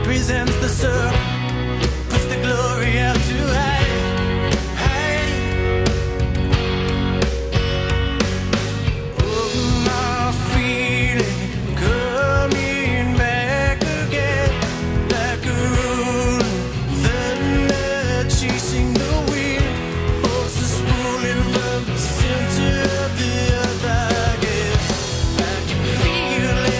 represents the circle, puts the glory out to hide. Oh, my feeling coming back again, like a rolling thunder chasing the wind, horses pulling from the center of the earth again. I can feel it.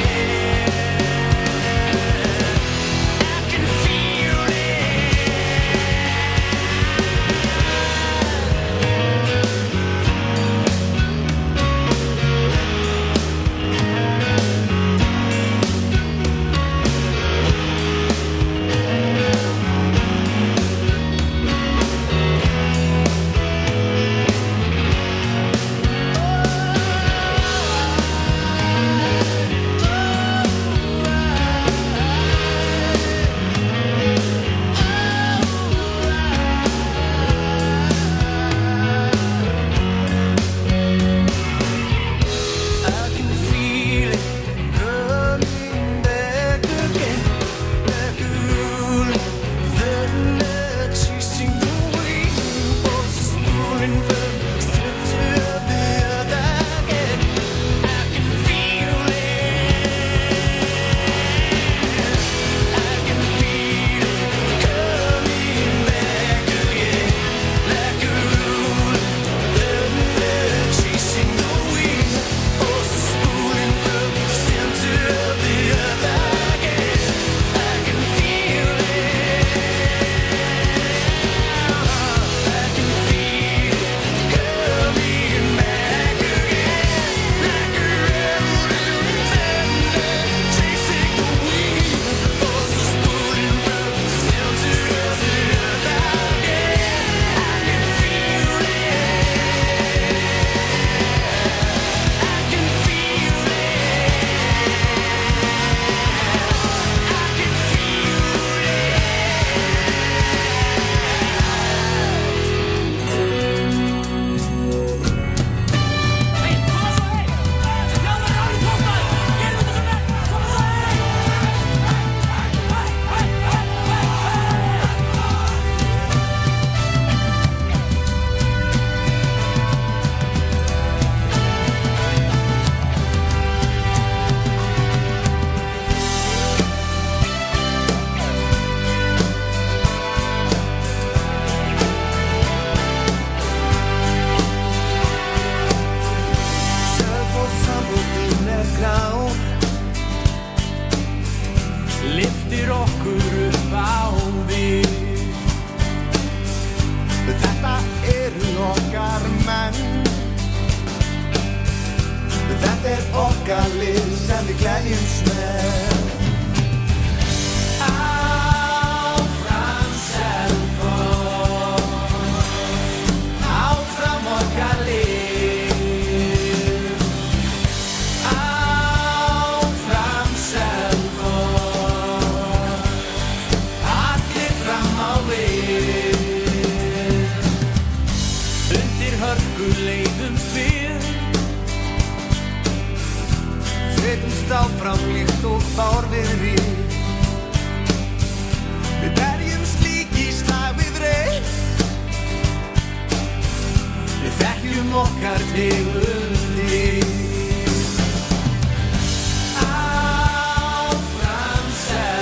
Lyftir okkur upp á við. Þetta eru okkar menn, þetta okkar lið sem við gleðjumst með. Áfram Selfoss, áfram okkar lið. Áfram Selfoss, allir fram á við. Undir hörku leiðumst við, þreytumst áfram líkt og fárviðri. Við berjumst lík í slag við reið, við þekkjum okkar tegundir. Áfram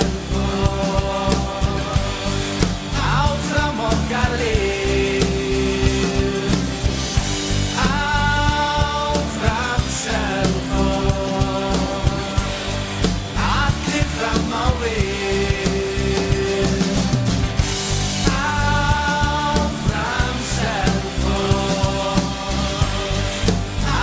Selfoss, áfram okkar lið. Áfram Selfoss, allir fram á við. Áfram Selfoss,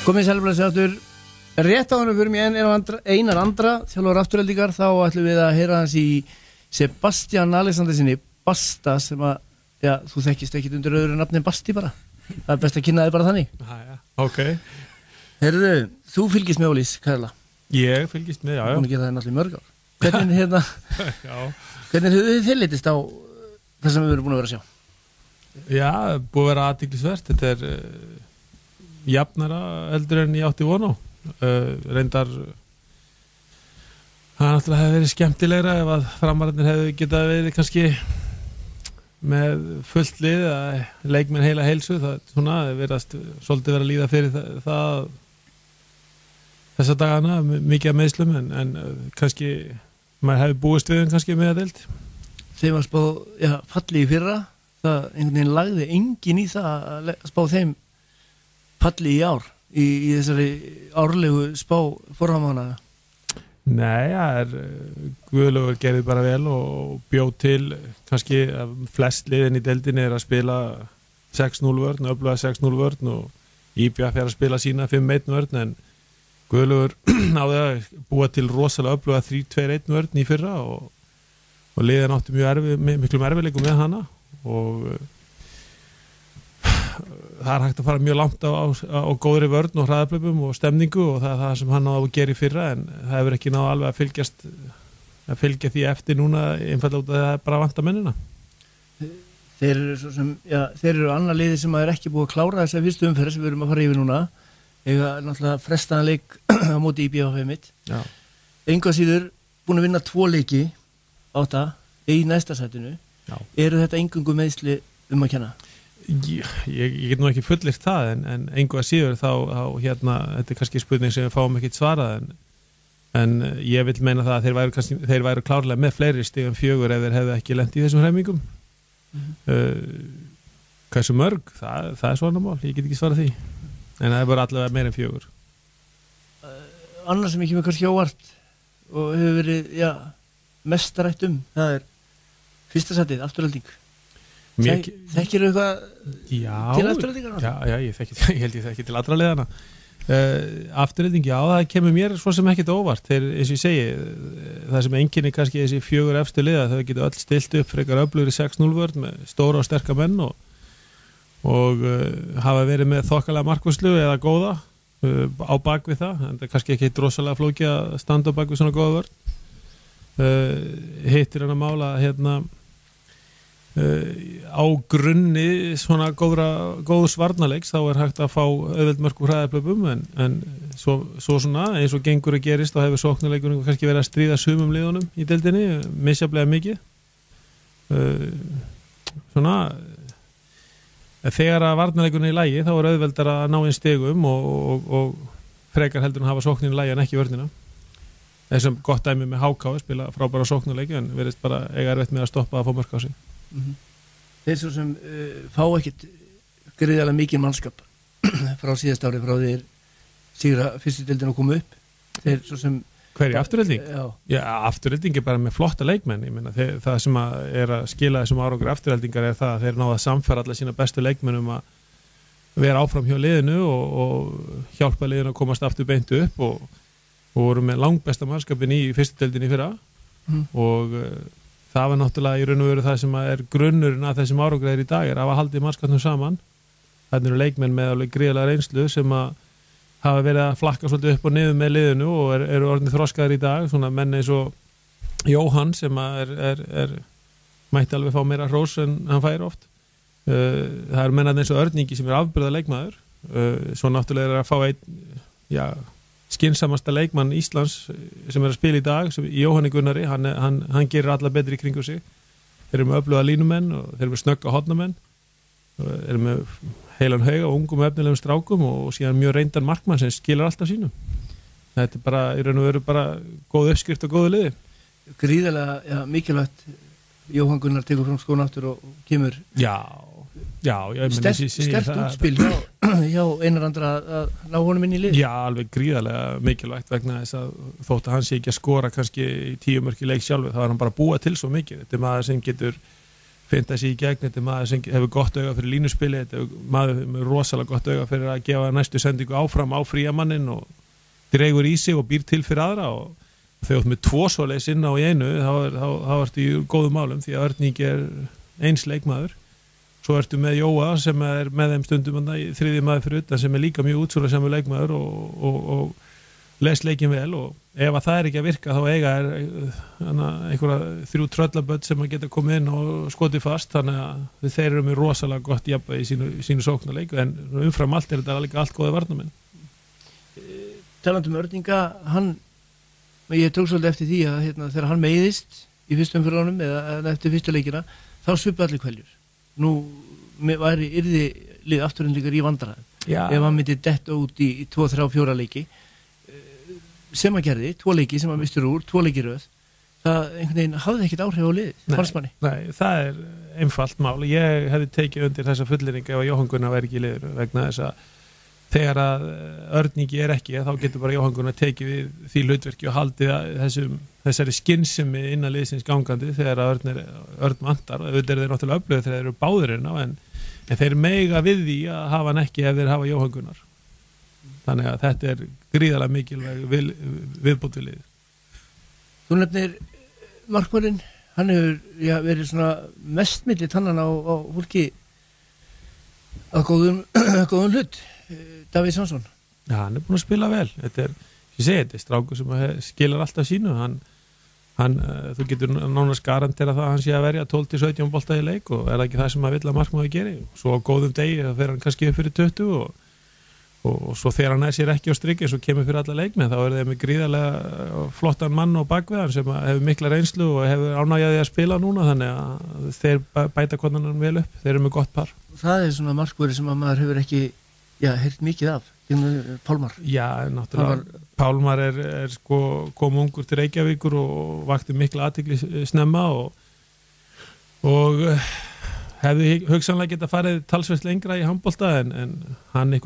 Komið sælblessi aftur. Rétt á hann fyrir mig Einar Andra, þjálfur Aftureldingar, þá ætlum við að heyra hans í Sebastian Alexandersinni, Basta, sem að, já, þú þekkist ekkit undir öðru nafni en Basti bara. Það er best að kynna þig bara þannig. Já, ok. Heyrðu, þú fylgist með Ólís, Karla. Ég fylgist með, já. Búin að gera það náttúrulega í mörg ár. Hvernig, hvernig höfðu þið litist á það sem við erum búin að vera að sjá? Já, búið að vera athyglisvert. Þetta er jafnara eldur en ég átti von á. Reyndar það náttúrulega hefði verið skemmtilegra ef að framararnir hefði getað verið kannski með fullt lið að leikmenn heila heilsu, það svona verðast svolítið vera að líða fyrir það þessa dagana, mikið af meiðslum en kannski maður hefði búist við kannski með að deild. Þeim var spáð, já, falli í fyrra, það einhvern veginn lagði enginn í það að spá þeim falli í ár í þessari árlegu spá forramánaða. Nei, það er Guðlaugur gerði bara vel og bjóð til kannski að flest liðin í deildinni er að spila 6-0 vörn, öfluga 6-0 vörn og Íbja fer að spila sína 5-1 vörn en Guðlaugur náði að búa til rosalega öfluga 3-2-1 vörn í fyrra og liðin átti miklum erfiðleikum með hana og það er hægt að fara mjög langt á góðri vörn og hraðaplöpum og stemningu og það er það sem hann náði að gera í fyrra en það hefur ekki náðu alveg að fylgja því eftir núna einfallega út að það er bara að vanta mennina. Þeir eru svo sem, já, þeir eru annar liði sem er ekki búið að klára þessa fyrstu umferð sem við erum að fara yfir núna. Eiga náttúrulega frestaðan leik á móti IBVF mitt. Já. Engu að síður búin að vinna 2 leiki á þetta í næsta sætinu. Já. Eru þetta eingöngu meiðsli að kenna? Ég get nú ekki fullyrt það en engu að síður þá hérna, þetta er kannski spurning sem við fáum ekkert svarað en ég vil meina það að þeir væru klárlega með fleiri stig en 4 ef þeir hefðu ekki lent í þessum hremmingum. Hversu mörg, það er svona mál, ég get ekki svarað því en það er bara allavega meir en 4. Annars sem ekki með kannski óvart og hefur verið, já, mest rætt það er fyrsta sætið, Afturelding. Þekkir þú eitthvað til Aftureldingar? Já, ég held ég þekki til allra liðana. Afturelding, já, það kemur mér svo sem ekkert óvart. Þeir, eins og ég segi, það sem einkenni kannski þessi 4 efstu liða, þau getur öll stilt upp frekar öflugri 6-0 vörn með stóra og sterka menn og hafa verið með þokkalega markvarslu eða góða á bakvið það, en það er kannski ekki rosalega flókið að standa á bakvið svona góða vörn. Hittir hann að mála hérna á grunni svona góðs varnarleiks þá er hægt að fá auðveld mörk úr hraðaplöpum en svo svona eins og gengur að gerist þá hefur sóknarleikurinn kannski verið að stríða sumum liðunum í deildinni, misjafnlega mikið svona þegar að varnarleikurinn er í lagi þá er auðveldar að ná inn stigum og frekar heldur að hafa sóknin í lagi en ekki vörnina. Þessum gott dæmi með HK spila frábæra sóknarleiki en verðist bara eiga erfitt með að stoppa að fá mörk á sig. Þeir svo sem fá ekkit gríðarlega mikið mannskap frá síðast ári frá þeir sigra fyrstu deildin að koma upp. Þeir svo sem hverju, Afturelding? Já, Afturelding er bara með flotta leikmenn. Ég meina, það sem er að skila þessum árangur Aftureldingar er það að þeir náða að samfæra alla sína bestu leikmennum að vera áfram hjá liðinu og hjálpa liðinu að komast aftur beint upp og voru með langbesta mannskapin í fyrstu deildinni fyrra og það var náttúrulega í raun og veru það sem er grunnurinn að þessum árangri í dag er að hafa haldið mannskapnum saman. Þarna eru leikmenn með alveg gríðarlega reynslu sem að hafa verið að flakka svolítið upp og niður með liðinu og eru orðnir þroskaðir í dag, svona menn eins og Jóhann sem er mætti alveg fá meira hrós en hann fær oft. Það eru menn eins og Örningi sem er afburða leikmaður, svo náttúrulega er að fá einn skynsamasta leikmann Íslands sem er að spila í dag, Jóhanni Gunnari, hann gerir alla betri í kringu sig. Þeir eru með öfluga línumenn og þeir eru með snögga hornamenn og eru með heilan haug og ungum efnilegum strákum og síðan mjög reyndan markmann sem skilar alltaf sínu. Þetta er bara, í raun og veru bara góð uppskrift og góðu liði. Gríðarlega, já, mikilvægt Jóhann Gunnar tekur fram skóna aftur og kemur. Já, ég meina sterkt útspil hjá Einar Andra að ná honum inn í lið. Já, alveg gríðarlega mikilvægt vegna þess að þótt að hann sé ekki að skora kannski í 10 mörk í leik sjálfu, þá er hann bara að búa til svo mikið. Þetta er maður sem getur fantasy í gegn, þetta maður sem hefur gott auga fyrir línuspili, þetta maður með rosalega gott auga fyrir að gefa næstu sendingu áfram á fríamannin og dregur í sig og býr til fyrir aðra og þegar þú ert með 2 svoleiðis inn á í einu þá ertu í góðum málum því að Örn Ingi eins leikmaður, svo ertu með Jóa sem með þeim stundum í 3. maður fyrir utan sem líka mjög útsölusamur leikmaður og les leikin vel og ef að það ekki að virka þá eiga einhverja 3 tröllaböld sem að geta komið inn og skotið fast, þannig að þeir eru með rosalega gott jafnvægi í sínu sóknarleik en umfram allt þetta líka allt góða varnarmenn. Talandi Örn Inga, ég tók svolítið eftir því að þegar hann meiðist í fyrstum umferðunum eða eftir fyrstu leikina þá svipu allir kveljur. Nú yrði lið afturhendingar í vandræðum ef hann myndi detta út í 2, 3, 4 leiki sem að gerði, 2 leiki sem að mistur úr 2 leiki röð, það einhvern veginn hafði ekkert áhrif á liðið, fannst manni. Nei, það einfalt mál. Ég hefði tekið undir þessa fullyrðingu ef að Jóhann Gunnar væri ekki í liðinu vegna þess að þegar að Örn Ingi ekki, þá getur bara Jóhann Gunnar tekið við því hlutverki og haldið þessari skynsemi innan liðsins gangandi þegar að Örn vantar, auðvitað þeir náttúrulega upplöðu þegar þeir eru báðurinn á en þeir mega við því að hafa hann ekki ef þeir hafa Jóhann Gunnar. Þannig að þetta gríðarlega mikilvæg viðbót við liðið. Þú nefnir markmörinn, hann hefur verið svona mest milli tannan á fólki að góðum hlut, Davíð Svansson. Já, hann búinn að spila vel. Þetta er strákur sem skilar alltaf sínu. Þú getur nánast garantera það að hann sé að verja 12-17 bolta í leik og ekki það sem að vill að markmaður geri. Svo á góðum degi það fer hann kannski upp fyrir 20 og svo þegar hann sér ekki á strikki svo kemur fyrir alla leikmenn þá þeir með gríðarlega flottan mann og bakveðan sem hefur mikla reynslu og hefur ánægjaði að spila núna þannig að þeir bæta konarnar vel upp, þeir eru með gott par. Það svona markvöri sem að maður hefur ekki heyrt mikið af, Pálmar. Já, náttúrulega Pálmar kom ungur til Reykjavíkur og vakti mikla athygli snemma og hefði hugsanlega geta farið talsvert lengra í handbolta en hann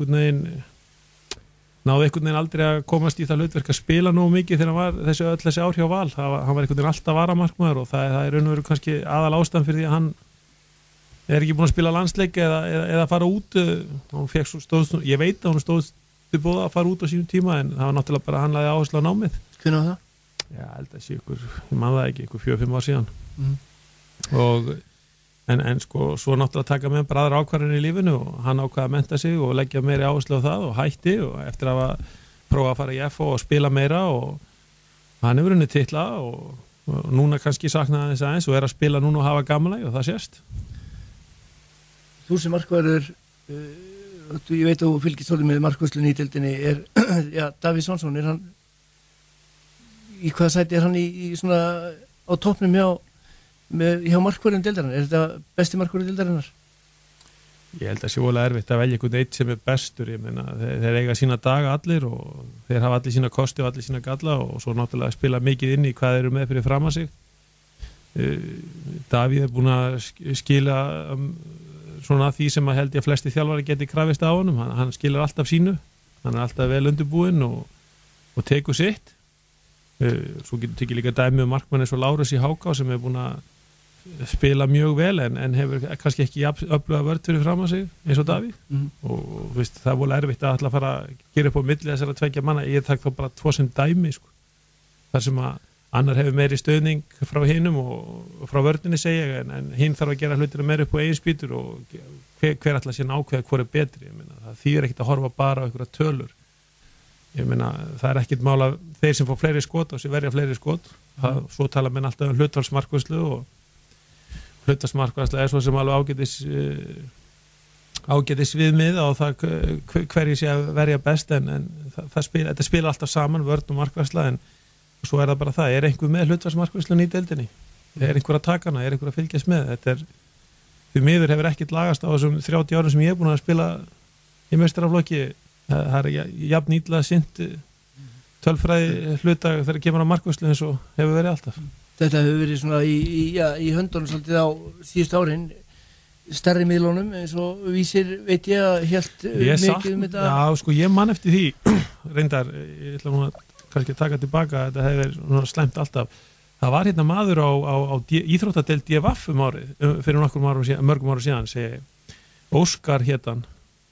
náði einhvern veginn aldrei að komast í það hlutverk að spila nú mikið þegar hann var þessi ár hjá Val. Hann var einhvern veginn alltaf varamarkmaður og það er raun og veru kannski aðal ástæðan fyrir því að hann ekki búinn að spila landsleik eða fara út. Ég veit að hún stóðst til bóða að fara út á sínum tíma en það var náttúrulega bara hann lagði áherslu á námið. Hvenær var það? Já, held að sé ég man það ekki, 4-5 ár síðan. Og En svo náttúrulega taka með bara aðra ákvarðanir í lífinu og hann ákvaða að mennta sig og leggja meiri áherslu á það og hætti og eftir að prófa að fara í FO og spila meira og hann hefur unnið titla og núna kannski saknaði þess aðeins og að spila núna og hafa gamanlega og það sést. Þú sem markvörður, ég veit að þú fylgist svolítið með markvörslunni í deildinni, Davíð Svansson, hann í hvaða sæti hann í svona á toppnum hjá markvörðum deildarinnar? Er þetta besti markvörður deildarinnar? Ég held að sjólega erfitt að velja einhvern eitt sem bestur. Ég meina, þeir eiga sína daga allir og þeir hafa allir sína kosti og allir sína galla og svo náttúrulega spila mikið inn í hvað þeir eru með fyrir fram að sig. Davíð búinn að skila svona því sem að held ég að flesti þjálfari geti krafist á honum. Hann skilar alltaf sínu, hann alltaf vel undirbúinn og tekur sitt. Svo getur tekið líka dæmi markmann eins og Lárus í Háká sem búinn að spila mjög vel en hefur kannski ekki öfluga vörð fyrir fram að sig eins og Davíð og það er volið erfitt að ætla að fara að gera upp á milli þessara tveggja manna. Ég tek þá bara 2 sem dæmi þar sem að annar hefur meiri stöðning frá hinum og frá vörðinni segja en hinn þarf að gera hlutina meira upp á eigin spýtur og hver ætla sér ákveða hvor er betri. Það þýðir ekkert að horfa bara á einhverja tölur. Ég meina, það er ekkert mál að þeir sem fá fleiri skot og sem verja fleiri skot svo tala menn alltaf hlutfallsmarkværslu og hlutfallsmarkværsla er svo sem alveg ágætis viðmið á það hverju sé að verja best en þetta spila alltaf saman vörn og markværsla en svo er það bara það, er einhver með hlutfallsmarkværslun í deildinni, er einhver að taka hana, er einhver að fylgjast með, þetta er því miður hefur ekkert lagast á þessum 30 árum sem ég búin að spila í meistaraflokki. Það er jafn illa sint tölfræði hluta þegar kemur á markværslu eins og hefur verið alltaf. Þetta hefur verið svona í höndunum svolítið á síðustu árin stærri miðlunum eins og Vísir veit ég að hélt mikið þetta. Já, ég man eftir því reyndar, ég ætla nú að kannski taka tilbaka, þetta hefur verið slæmt alltaf Það var hérna maður á íþróttadeild DFF árið, fyrir mörgum árum síðan, segi Óskar hétan.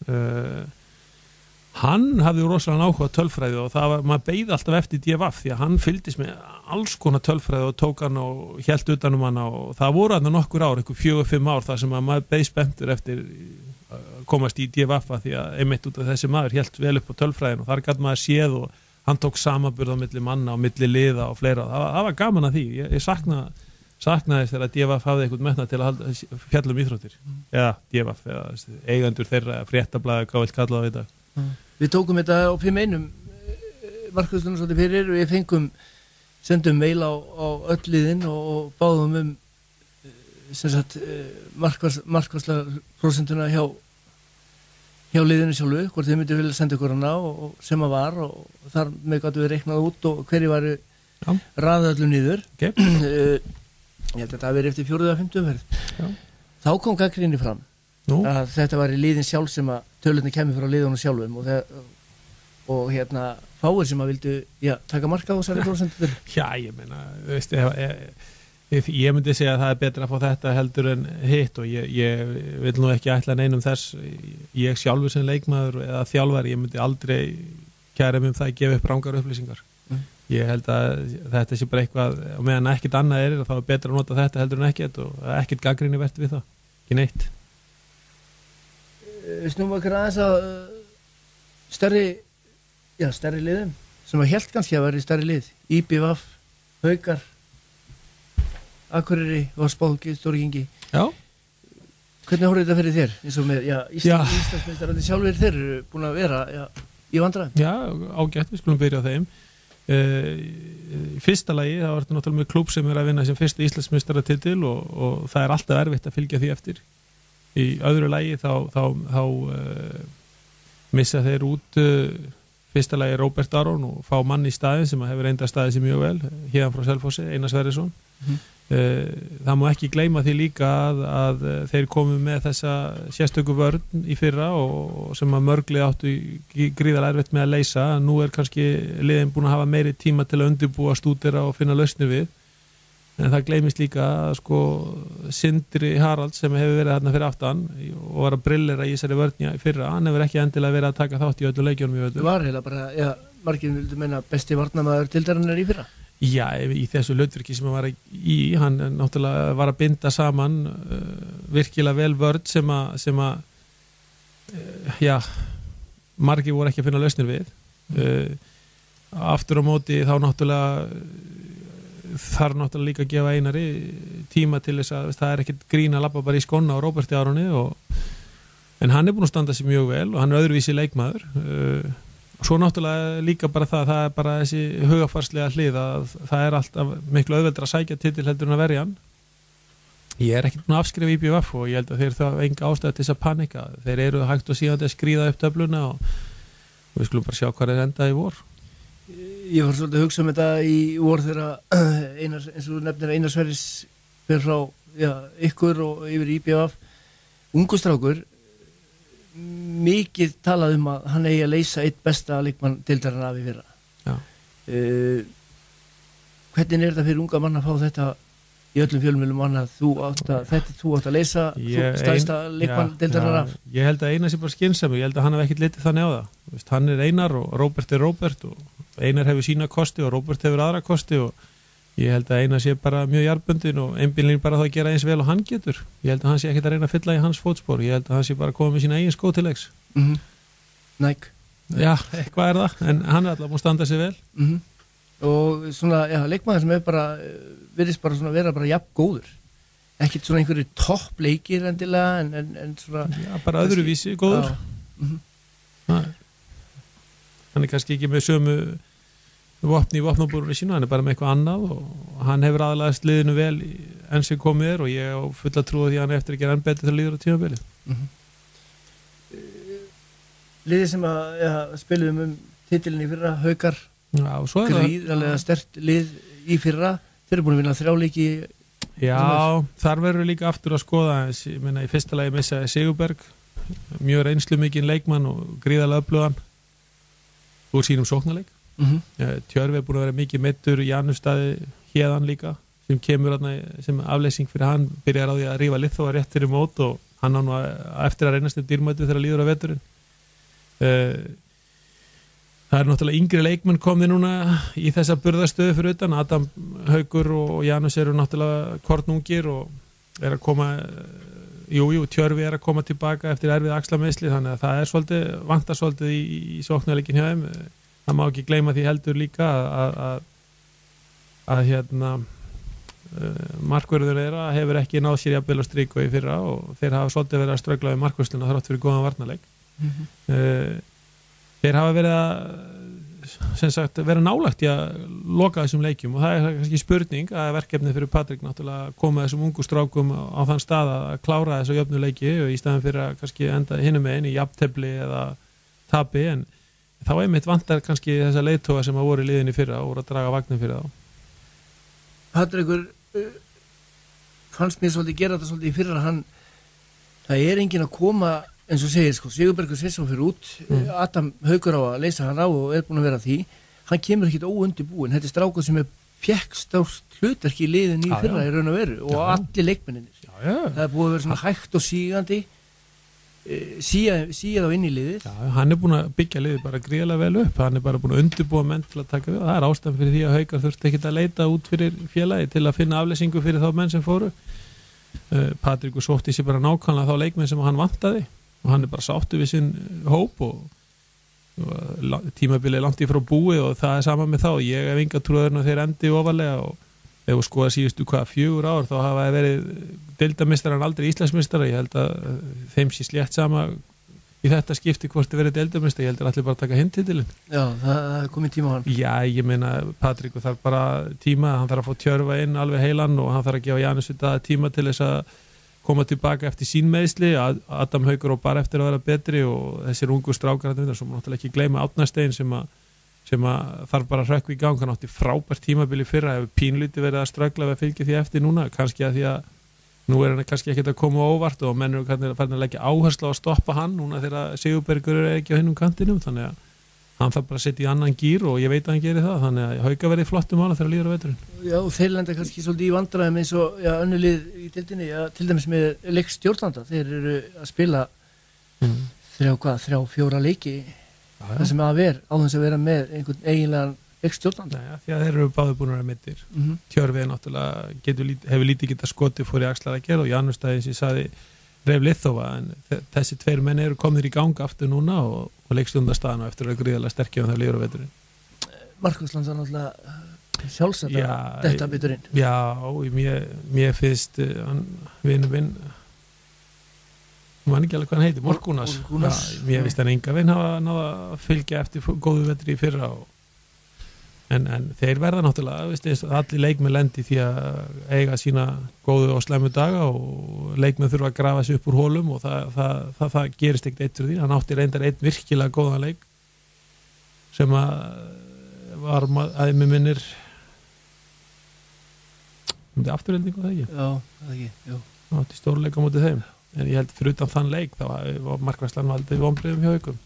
Hann hafði rosalega áhuga tölfræði og maður beið alltaf eftir DFF því að hann fylgdist með alls konar tölfræði og tók hann og hélt utanum hann og það voru hann nokkur ár, 4-5 ár þar sem að maður beið spenntur eftir að komast í DFF því að einmitt út af þessi maður hélt vel upp á tölfræðin og þar gat maður séð og hann tók samanburð á milli manna og milli liða og fleira. Það var gaman að því. Ég saknaði þegar að DFF hafði eitthvað metnað til að fjallum íþróttir. Eða DFF, eða eigendur þeirra, fréttablaði, hvað vill kalla það í dag. Við tókum þetta á 5-1 markvöldunum svolítið fyrir og við sendum mail á öll liðin og báðum sem sagt markværsla prósentuna hjá liðinu sjálfu, hvort þið myndi vilja senda ykkur hana og sem að var og þar með gáttu við reiknað út og hverju varu raðað öllum niður. Okay. Ég held að það verið eftir 4. eða 5. umferð. Þá kom gagnrýni fram að þetta var í liðin sjálf sem að tölurnar kemur frá liðunum sjálfum og hérna fáir sem að vildu taka marka á þessari prósentur. Já, ég meina, veist, ég myndi segja að það er betra að fá þetta heldur en hitt og ég vil nú ekki ætla neinum þess, ég sjálfur sem leikmaður eða þjálfari, ég myndi aldrei kæra mig það að gefa upp rangar upplýsingar. Ég held að þetta sé bara eitthvað, og meðan ekkert annað þá er betra að nota þetta heldur en ekkert og ekkert gagnrýni vert við það, ekki neitt. Snúum okkur aðeins að stærri liðum sem að hélt kannski að vera í stærri lið IBVF, Haukar Akureyri og Spáki, Stóri-Gingi. Já. Hvernig horfði þetta fyrir þér? Eins og með Íslandsmeistararnir sjálfur þeir eru búin að vera í vandræðum. Já, ágætt, við skulum byrja á þeim. Í fyrsta lagi þá var þetta náttúrulega með klúbb sem er að vinna sem fyrsta Íslandsmeistaratitil og það er alltaf erfitt að fylgja því eftir. Í öðru lagi þá missa þeir út fyrsta lagi Róbert Aron og fá mann í staðin sem hefur reynda staðið sér mjög vel hérðan frá Selfossi, Einar Sverrisson. Það má ekki gleyma því líka að þeir komu með þessa sérstöku vörn í fyrra og sem að mörgli áttu gríðarlega erfitt með að leysa. Nú er kannski liðin búin að hafa meiri tíma til að undirbúa, stúdera og finna lausnir við. En það gleymist líka Sindri Harald sem hefur verið þarna fyrir aftan og var að brillera í þessari vörnja í fyrra. Hann hefur ekki endilega verið að taka þátt í öllum leikjunum í öllu. Það var heila bara, margir vildu meina besti varnarmaður deildarinnar í fyrra. Já, í þessu hlutverki sem hann var í, hann náttúrulega var að binda saman virkilega vel vörn sem að margir voru ekki að finna lausnir við. Aftur á móti þá þarf náttúrulega líka að gefa Einari tíma til þess að það er ekkert grín að labba bara í skóna á Róberti Aroni en hann er búin að standa sig mjög vel og hann er öðruvísi leikmaður og svo náttúrulega líka bara það er bara þessi hugafarslega hlið að það er alltaf miklu auðveldra að sækja titil heldur en að verja hann. Ég er ekkert búin að afskrifa IBVF og ég held að þeir það enga ástæða til þess að panika. Þeir eru hægt og síðan að skríða upp töfluna og við skulum bara sjá hvað er endað í vor. Ég var svolítið að hugsa þetta í vor þegar eins og þú nefnir Einar Sverris fyrir frá ykkur og yfir IBVF. Ungur strákur, mikið talað að hann eigi að leysa eitt besta leikmann deildarinnar af í fyrra. Hvernig er þetta fyrir unga mann að fá þetta í öllum fjölmiðlum annað þú átt að leysa stærsta leikmann deildarinnar af? Ég held að Einar sé bara skynsami, ég held að hann hef ekkert litið þannig á það. Vist, hann er Einar og Róbert er Róbert og Einar hefur sína kosti og Róbert hefur aðra kosti og ég held að Einar sé bara mjög jarðbundin og einbýlinn bara þá að gera eins vel og hann getur. Ég held að hann sé ekkert að reyna að fylla í hans fótspor, ég held að hann sé bara að koma með sína eigin skó til leiks. Nike. Já, eitthvað er það, en hann er alltaf búin að standa sig vel. Og svona, leikmaður sem er bara virðist bara svona vera bara jafn góður. Ekkert svona einhverju toppleikir endilega en svona bara öðruvísi góður. Hann er kannski ekki með sömu vopni í vopnabúrunni sínu, hann er bara með eitthvað annað og hann hefur aðlagast liðinu vel enn sem komið er og ég á fulla trúið því hann eftir að gera enn betur þegar líður á tímabilið. Liðið sem að spiluðum titilin í fyrra, Haukar, gríðarlega sterkt lið í fyrra, þeir eru búin að vinna 3 leiki. Já, þar verður líka aftur að skoða, ég meina í fyrsta lagi missa Sigurberg, mjög reynslu mikinn leikmann og gríðarlega öflugan úr sínum sóknarleik. Tjörfi er búin að vera mikið meiddur, Janus Daði Héðan líka sem kemur sem afleysing fyrir hann, byrjar á því að rífa Liþóa rétt fyrir mót og hann á nú eftir að reynast dýrmæti þegar líður á veturinn. Það náttúrulega yngri leikmenn komið núna í þessa burðarstöðu fyrir utan. Adam Haukur og Janus eru náttúrulega kornungir og að koma Tjörfi að koma tilbaka eftir erfið axlameiðsli, þannig að það svolítið, vantar svolítið í sóknarleikin hjá þeim. Það má ekki gleyma því heldur líka að markvörður þeirra hefur ekki náð sér jafnvel að stríka í fyrra og þeir hafa svolítið verið að ströggla við markvörsluna þrátt fyrir góðan varnarleik. Þeir hafa verið að vera nálægt í að loka þessum leikjum og það kannski spurning að verkefni fyrir Patrik náttúrulega að koma þessum ungu strákum á þann stað að klára þessu jöfnu leiki og í staðan fyrir að kannski enda hinum megin í jafntefli eða tapi, en þá einmitt vantar kannski þessa leiðtoga sem að voru í liðinni fyrra og voru að draga vagnin fyrir þá. Patrikur fannst mér svolítið gera þetta svolítið í fyrra, það enginn að koma eins og segir, Sigurbergur Sveinsson fyrir út, Adam Haukur á að leysa hann á og búin að vera því, hann kemur ekkit óundibúinn, þetta strákur sem fékk stórt hlutverk í liðin í fyrra í raun og veru og allir leikmenninir. Það búið að vera svona hægt og sígandi, síða þá inn í liðið. Já, hann búin að byggja liðið bara gríðarlega vel upp, hann bara búin að undibúa menn til að taka við og það ástæðan fyrir því að Haukar þurfti ekkit að leita út fyrir félagi til að finna afleysingu fyrir þá menn sem fóru. Patrikur sótti sér bara nákvæmlega þá leikmenn sem hann vantaði og hann bara sáttu við sinn hóp og tímabilið langt í frá búi og það sama með þá. Ég hef enga trúðurinn að þeir endi ofalega og ef við skoða síðustu 4 ár þá hafa verið deildarmeistarar en aldrei Íslandsmeistarar. Ég held að þeim sé slétt sama í þetta skipti hvort þið verið deildarmeistar. Ég held að allir bara taka hinn titilinn. Já, það komið tíma á hann. Já, ég meina Patrikur þarf bara tíma, hann þarf að fá Tjörfa inn alveg heilan og hann þarf að gefa Janus tíma til þess að koma tilbaka eftir sín meiðsli. Adam Haukur og bara eftir að vera betri og þessir ungu strákar sem náttúrulega ekki gleyma Árnastein sem að þarf bara að hrökkva í gang. Hann átti frábært tímabili fyrra, hefur pínlítið verið að ströggla við að fylgja því eftir núna, kannski að því að nú hann kannski ekkert að koma óvart og menn eru farin að leggja áherslu á að stoppa hann núna þegar Sigurbergur ekki á hinnum kantinum, þannig að hann þarf bara að setja í annan gír og ég veit að hann gerir það, þannig að Hauka verið flottum ála þegar líður á veturinn. Já, og þeir lenda kannski svolítið í vandræðum eins og önnur lið í deildinni, til dæmis með leikstjórnanda, þeir eru að spila 3-4 leiki, það sem að vera á þess að vera með einhvern eiginlegan leikstjórnanda. Já, því að þeir eru báðir búin að vera mittir. Tjörfið náttúrulega hefur lítið getað skotið fór í axlar að gera og Janus daginn sem sagði Reif Liþóa, en þessi 2 menn eru komnir í gang aftur núna og leikstjórnarstaðan og eftir að vera gríðarlega sterkir og það líður á veturinn. Markus Landsson náttúrulega sjálfsagt að detta biturinn. Já, mér finnst vinn man ekki alveg hvað hann heitir, Morgunas. Mér finnst hann enga vinn hafa náða að fylgja eftir góðu vetri í fyrra en þeir verða náttúrulega allir leikmenn lendi því að eiga sína góðu og slæmu daga og leikmenn þurfa að grafa sig upp úr hólum og það gerist ekkert eitt fyrir því. Hann átti reyndar einn virkilega góðan leik sem að var að mig minnir afturhelding og það ekki. Já, það ekki, já. Það átti stórleika mútið þeim en ég held fyrir utan þann leik þá var markværslan valdið vonbrigðum hjá Haukum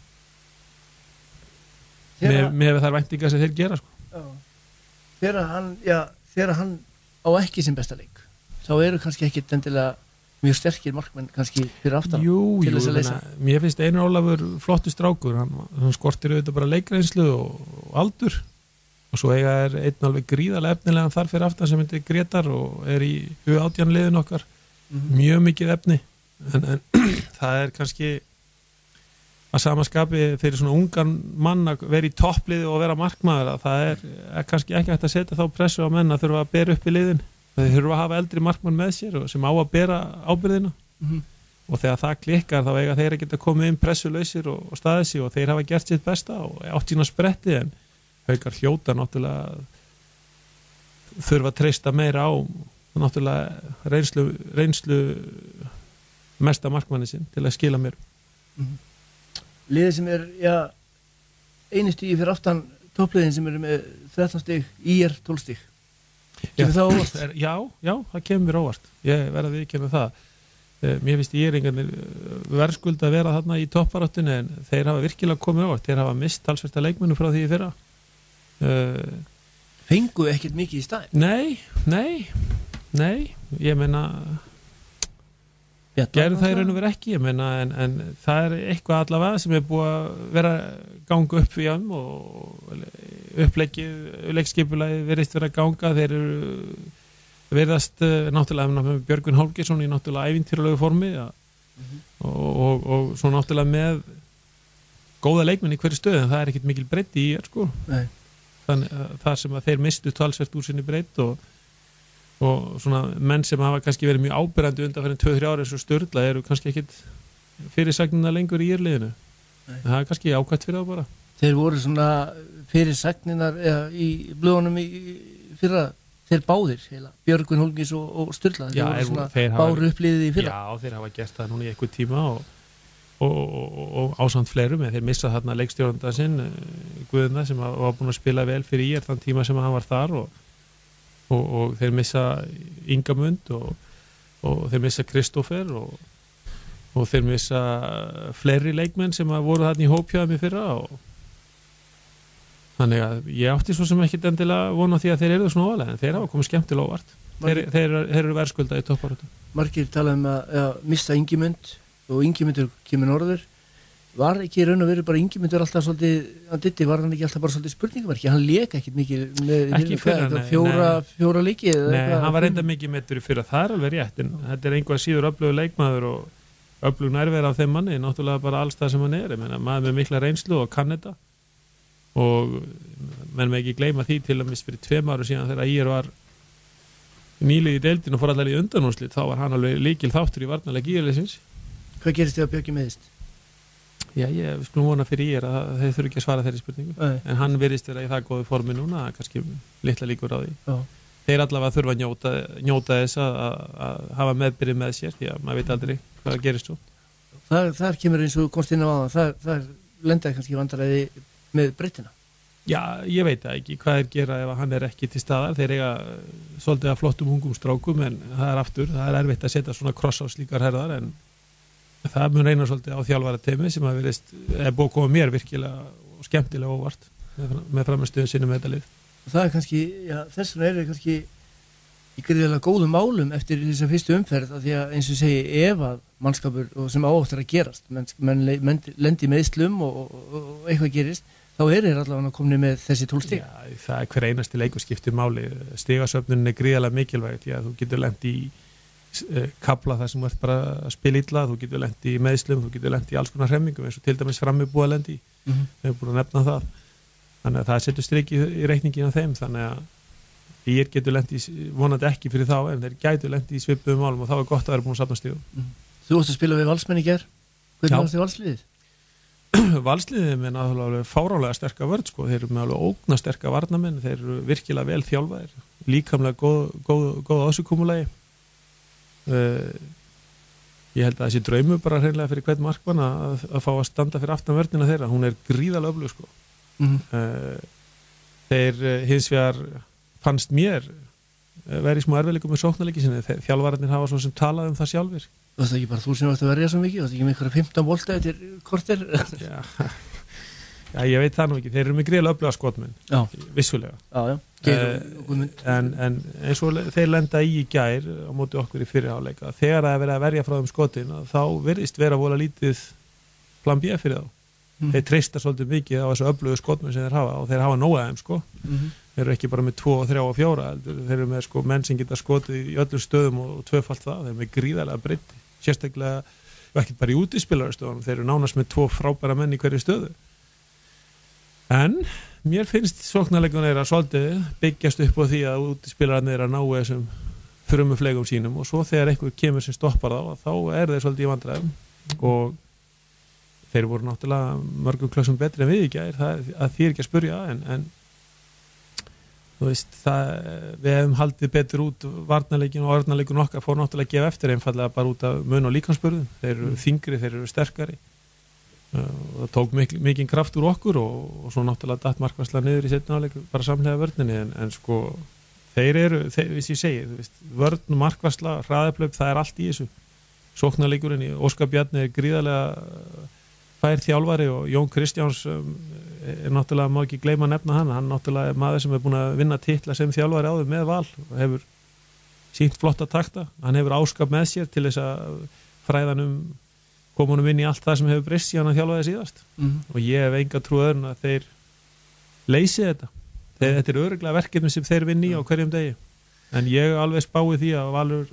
með þær væntingar sem þeir gera þegar hann á ekki sem besta leik þá eru kannski ekki endilega mjög sterkir markmenn kannski fyrir aftan til þess að leysa. Mér finnst Einar Ólafur flottur strákur, hann skortir auðvitað bara leikreynslu og aldur og svo eiga einn alveg gríðarlega efnilegan þar fyrir aftan sem heitir Grétar og í U18 liðin okkar mjög mikið efni en það kannski að samaskapi fyrir svona ungan mann að vera í toppliði og vera markmaður að það kannski ekki hægt að setja þá pressu á menn að þurfa að bera upp í liðin. Þeir þurfa að hafa eldri markmann með sér og sem á að bera ábyrðina og þegar það klikkar þá eiga þeir að geta komið inn pressulausir og staðið sig og þeir hafa gert sitt besta og átt sína spretti en Haukar hljóta náttúrulega þurfa að treysta meira á náttúrulega reynslu mesta markmanni sinn til að skila mér. Liðið sem einu stígi fyrir aftan toppliðin sem eru með 13 stig, IR 12 stig. Kemur það óvart? Já, það kemur mér óvart. Ég verða viðurkenna það. Mér finnst IR-ingarnir verðskulda að vera þarna í toppbaráttunni en þeir hafa virkilega komið óvart. Þeir hafa mist talsvert af leikmönnum frá því í fyrra. Fengu ekkert mikið í stað? Nei, ég meina gerðu það í raun og veru ekki, ég meina en það er eitthvað allavega sem er búið að vera ganga upp við hann og leikskipulagið virðist vera að ganga, þeir eru virðast náttúrulega með Björgvin Hálfgeirsson í náttúrulega ævintýralegu formi og svo náttúrulega með góða leikmenn í hverju stöðu, en það er ekkert mikil breidd í sko. Þannig það sem að þeir mistu talsvert úr sinni breidd og svona menn sem hafa kannski verið mjög áberandi undanfærin 2-3 ári eins og Sturla eru kannski ekkit fyrirsagnina lengur í liðinu. Það er kannski ákvæmt fyrir það bara. Þeir voru svona fyrirsagninar í blöðunum í fyrra, þeir báðir heila, Björgvin Hólmgeirs og Sturla, þeir báru uppliðið í fyrra. Já, þeir hafa gert það núna í eitthvað tíma og ásamt fleirum, en þeir missa þarna leikstjórnanda sinn Guðna sem var búin að spila vel fyrir þann tíma sem hann var þar og þeir missa Ingamund og þeir missa Kristoffer og þeir missa fleiri leikmenn sem voru þarna í hópjáðum í fyrra þannig að ég átti svo sem ekkit endilega vona því að þeir eru svona óvalega, en þeir hafa komið skemmtilega óvart. Þeir eru verðskulda í topparötu. Margir talaðum að missa Ingimund og Ingimundur kemur norður. Var ekki raun og veru bara Ingimundur alltaf svolítið, var hann ekki alltaf bara svolítið spurningamarki? Hann lék ekkit mikið með fjóra leiki? Nei, hann var reynda mikið meittur í fyrra, það er alveg rétt, en þetta er einhvað síður öflugur leikmaður og öflug nærvera af þeim manni, náttúrulega bara alls það sem hann er. Ég meina, maður með mikla reynslu og kann þetta og menn með ekki gleyma því til að mis fyrir 2 árum síðan þegar IR var nýlið í deildin og fór allar í undanúrslit, þá var hann alveg lykil þáttur í varnarleik IR-liðsins. Hvað gerist þið að Björki meðist? Já, við skulum vona fyrir IR að þeir þurfi ekki að svara þeirri spurningu. En hann virðist vera í það góðu formi núna, kannski litla líkur á því. Já. Þeir allavega þurfa að njóta þess að hafa meðbyrði með sér, því að maður veit aldrei hvað gerist svo. Þar kemur eins og komst inn á aðan, það lendaði kannski vandræði með breytina. Já, ég veit það ekki hvað gera ef hann er ekki til staðar. Þeir eiga svolítið að flottum ungum strákum, en það er erfitt að setja svona kross á slíkar herðar, en það mun reyna svolítið á þjálfarateymi sem að er búið að koma mér virkilega og skemmtilega óvart með framistöðun sinni með þetta lið. Það er kannski, þess vegna er kannski í gríðarlega góðum málum eftir þessa fyrstu umferð, af því að eins og segi, ef að mannskapur og sem átt að gerast, menn lendi meðslum og eitthvað gerist, þá þeir allavega komni með þessi 12 stig. Já, það er hver einasti leikur skiptir máli. Stigasöfnunin er gríðarlega mikilvæg, því að þú getur lent í kapla þar sem þú ert bara að spila illa, þú getur lent í meðslum, þú getur lent í alls konar hremmingum, eins og til dæmis frammi búið að lendi í. Við erum búin að nefna það. Þannig að það setur strik í reikningin af þeim, þannig að ég getur lent í, vonandi ekki fyrir þá, en þeir gætu lent í svipuðum málum og þá er gott að vera búin að safna stigum. Þú varst að spila við Valsmenn í gær. Hvernig varst þið Valsliðið? Valsliðið er náttúrulega fáránlega sterka vörn, sko. Þeir eru með alveg ógna sterka varnamenn, þeir eru virkilega vel þjálfaðir, líkamlega góð ásökumulagi. Ég held að þessi draumur bara hreinlega fyrir hvern markmann að fá að standa fyrir aftan vörnina þeirra, hún er gríðarlega öflug, sko. Þeir hins vegar fannst mér verið í smá erfiðleikum með sóknarleiki sinni, þjálfararnir hafa svo sem talað um það sjálfir. Það er ekki bara þú sem varst að verja svo mikið, það er ekki með einhverja 15 bolta eftir korter. Já, ég veit það nú ekki, þeir eru með gríðarlega öfluga skotmenn, vissulega. En eins og þeir lenda í gær á móti okkur í fyrirháleika, þegar það er verið að verja frá þeim skotin, þá virðist vera vola lítið plan B fyrir þá. Þeir treysta svolítið mikið á þessu öflugu skotmenn sem þeir hafa, og þeir hafa nóga þeim, sko. Þeir eru ekki bara með 2, 3 og 4, þeir eru með sko menn sem geta skotið í öllum stöðum og tvöfalt það, þeir eru með gríðarlega breidd, sérstaklega ekki bara í útispilarastöðunum, þeir eru nánast með 2 frábæra menn í hverju stöðu. En mér finnst sóknarleikun þeirra svolítið byggjast upp á því að útispilararnir eru að ná þessum frumuflegum sínum, og svo þegar einhver kemur sem stoppar þá er þeir svolítið í vandræðum, og þeir voru náttúrulega mörgum klössum betri en við ekki, að því ekki að spurja, en þú veist, við hefum haldið betur út varnarleikin og orðnarleikin okkar fór náttúrulega að gefa eftir einfallega bara út af mun og líkansbörðum. Þeir eru þyngri, þeir eru sterkari, og það tók mikinn kraft úr okkur, og svo náttúrulega datt markvarsla niður í seinni hálfleik bara samhliða vörninni, en sko þeir eru, viss ég segi, þú veist, vörn og markvarsla, hraðaplöp, það er allt í þessu. Sóknarleikurinn í Óskar Bjarni er gríðarlega fær þjálfari og Jón Kristjáns náttúrulega má ekki gleyma að nefna hann náttúrulega er maður sem er búin að vinna titla sem þjálfari áður með Val og hefur sýnt flotta takta, hann hefur áskap með sér til þess að fræðanum koma honum inn í allt það sem hefur breyst síðan að þjálfaði síðast og ég hef enga trú öðrun að þeir leysi þetta þetta er örugglega verkefni sem þeir vinni á hverjum degi en ég alveg spái því að Valur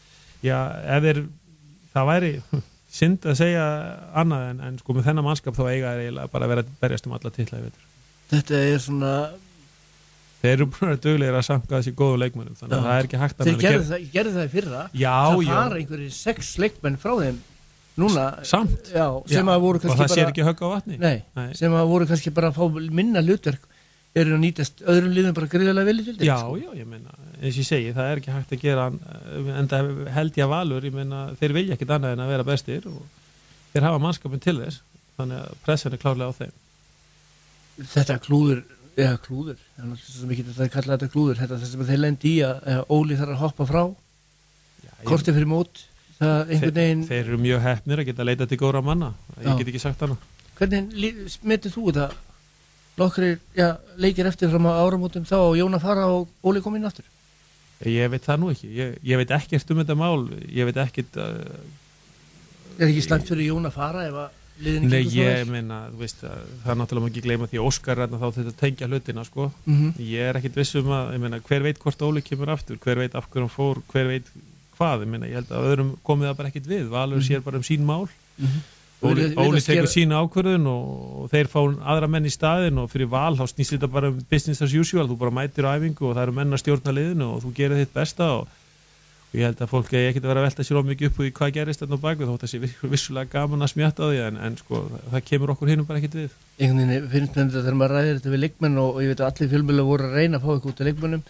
það væri synd að segja annað en sko með þennan mannskap þá eiga þeir eiginlega bara að vera að berjast alla titla í vetur. Þetta er svona þeir eru búin að duglegir að samka þessi góðu leikmennum þannig að það er ekki hægt að þeir gerðu það í fyrra það fara einhverjir 6 leikmenn frá þeim núna samt sem að voru kannski og það sér ekki högg á vatni nei. Sem að voru kannski bara að fá minna hlutverk eru að nýtast öðrum liðum bara gríðarlega vel í til já, ég meina, eins og ég segi það er ekki hægt að gera en það held ég að Valur, ég meina, þeir vilja ekkit annað en að vera bestir og þeir hafa mannskapin til þess, þannig að pressan er klárlega á þeim Þetta klúður það er svo mikið að kalla þetta klúður þetta sem þeir lendi í að Óli þarf að hoppa frá kortið fyrir mót það einhvern veginn þeir eru mjög heppnir að geta leita til góðra manna ég get ekki sagt hana Hvernig smetið þú þetta? Nokkrir leikir eftir fram á áramótum þá og Jón að fara og Óli kom inn aftur Ég veit það nú ekki ég veit ekkert þetta mál ég veit ekkert Er ekki slæmt fyrir Jón að fara ef að liðin Nei, ég meina, þú veist það er náttúrulega ekki gleyma því að Óskar þá þetta tengja hlutina sko ég er ekkert viss að ég meina, hver veit hvort Óli kemur aftur hver veit af hverju hann fór, hver veit hvað ég meina, ég held að öðrum komið það bara ekkert við Valur sér bara sín mál Óli tekur sína ákvörðun og þeir fá aðra menn í staðin og fyrir Val þá snýst þetta bara business as usual þú bara mætir á æfingu og það eru menn að stjórna liðinu og þú gerir þitt besta og ég held að fólk ekki að vera að velta sér of mikið upp í hvað gerist þarna á bakvið þótt að sé vissulega gaman að smjatta á því en sko það kemur okkur hinum bara ekkert við Einhvern veginn finnst mér þetta þegar maður ræðir þetta við leikmenn og ég veit að allir fjölmiðlar voru að reyna að fá eitthvað út af leikmennum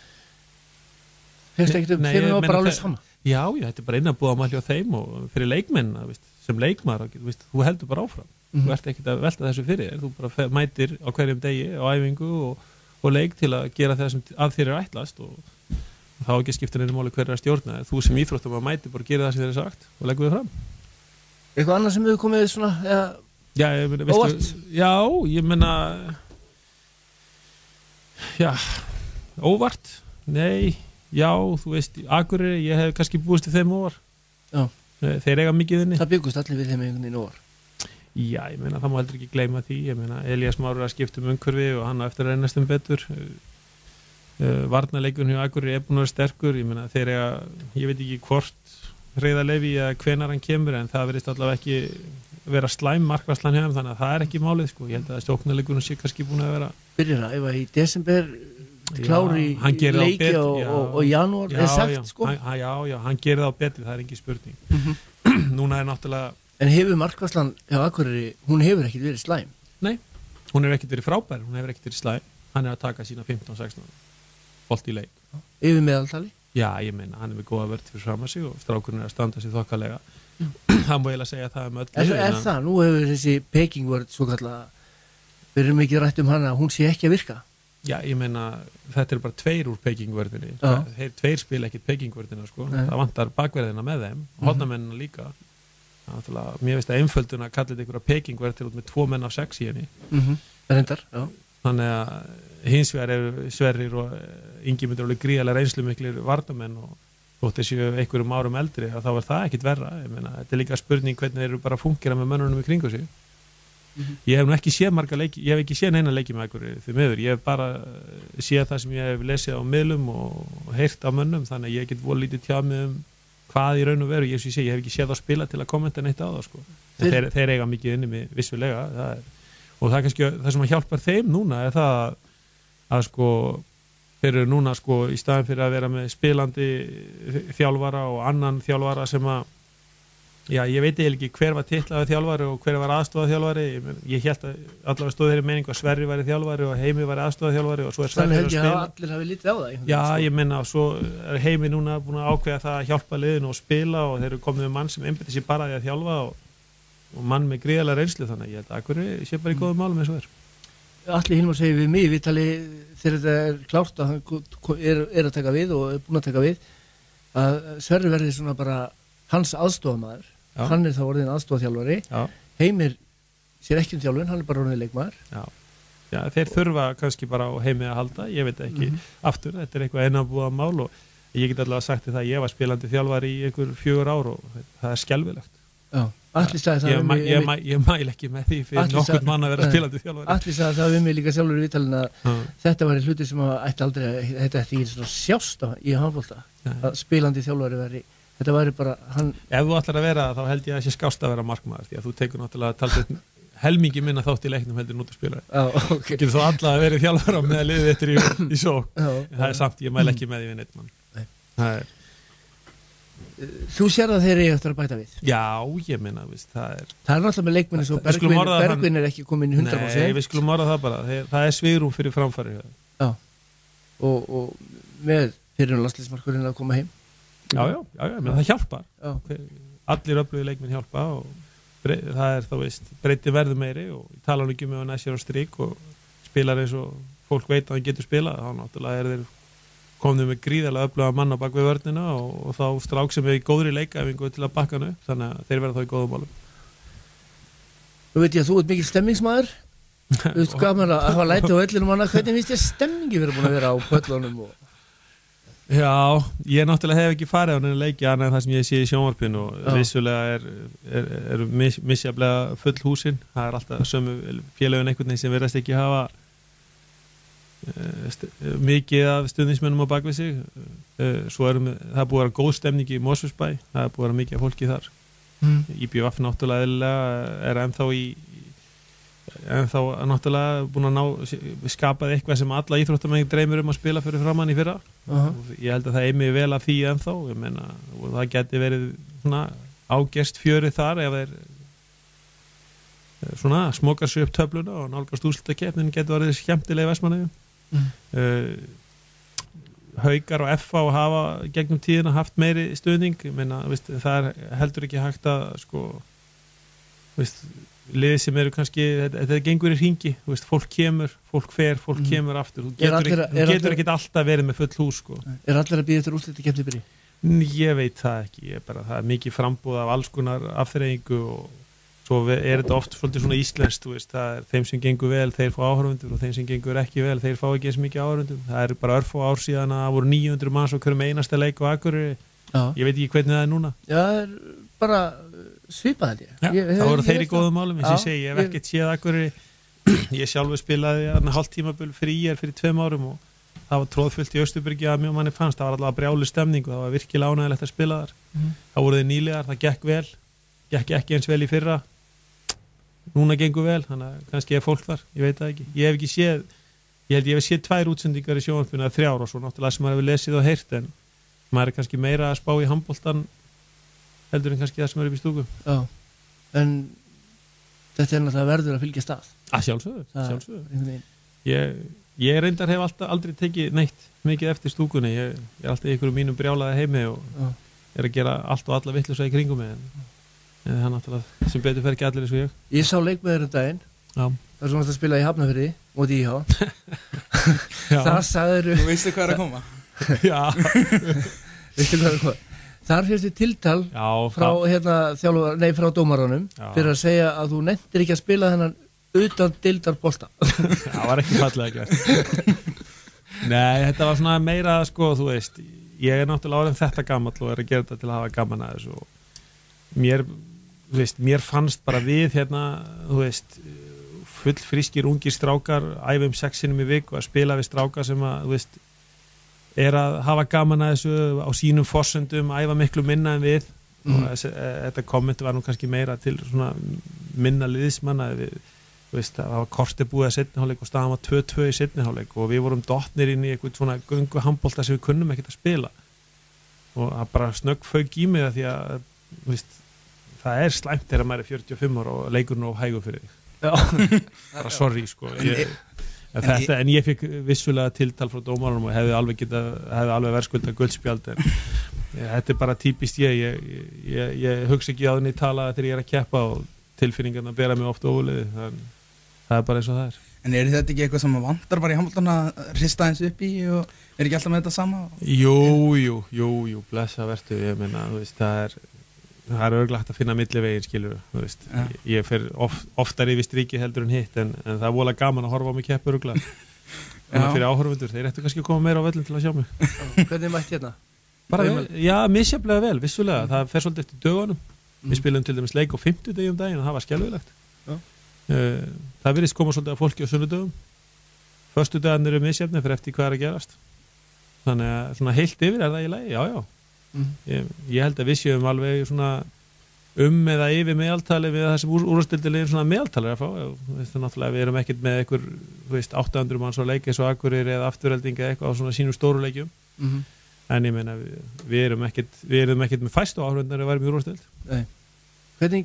finnst ekkert þeir eru bara alveg sama Já, þetta er bara innanbúðamál hjá þeim og fyrir leikmenn sem leikmaður, þú heldur bara áfram þú ert ekkert að velta þessu fyrir þú bara mætir á hverjum degi á æfingu og leik til að gera það sem að þér er ætlast og þá ekki skiptir neina máli hver er að stjórna þú sem íþróttum að mæti bara gera það sem þér er sagt og leggur þið fram Eitthvað annað sem hefur komið svona óvart? Já, ég meina óvart? Nei, já, þú veist Akureyri, ég hef kannski búist í þeim óvar þeir eiga mikið inni Það byggust allir við þeim einhvern veginn óvar Já, ég meina, það má heldur ekki gleyma því ég meina, Elías Már er að skipta umhverfi og hann á eftir að reynast betur varnarleikurinn hjá Akureyri er búin að vera sterkur ég meina, þeir eiga, ég veit ekki hvort Hreiðar Leví eða hvenar hann kemur en það verðist allavega ekki vera slæm markvarslan hjá þeim, þannig að það er ekki málið sko. Ég held að stjórnarleikurinn sé kannski búin að vera byrjar að æfa í desember klári leiki og janúar er sagt sko hann gerir það á betri, það er ekki spurning núna er náttúrulega En hefur markvarslan hjá Akureyri hún hefur ekkert verið slæm? Nei, hún hefur ekkert verið frábær hún hefur ekkert verið slæm, hann er að taka sína 15-16 bolt í leik Yfir meðaltali? Já, ég meina, hann er með góða vörð fyrir fram að sig og strákurinn er að standa sig þokkalega það má eiginlega segja það öll Er það? Nú hefur þessi Peking vörð svo kallega verið mikið rætt hana hún sé ekki að virka Já, ég meina, þetta er bara 2 úr Peking-vörðinni þeir 2 spila ekkit Peking-vörðina sko. Það vantar bakverðina með þeim hodnamennina líka mér veist að einföldun að kalla þetta einhverja Peking-vörð til út með 2 menn af 6 í henni þannig að hins vegar eru Sverrir og Ingimundur alveg gríðarlega reynslumiklir varnamenn og þótt þessi einhverjum árum eldri þá er það ekkit verra ég meina, þetta er líka spurning hvernig þeir eru bara að fungera með mönnunum í kringu sig Ég hef nú ekki séð marga leiki, ég hef ekki séð neina leiki með Akureyri því miður, ég hef bara séð það sem ég hef lesið á miðlum og heyrt á mönnum, þannig að ég get voru lítið tjáð með hvað í raun og veru, ég hef ekki séð á spila til að kommenta neitt á það sko. Þeir eiga mikið inni með vissulega, og það er kannski það sem að hjálpar þeim núna er það að sko, þeir eru núna sko í staðin fyrir að vera með spilandi þjálfara og annan þjálfara sem að Já, ég veit ekki hver var titlaður þjálfari og hver var aðstoðarþjálfari. Ég hélt að allavega stóð þeirri meiningu að Sverrir væri þjálfari og Heimi væri aðstoðarþjálfari og svo er Sverrir að spila. Allir hafi lítið á það. Já, ég menna og svo er Heimi núna búin að ákveða það að hjálpa liðinu og spila og þeir eru komið með mann sem einbeitir sér bara því að þjálfa og mann með gríðarlega reynslu þannig ég held að Akureyri sé bara í góðum málum eins og er. Atli Hilmar segir við mig viðtali þegar þetta er klárt að hann er að taka við og er búin að taka við að Sverrir verði svona bara hans aðstoðarmaður. Hann er þá orðin aðstoðarþjálfari. Heimir sér ekki þjálfun, hann bara orðinn leikmaður. Já, þeir þurfa kannski bara á heimi að halda, ég veit ekki aftur, þetta eitthvað einanbúða mál og ég get allavega sagt það að ég var spilandi þjálfari í einhver 4 ár og það skjelfilegt. Já, Atli sagði það ég mæl ekki með því fyrir nokkurn mann að vera spilandi þjálfari. Atli sagði það við mig líka sjálfur í viðtalinu að þetta var hluti sem ætti aldrei þetta ætti ekki svona sjást í handbolta að spilandi þjálfari þetta væri bara hann. Ef þú ætlar að vera þá held ég að sé skást að vera markmaður því að þú tekur náttúrulega talsveit helmingi minna þátt í leiknum heldur nút að spila. Okay. Getur þú alla að vera þjálfara með að liðið eftir í sók. Það samt, ég mæl ekki með því við neitt mann. Það Þú sér það þegar ég eftir að bæta við? Já, ég minna, það er náttúrulega með leikmenni svo Bergvin ekki komin í 100%. Nei, við skulum orða það bara. Það er svigrúm fyrir framfæri. Já, og með fyrir landsliðsmarkurinn að koma heim. Já, menn það hjálpar. Allir öflugir leikmenn hjálpa og það er þá breyti verður meiri og ég tala ekki með að næst sér á strik og spilar eins og fólk veit að hann getur spilað. Þá náttúrulega þeir komum með gríðarlega öfluga mann á bak við vörnina og þá strák sem er í góðri leikaæfingu til að bakka hann upp, þannig að þeir verða þá í góðum málum. Nú veit ég að þú ert mikil stemmingsmaður. Þú veist gaman að hafa læti á öllinum annað. Hvernig finnst þér stemmingi verið búin að vera á pöllunum? Já, ég náttúrulega hef ekki farið á neina leiki annað en það sem ég sé í sjónvarpinu og vissulega eru misjaflega full húsin. Það er alltaf sömu félögin einhvern veginn sem verðast ekki hafa mikið af stuðningsmönnum á bakvið sig. Svo það búið að vera góð stemning í Mosfellsbæ, það búið að vera mikið af fólki þar. IBVF náttúrulega er ennþá náttúrulega búin að skapað eitthvað sem alla íþróttamenn dreymir að spila fyrir framann í fyrra. Ég held að það eimi vel af því ennþá, ég meina, og það geti verið svona ágerst fjörið þar ef þeir svona smokar sig upp töfluna og nálgast úrslitakeppnin getur verið skemmtilega í Vestmannaeyjum. Haukar og FH hafa gegnum tíðina haft meiri stuðning, ég meina, það heldur ekki hægt að liðið sem eru kannski, þetta gengur í hringi, fólk kemur, fólk fer, fólk kemur aftur, þú getur ekki alltaf verið með full hús. Er allir að býða eftir úrslitakeppni byrji? Ég veit það ekki, það er mikið frambúð af alls konar afþreyingu og svo er þetta oft svolítið svona íslenskt, það er þeim sem gengur vel, þeir fá áhorfendur og þeim sem gengur ekki vel, þeir fá ekki eins mikið áhorfendur. Það er bara örfá ár síðan að það voru 900 manns á hverjum einasta leik á Akureyri. Ég veit ekki hvernig það er núna. Já, það er bara svipað held ég. Það voru þeir í góðum málum, eins og ég segi, ég hef ekkert séð Akureyri. Ég sjálfur spilaði hálftímabil fyrir 2 árum og það var tróðfullt í Austurbergi að mjög manni fannst, það var allavega brjálu stemning og það var virkilega ánægilegt að spila þar. Það voru þeir nýlegar, það gekk vel, gekk ekki eins vel í fyrra. Núna gengur vel, þannig að kannski er fólk þar, ég veit það ekki. Ég held ég hef séð 2 útsendingar í sjónvarpinu eða 3 og svo náttúrulega sem maður hefur lesið og heyrt en maður er kannski meira að spá í handboltan heldur en kannski það sem er upp í stúku. Já, en þetta er náttúrulega verður að fylgja stað. Sjálfsögðu. Ég reyndar hef aldrei tekið neitt mikið eftir stúkunni, ég er alltaf í einhverjum mínum brjálaði heimi og er að gera allt og alla vitlausa í kringum mig en það náttúrulega sem betur fer ekki allir eins og ég. Ég sá leik með þér daginn. Já. Það sem varst að spila í Hafnarfirði móti IH. Það sagður þú veistu hvað er að koma. Já. Veistu hvað er að koma. Þar fyrstu tiltal frá dómaranum fyrir að segja að þú nenntir ekki að spila þennan utan deildar bolta. Það var ekki fallega gert. Nei, þetta var svona meira þú veist, ég er náttúrulega orðinn þetta gamall og er að gera þetta til að hafa gaman að þessu og mér fannst bara við full frískir ungir strákar æfum 6 sinnum í viku að spila við strákar sem að er að hafa gaman að þessu á sínum forsendum, æfa miklu minna en við og þetta komment var nú kannski meira til svona minna liðsmanna það var kortið búið að seinni hálfleik og staðan var 2-2 í seinni hálfleik og við vorum dottnir inn í eitthvað svona göngu handbolta sem við kunnum ekkert að spila og það bara snögg fauk í mig því að það er slæmt þegar maður er 45 ára og leikurinn og hægur fyrir þig. Bara sorry en ég fikk vissulega tiltal frá dómaranum og hefði alveg verðskulda guldspjald en þetta er bara típist ég hugsa ekki á þenni tala þegar ég er að keppa og tilfinningarna bera mig oft óliði það er bara eins og það er. En þetta ekki eitthvað sem vantar bara í handboltan að hrista eins upp í og er ekki alltaf með þetta sama? Jú, blessa vertu, ég meina það er það örugglega hægt að finna millivegin, skilur, þú veist. Ég fer oftar yfir strikið heldur en hitt, en það er voðalega gaman að horfa á mig keppa örugglega. Þannig fyrir áhorfendur, þeir ættu kannski að koma meira á völlum til að sjá mig. Hvernig mætti hérna? Bara vel, já, misjafnlega vel, vissulega. Það fer svolítið eftir dögunum. Við spilum til dæmis leik á 50 daginn og það var skelfilegt. Það virðist koma svolítið af fólki á sunnudögum. Föstudagarnir eru misjafnir fyrir eftir hvað er að gerast. Þannig að svona heilt yfir er það í lagi, já. Ég held að við séum alveg svona eða yfir meðaltali við það sem úrvalsdeildin svona meðaltali að fá. Náttúrulega við erum ekkert með einhver 800 manns á leik eins og Akureyri eða Afturelding eða eitthvað á svona sínum stóru leikjum. En ég meina við erum ekkert með fæstu áhörfundar að vera með úrvalsdeild. Nei. Hvernig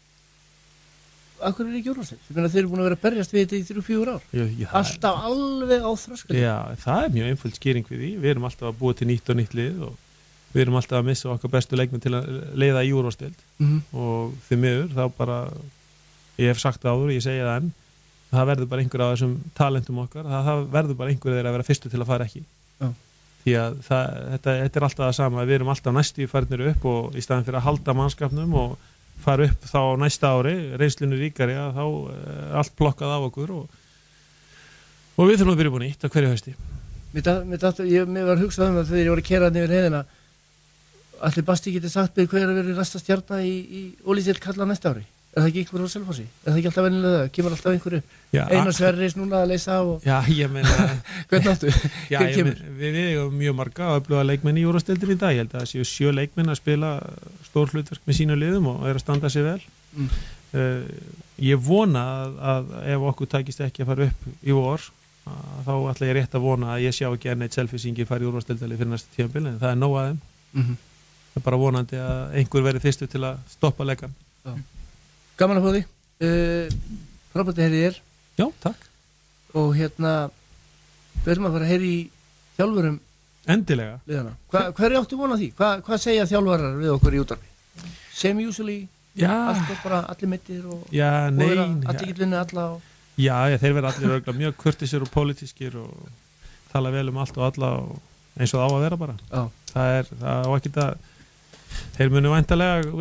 Akureyri ekki úrvalsdeild? Ég meina þeir eru búin að vera að berjast við þetta í 3-4 ár. Alltaf alveg á þröskuldinum. Já, það er mjög einföld skýring við því. Við erum alltaf að búa til nýtt og nýtt lið og við erum alltaf að missa okkar bestu leikmenn til að leiða í úrvalsdeild. Og því miður þá bara, ég hef sagt það áður, ég segi það enn, það verður bara einhver af þessum talentum okkar, það verður bara einhver þeirra að vera fyrstu til að fara ekki. Því að þetta er alltaf það sama, við erum alltaf næstu farnir upp og í staðin fyrir að halda mannskapnum og fara upp þá næsta ári, reynslunni ríkari, að þá er allt plokkað af okkur og við þurfum að byrja búin nýtt á hverju hausti. Mér var hugsað að þegar ég voru að keyra niður heiðina, allir Basti getið sagt með hver að vera næsta stjarna í Ólísdeild kalla næsta ári. Er það ekki einhver á Selfossi? Er það ekki alltaf venjulega það? Kemur alltaf einhverju? Einar Sverris núna að leysa af og... Já, ég meina... Hvernig áttu? Við eigum mjög marga og öfluga leikmenn í úrvalsdeildinni í dag. Ég held að það séu 7 leikmenn að spila stór hlutverk með sínu liðum og er að standa sig vel. Ég vona að ef okkur takist ekki að fara upp í vor, þá ætla ég rétt að vona að ég sjá ekki enn eitt Selfossingi fara í úrvalsdeildinni fyrir næsta tímabil, en það er nóg að þeim. Það er bara vonandi að einhver verði fyrstu til að stoppa leikann. Gaman að fá því. Frábært að heyri þér. Já, takk. Og við erum að fara að heyri í þjálfurum. Endilega. Hver áttu von á því? Hvað segja þjálfarar við okkur í útvarpi? Semi-usually? Allt bara allir mittir og allir gillinu alla og... Já, þeir verða allir örgulega mjög kurtisir og pólitískir og tala vel allt og alla og eins og það á að vera bara. Það á ekki að þeir munu væntanlega,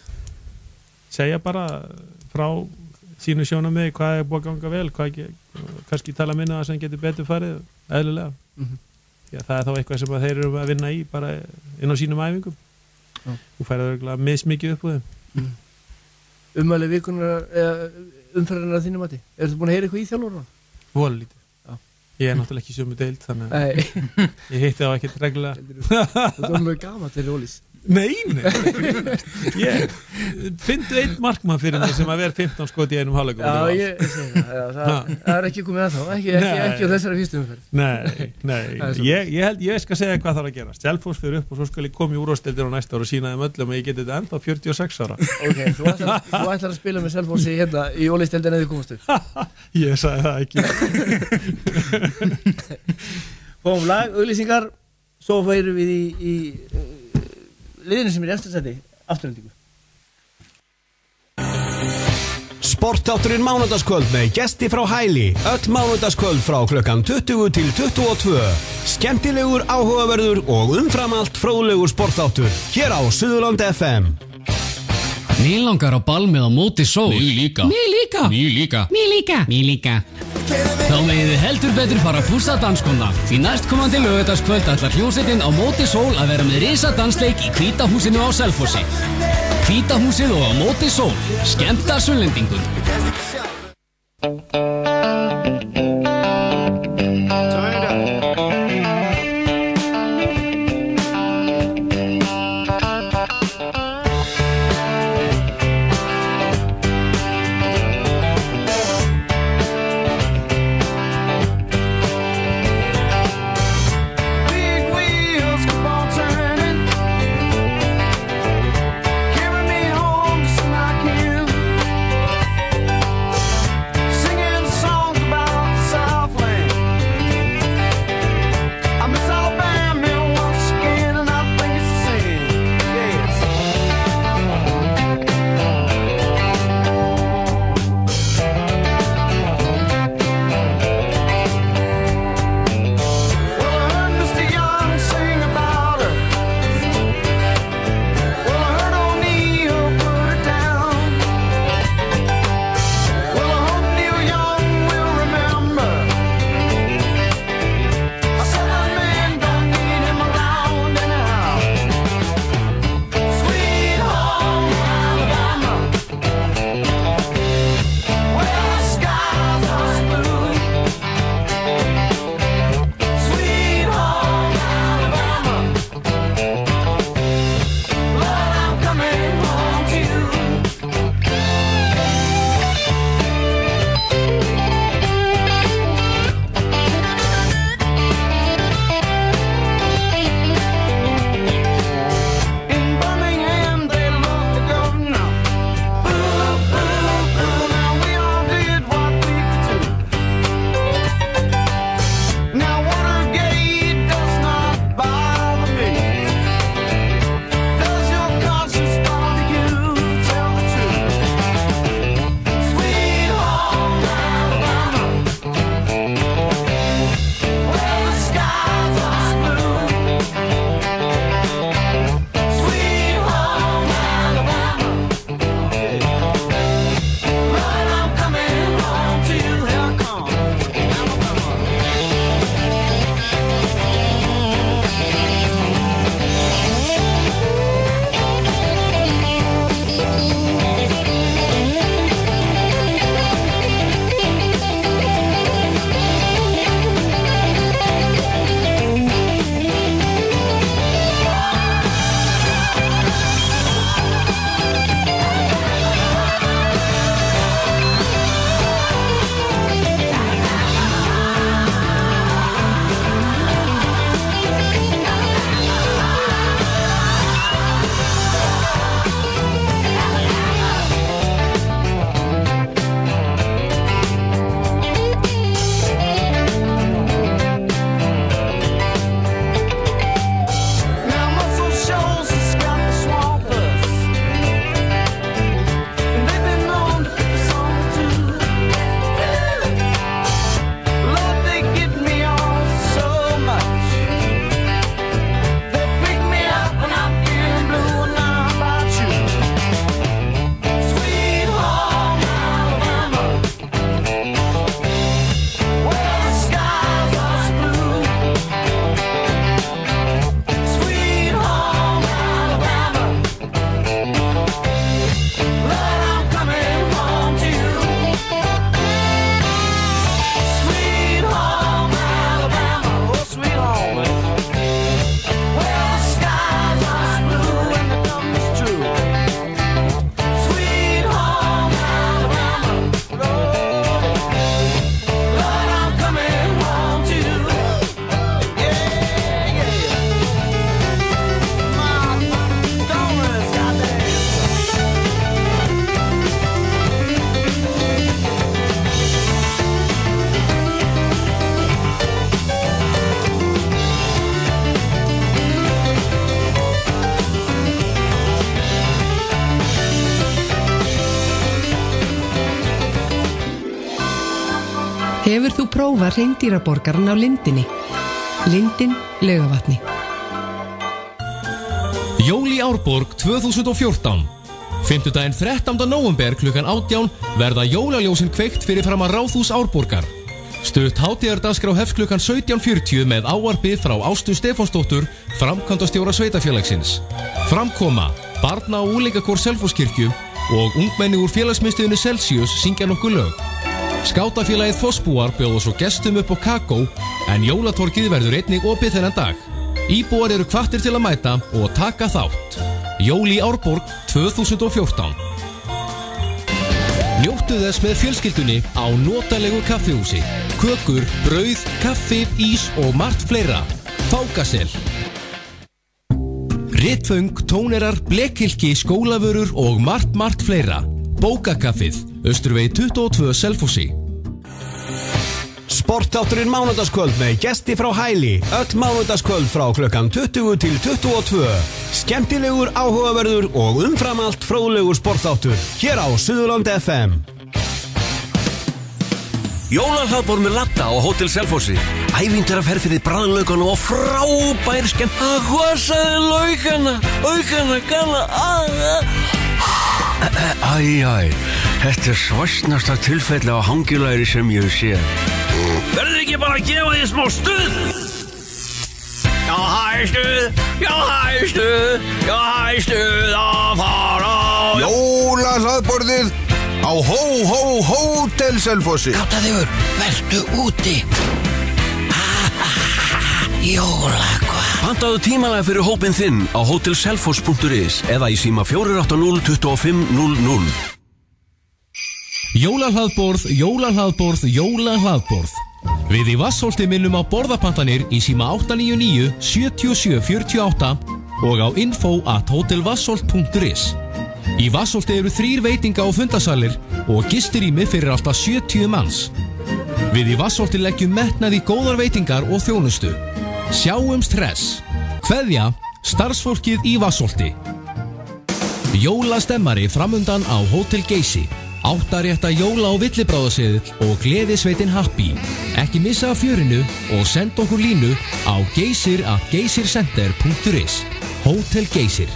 segja bara frá sínu sjónarmiði hvað er búið að ganga vel, hvað ekki, kannski tala minna að sem getur betur farið, eðlilega. Já, það er þá eitthvað sem þeir eru að vinna í bara inn á sínum æfingum. Þú færið örgulega mismikið upp úr þeim. Ummæli vikunar umferðina þínu mati. Ertu búin að heyra eitthvað í þjálfurunum? Voða lítið. Ég er náttúrulega ekki í sömu deild, þannig að ég hitti á ekkert reglulega. Þú er alveg gaman til Ólís. Nei, ég fyndu einn markmann fyrir mig sem að vera 15 skot í einum hálfleikum. Já, ég segi það er ekki komið að þá, ekki á þessari fyrstu umferð. Nei, ég skal segja hvað þarf að gerast. Selfoss fyrir upp og svo skal ég koma í úrvalsdeildina á næsta ára og sína þeim öllum að ég geti þetta ennþá 46 ára. Ok, þú ætlar að spila með Selfossi hérna í Ólísdeildina eða komast upp? Ég sagði það ekki. Fáum lag, auglýsingar, svo færum við í liðinu sem er í eftir sæti, Aftureldingu. Sportátturinn mánudagskvöld með gesti frá Hæli. Öll mánudagskvöld frá klukkan 20 til 22. Skemmtilegur, áhugaverður og umfram allt fróðlegur sportáttur. Hér á Suðurland FM. Mér langar á ball með á móti sól. Mér líka. Þá megið þið heldur betur fara að pússa danskona. Því næstkomandi laugardagskvöld ætlar hljómsveitin á móti sól að vera með risa dansleik í Hvíta húsinu á Selfossi. Hvíta húsið og á móti sól. Skemmta Sunnlendingum. Singing Hefur þú prófað hreindýraborgaran á Lindinni? Lindin, Laugavatni. Jól í Árborg 2014. Fimmtudaginn 13. nóvember klukkan 18 verða jólaljósin kveikt fyrir framan Ráðhús Árborgar. Stutt hátíðardagskrá hefst klukkan 17:40 með ávarpið frá Ástu Stefánsdóttur, framkvæmdastjóra sveitarfélagsins. Framkoma, barna- og unglinjakór Selfosskirkju og ungmenni úr félagsmiðstöðinni Celsius syngja nokkur lög. Skátafélagið Fossbúar bjóða svo gestum upp á kakó, en jólatorgið verður einnig opið þennan dag. Íbúar eru hvattir til að mæta og taka þátt. Jól í Árborg 2014. Njóttu þess með fjölskyldunni á notalegu kaffihúsi. Kökur, brauð, kaffi, ís og margt fleira. Fákasel. Ritföng, tónerar, blekhylki, skólavörur og margt fleira. Bókakaffið, Austurvegi 22 Selfossi. Sportátturinn mánudagskvöld með gesti frá Hæli. Öll mánudagskvöld frá klukkan 20 til 22. Skemmtilegur, áhugaverður og umfram allt fróðlegur sportáttur. Hér á Suðurland FM. Jólahlaðborð með Latta á Hótel Selfossi. Ævintýraferð fyrir bragðlaukana og frábær skemmt. Hvað sagði laukana, gana. Æ, þetta svæsnasta tilfelli á hangilæri sem ég sé. Verður ekki bara að gefa því smá stuð? Já, hæ stuð að fara á Jólahlaðborðið á Hótel Selfossi. Gáttaðigur, vertu úti. Jólakvað. Pantaðu tímalega fyrir hópinn þinn á hotelselfoss.is eða í síma 480 25 00. Jólahlaðborð. Við í Vassholti minnum á borðapantanir í síma 899 77 48 og á info@hotelvassholt.is. Í Vassholti eru 3 veitinga- og fundasalir og gistirými fyrir alltaf 70 manns. Við í Vassholti leggjum metnað í góðar veitingar og þjónustu. Sjáumst hress. Kveðja, starfsfólkið í Vassholti. Jólastemmari framundan á Hótel Geysi. 8 rétta jóla- og villibráðaseðill og gleðisveitin Happy. Ekki missa af fjörinu og send okkur línu á geysir@geysircenter.is. Hótel Geysir.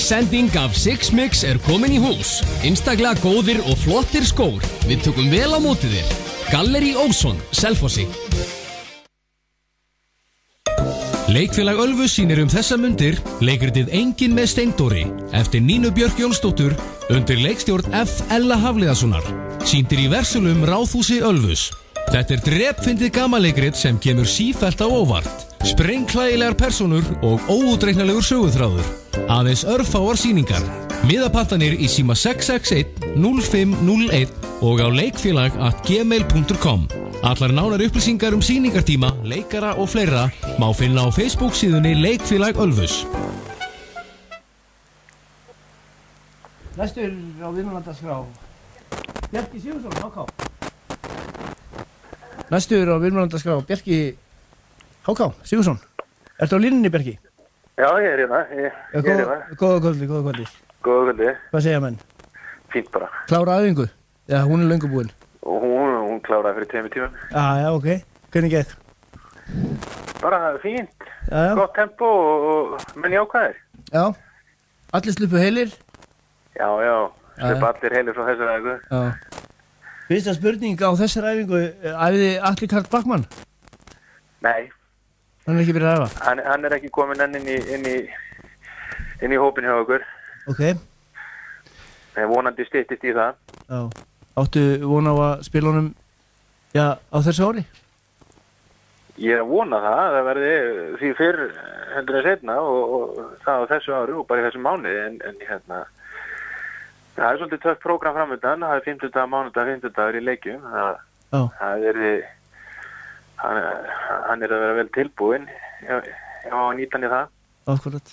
Sending af Six Mix komin í hús. Einstaklega góðir og flottir skór. Við tökum vel á móti þér. Gallerí Ósson, Selfossi. Leikfélag Ölfus sýnir þessa mundir leikritið Enginn með Steindóri eftir Nínu Björk Jónsdóttur undir leikstjórn F. Ella Hafliðasonar. Sýndir í Versölum Ráðhúsi Ölfus. Þetta drepfyndið gamanleikrit sem kemur sífellt á óvart. Sprengklægilegar persónur og óútreiknalegur söguþráður. Aðeins örfáar sýningar. Miðapantanir í síma 661 0501 og á leikfélag@gmail.com. Allar nánar upplýsingar sýningartíma, leikara og fleira má finna á Facebook síðunni Leikfélag Ölfus. Næstur á viðmælandaskrá Bjarki Sigurðsson, HK. Næstur á viðmælandaskrá Bjarki HK Sigurðsson. Ertu á línunni, Bjarki? Já, ég hérna. Góða kvöldi. Góða kvöldi. Hvað segja menn? Fínt bara. Klára æfingu? Já, hún löngu búin. Og hún kláraði fyrir 2 tímum. Já, ok. Hvernig gekk? Bara fínt. Já. Gott tempo og menn jákvæðir. Já. Allir sluppu heilir? Já. Sluppu allir heilir frá þessari æfingu. Já. Fyrsta spurning á þessari æfingu, æfiði Atli Karl Backmann? Nei. Hann ekki byrjað að æfa? Hann ekki komin enn inn í hópin hjá okkur. Ok. En vonandi styttist í það. Já. Áttu vona á að spila honum, á þessu ári? Ég vona það verði því fyrr heldur en seinna og það á þessu ári og bara í þessu mánuði en hérna það svolítið töff prógram framöndan, það 50 mánudag, 50 dagur í leikjum. Það hann að vera vel tilbúinn ef á að nýta hann í það. Akkurat.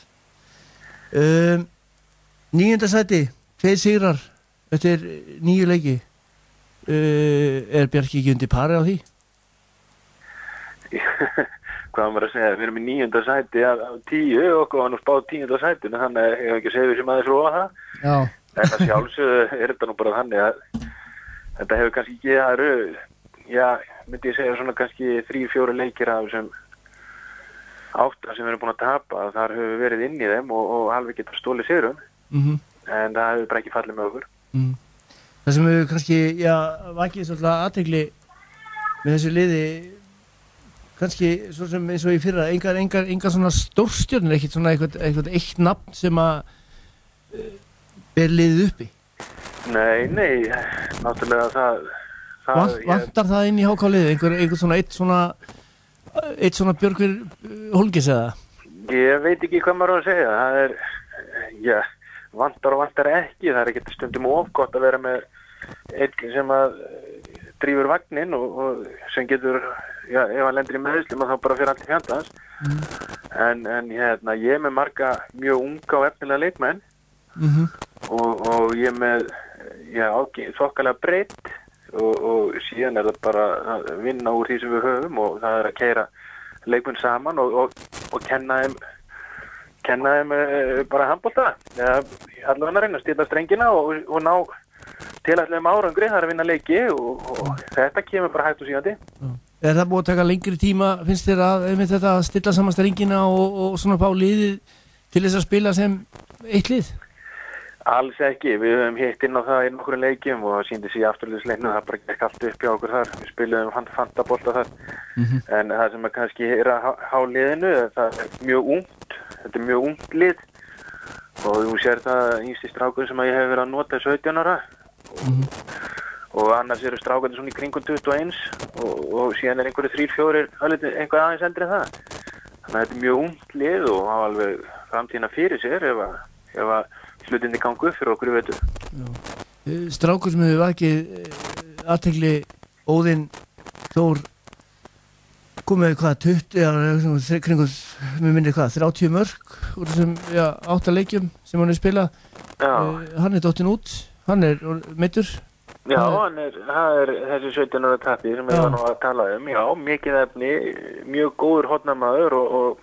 9. sæti, 2 sigrar eftir 9 leiki. Bjarki ekki undir pari á því? Hvað maður að segja, við erum í 9. sæti af 10 og okkur var nú spáð 10. sætinu, þannig að ég hef ekki segið sem aðeins róa það. Já. En að sjálfsögðu þetta nú bara þannig að þetta hefur kannski ekki myndi ég segja svona kannski 3-4 leikir af þessum 8 sem við erum búin að tapa og þar höfum við verið inn í þeim og alveg getur stólið sigrum. En það hefur bara ekki fallið með okkur. Það sem hefur kannski, vakið svolítið athygli með þessu liði, kannski svo sem eins og í fyrra, engar svona stórstjörnur, ekkert svona eitthvað eitt nafn sem að ber liðið uppi. Nei, náttúrulega það vantar það inn í HK-liðið, einhver svona eitt svona Björgvin Hólgis eða? Ég veit ekki hvað maður á að segja, það er, vantar og vantar ekki, það er ekkert stundum ofgott að vera með einn sem að drífur vagnin og sem getur, ef hann lendir í meðslum þá bara fyrir allt í fjandans. En ég er með marga mjög unga og efnilega leikmenn og ég er með þokkalega breytt og síðan er það bara að vinna úr því sem við höfum og það er að keyra leikmenn saman og kenna þeim bara handbolta. Allavega reyna að stilla strengina og ná tilætluðum árangri, það er að vinna leiki og þetta kemur bara hægt og sígandi. Er það búið að taka lengri tíma, finnst þér að stilla saman strengina og svona fá liðið til þess að spila sem eitt lið? Alls ekki, við höfum hitt inn á það í nokkrum leikjum og sýndi sig í afturliðsleiknum, það bara gekk allt upp hjá okkur þar, við spiluðum fantabolta þar. En það sem kannski er að há liðinu, það er mjög ungt, þetta er mjög ungt lið og þú sér það yngsti strákur sem ég hef verið að nota 17 ára og annars eru strákarnir svona í kringum 21 og síðan er einhverju 3-4 einhver aðeins eldri en það. Þannig að þetta er mjög ungt lið og hafa alveg framtíðina fyrir sér ef að hlutinni gangi upp fyrir okkur í vetur. Strákur sem hefur vakið athygli, Óðinn Þór komið kringum, mér minnir 30 mörk úr þessum 8 leikjum sem hann er spilað. Hann er dottinn út, hann er meiddur. Já, það er þessi 17 ára tappi sem ég var nú að tala um. Já, mikið efni, mjög góður hotnamaður og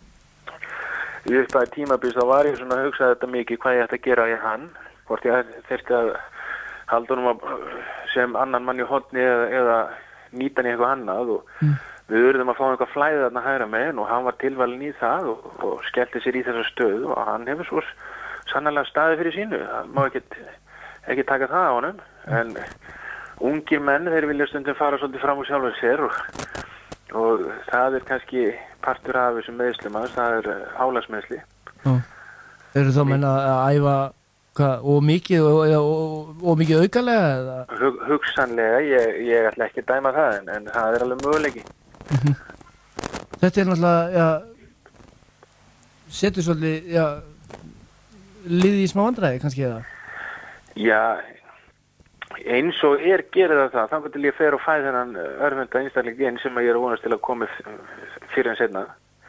í uppæði tímabils þá var ég svona að hugsa þetta mikið hvað ég ætti að gera í hann, hvort ég þurfti að halda honum sem annan mann í hotni eða nýta hann í eitthvað annað og við urðum að fá eitthvað flæðið þarna hægra megin og hann var tilvalinn í það og skellti sér í þessa stöðu og hann hefur svo sannarlega staðið fyrir sínu, það má ekki taka það á honum, en ungir menn, þeir vilja stundum fara svolítið fram úr sjálfur sér og það kannski partur af þessum meiðslum hans, það álagsmeiðsli. Eru þá menn að æfa og mikið aukalega? Eða? Hugsanlega, ég ætla ekki að dæma það, en það alveg möguleiki. Þetta náttúrulega, setur svolítið, liðið í smá vandræði kannski eða? Já, eins og gerir það, þannig til ég fer og fæ þennan örfenda einstakling sem ég vonast til að koma fyrir en seinna.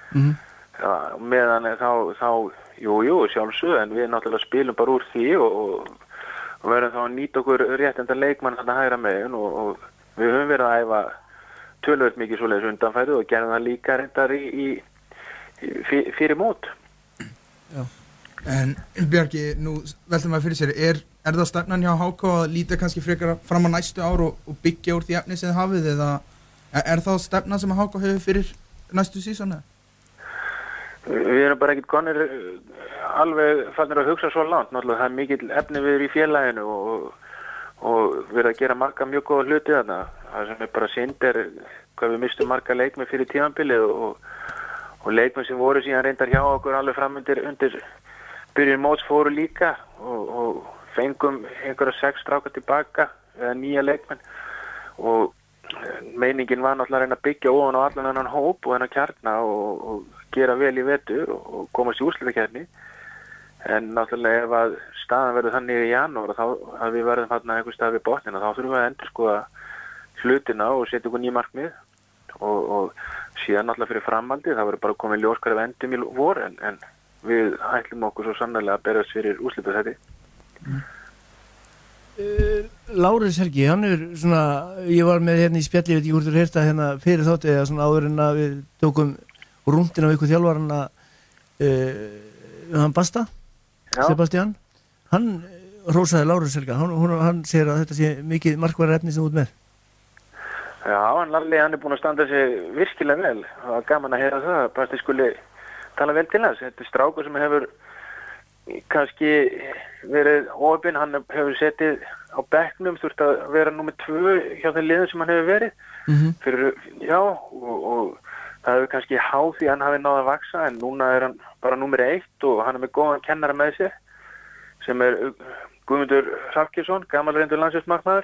Meðan þá, jú, sjálfsög, en við náttúrulega spilum bara úr því og verðum þá að nýta okkur réttenda leikmann þarna hægra megin og við höfum verið að æfa tölvöld mikið svoleiðis undanfæri og gerðum það líka reyndar fyrir mót. Já. En Bjarki, nú veltum maður fyrir sér, er það stefnan hjá HK að líta kannski frekar fram á næstu ár og byggja úr því efni sem þið hafið, eða er það stefnan sem HK hefur fyrir næstu sísoni? Við erum bara ekkert konir alveg fannir að hugsa svo langt, náttúrulega það mikill efni við í félaginu og verið að gera marga mjög góða hluti þarna. Það sem bara synd hvað við mistum marga leikmenn fyrir tímabilið og leikmenn sem voru síðan reyndar hjá okkur alveg fram undir byrjun móts fóru líka og fengum einhverja 6 stráka tilbaka eða 9 leikmenn og meiningin var náttúrulega að reyna að byggja ofan á allan annan hóp og hennar kjarna og gera vel í vetur og komast í úrslitakeppni. En náttúrulega ef að staðan verður þannig í janúar þá að við verðum þarna einhvers stað við botnina, þá þurfum við að endurskoða hlutina og setja okkur ný markmið og síðan náttúrulega fyrir framhaldi það verður bara komið ljós hvar við endum í vor en við ætlum okkur svo sannarlega að berast fyrir úrslitakeppni. Lárus Helgi, hann svona, ég var með hérna í spjalli, ég veit ekki hvort þú heyrst að hérna fyrir þátti eða svona áður en að við tókum rúndin af ykkur þjálfarana hann Basta, Sebastian, hann hrósaði Lárus Helga, hann segir að þetta sé mikið markværa efni sem út með. Já, Lalli, hann búinn að standa sig virkilega vel, það var gaman að heyra það, Basti skuli tala vel til hans, þetta strákur sem hefur kannski verið opinn, hann hefur setið á bekknum, þurft að vera númer 2 hjá þeim liðum sem hann hefur verið fyrir, og það hefur kannski háð því hann hafi náð að vaksa en núna hann bara númer 1 og hann með góðan kennara með sér sem Guðmundur Hrafkesson, gamall reyndur landsliðsmarkmaður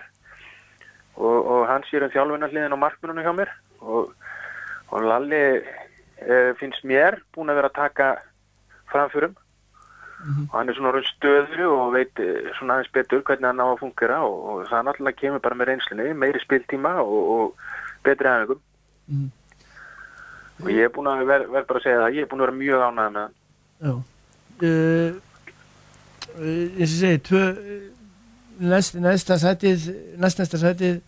og hann sér þjálfunarliðin á markmennunum hjá mér og Lalli finnst mér búinn að vera að taka framförum og hann svona raun stöðri og veit svona aðeins betur hvernig hann á að fungera og það náttúrulega kemur bara með reynslunni, meiri spiltíma og betri æfingum. Og ég búinn að verð bara að segja það, ég búinn að vera mjög ánægður með hann. Já. Eins og segi, næstnæsta sætið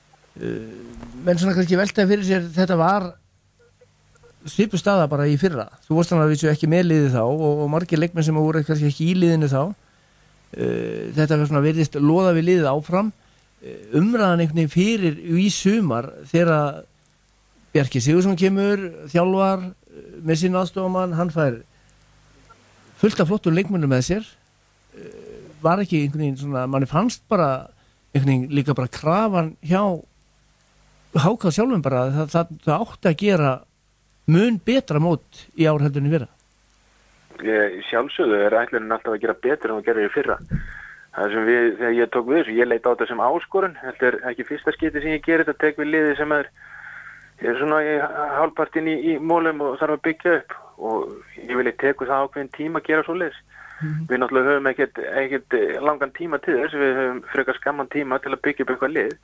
menn svona kannski velta fyrir sér, þetta var svipuð staða bara í fyrra. Þú vorst þannig að við séu ekki með liðið þá og margir leikmenn sem voru kannski ekki í liðinu þá. Þetta var svona virðist loða við liðið áfram. Umræðan einhvern veginn fyrir í sumar þegar Bjarki Sigurðsson kemur, þjálfar með sín aðstofamann, hann fær fullt af flottum leikmennum með sér. Var ekki einhvern veginn svona, manni fannst bara einhvern veginn líka bara krafan hjá HK sjálfum bara, það átti að gera mun betra mót í ár heldur en í fyrra. Sjálfsögðu ætlunin alltaf að gera betur en að gera í fyrra. Það sem þegar ég tók við þessu, ég leit á þetta sem áskorun, þetta ekki fyrsta skipti sem ég gerir þetta, tek við liði sem svona í hálfpartin í mólum og þarf að byggja upp og ég vilja teku það ákveðin tíma að gera svoleiðis. Við náttúrulega höfum ekkert langan tíma til þess, við höfum frekar skamman tíma til að byggja upp eitthvað lið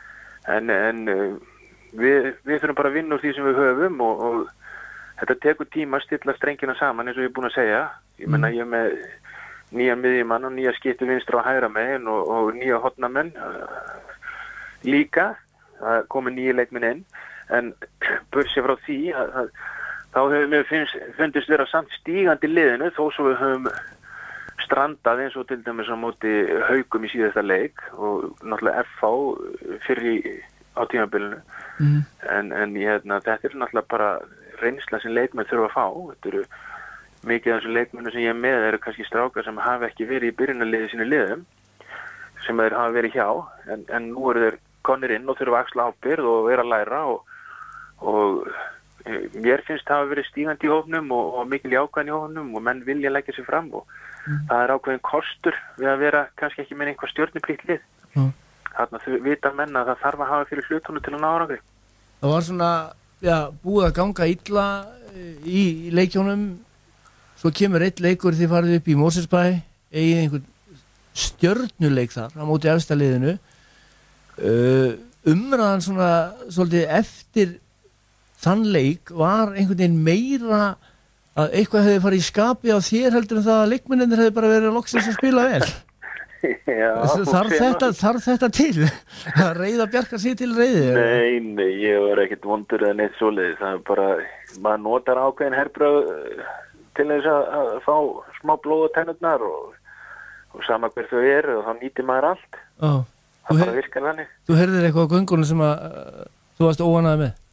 en við þurfum bara að vinna úr því sem við höfum og þetta tekur tíma að stilla strengina saman eins og ég er búinn að segja. Ég menna ég er með nýja miðjumann og nýja skipti vinstra og hægra megin og nýja hotnamenn líka, það komið nýja leikmenn inn en bursi frá því að þá hefur mér fundist vera samt stígandi liðinu þó svo við höfum strandað eins og til dæmis á móti Haukum í síðasta leik og náttúrulega FH fyrir á tímabilinu en þetta náttúrulega bara reynsla sem leikmenn þurfa að fá. Þetta eru mikið af þessu leikmönnum sem ég er með eru kannski strákar sem hafa ekki verið í byrjunarliði sínu liðum sem þeir hafa verið hjá en nú eru þeir komnir inn og þurfa að axla ábyrgð og vera að læra og mér finnst það hafa verið stígandi í hópnum og mikil jákvæðin í hópnum og menn vilja leggja sig fram og það er ákveðin kostur við að vera kannski ekki með einhver stjörnuplíkt lið. Þarna vita menn að það þarf að hafa fyrir hlutunum til að ná árangri. Það var svona, búið að ganga illa í leikjónum, svo kemur einn leikur þið farið upp í Mosfellsbæ, eigið einhvern stjörnuleik þar á móti efsta liðinu. Umræðan svona svolítið eftir þann leik var einhvern veginn meira að eitthvað hefði farið í skapi á þér heldur en það að leikmennirnir hefði bara verið loksins að spila vel. Já, þarf þetta til að reiða Bjarkar sig til reiði? Nei, ég var ekkert vondur eða neitt svoleiðis. Það er bara, maður notar ákveðin herbröð til þess að fá smá blóð á tennurnar og sama hver þau eru og þá nýtir maður allt. Það bara virkar þannig. Þú heyrðir eitthvað á göngunum sem að þú varst óánægður með?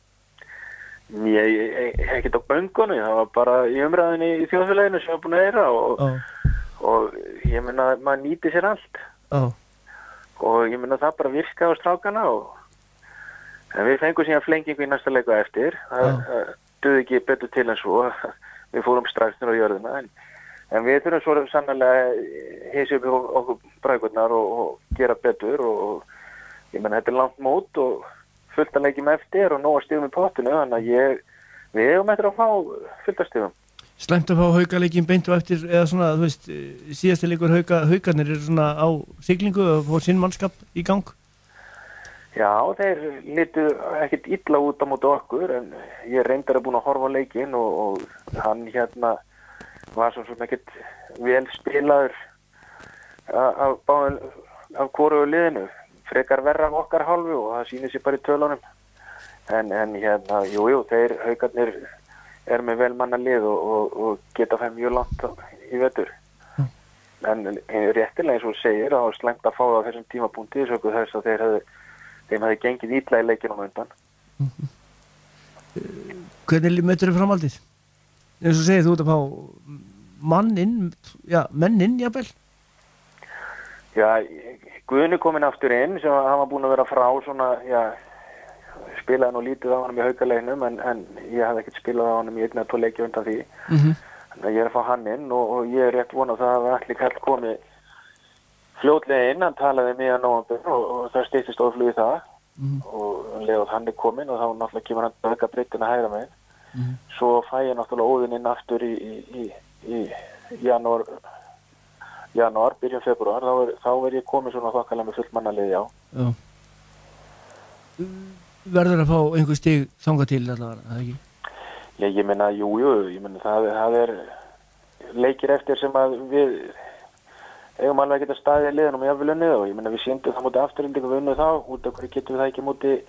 Ég ekkert á göngunum, það var bara í umræðinni í þjóðfélaginu sem ég var búin að heyra og ég meina maður nýtir sér allt og ég meina það bara virka á strákana en við fengum síðan flengingu í næsta leiku eftir það duði ekki betur til en svo við fórum strax nýra á jörðina en við þurfum svo sannarlega hýsa upp okkur brækurnar og gera betur og ég meina þetta er langt mót og fullt að leikjum eftir og nóga stigum í pottinu þannig að við hefum eftir að fá fullt að stigum. Slæmt að fá Haukaleikin beint og eftir eða svona, þú veist, síðasti leikur Haukarnir eru svona á siglingu og fór sinn mannskap í gang? Já, þeir litu ekkert illa út á móti okkur en ég reyndar að búin að horfa á leikinn og hann var svo ekkert vel spilaður af hvoru liðinu. Frekar verra af okkar hálfu og það sýnir sér bara í tölunum en jú, þeir Haukarnir er með vel manna lið og geta fæð mjög langt í vetur en réttilega eins og segir að það var slæmt að fá það á þessum tímapunkti þess að þeim hefði gengið illa í leikinum undan. Hvernig mötur þið framhaldið? Eins og segir þú ert að fá mennin jafnvel? Já, Guðni kominn aftur inn sem hann var búin að vera frá svona, spilaði nú lítið á honum í Haukaleiknum en ég hafði ekkert spilað á honum í 1 eða 2 leiki undan því. Þannig að ég er að fá hann inn og ég er rétt vonað það að Atli Karl komi fljótlega inn, hann talaði miðjan nóvember og það styttist óflugið það og leið hann er kominn og þá náttúrulega kemur hann að auka breytina hægra megin. Svo fæ ég náttúrulega Óðinn inn aftur í janúar, byrjun februar, þá er ég komið svona þokkalega með fullt mannaliði á. Já. Verður að fá einhver stig þangað til allavega, það ekki? Já, ég meina, jú, ég meina það er leikir eftir sem að við eigum alveg að geta staðið í liðunum og jafnvel unnið og ég meina við sýndum það mútið afturrindingu við unnið þá, út af hverju getum við það ekki mútið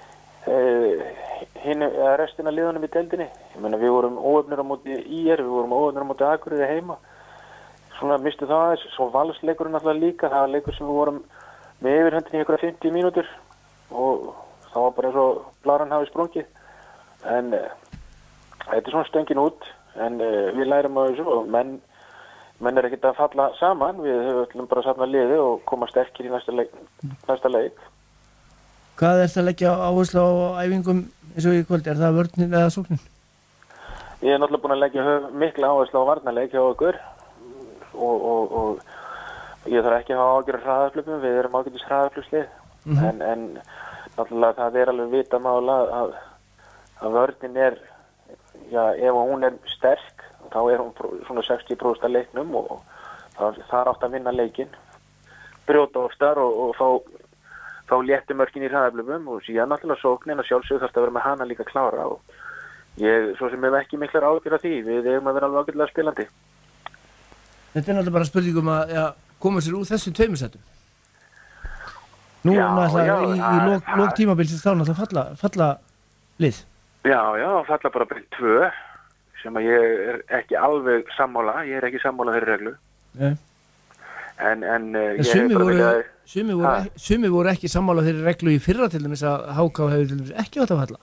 restina liðunum í deildinni. Ég meina við vorum óöfnir á mútið IR, við vorum óöfnir á mútið Akureyri heima. Svona mistu það aðeins, svo valsleikurinn alltaf líka, það var leikur sem við vorum með yfirhöndin í einhverja 50 mínútur og það var bara eins og blaran hafi sprungið en þetta er svona stöngin út en við lærum á þessu og menn er ekkert að falla saman, við höfum bara að safna liði og koma sterkir í næsta leik. Hvað er það að leggja áherslu á æfingum eins og í kvöld, er það vörnin eða sóknin? Ég er náttúrulega búin að leggja mikla áherslu á varnarleik hjá okkur og ég þarf ekki að hafa ágjörð hraðaflöfum, við erum ágjörðis hraðaflöfslið en náttúrulega það er alveg vita mála að vörnin er ef hún er sterk þá er hún svona 60% af leiknum og það er átt að vinna leikinn brjóta oftar og fá létti mörkin í hraðaflöfum og síðan náttúrulega sóknin að sjálfsögðu þarf að vera með hana líka klára og ég svo sem hef ekki miklar ágjörð af því, við eigum að vera alveg ágjörðlega spilandi. Þetta er náttúrulega bara spurningum að koma sér úr þessum tveimursettum. Nú er náttúrulega í lok tímabilsins þá náttúrulega falla lið. Já, falla bara byrjum 2 sem að ég er ekki alveg sammála, ég er ekki sammála þeirri reglu. Nei. En ég er bara Sumir voru ekki sammála þeirri reglu í fyrra til dæmis að HK hefur til dæmis ekki átt að falla.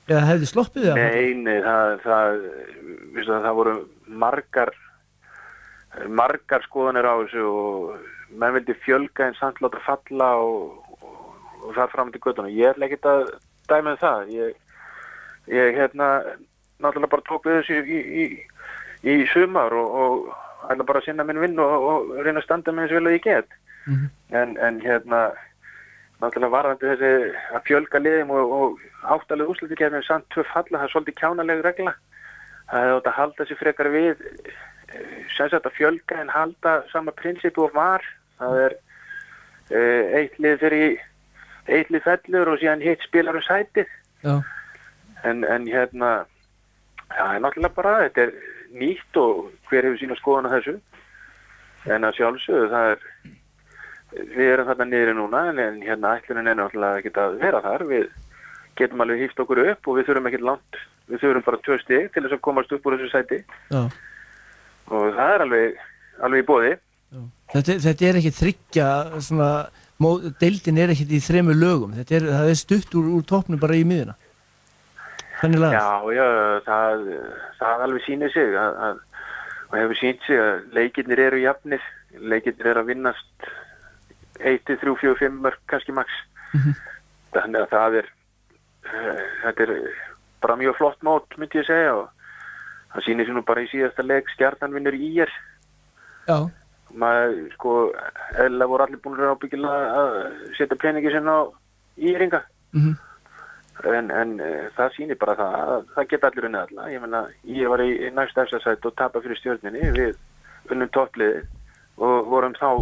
Eða hefði sloppið það? Nei, það voru margar skoðanir á þessu og menn vildi fjölga en samt láta falla og það fram til göttunum. Ég ætla ekkert að dæma það. Ég náttúrulega bara tók við þessu í sumar og ætla bara að sinna minn vinn og reyna að standa með eins vel að ég get. En náttúrulega varðandi þessi að fjölga liðum og áttalega úrslitakeppni samt 2 falla, það er svolítið kjánaleg regla. Það er að halda sér frekar við sem sagt að fjölga en halda sama prinsippu og var. Það er eitt lið fellur og síðan hitt spilar sætið. Já. En það er náttúrulega bara, þetta er nýtt og hver hefur sína skoðun á þessu. En að sjálfsögðu, við erum þarna niðri núna, en ætlunin er náttúrulega ekki að vera þar. Við getum alveg hýft okkur upp og við þurfum ekkert langt. Við þurfum bara 2 stig til þess að komast upp úr þessu sæti. Já. Og það er alveg í boði. Þetta er ekki þriggja, deildin er ekkert í 3 lögum. Það er stutt úr toppnum bara í miðuna. Þannig að... Já, það alveg sýnir sig og hefur sýnt sig að leikirnir eru jafnir. Leikirnir eru að vinnast 1, 3, 4, 5 mörg kannski max. Þannig að þetta er bara mjög flott mót, myndi ég segja, og það sýnir sig nú bara í síðasta leik, Stjarnan vinnur ÍR. Já. Maður, eðlilega voru allir búin að ábyggilega að setja peningi sinna á ÍR-inga. En það sýnir bara það geta allir unnið alla. Ég meina, ég var í næst efsta sæti og tapa fyrir Stjörninni við unnum toppliði og vorum þá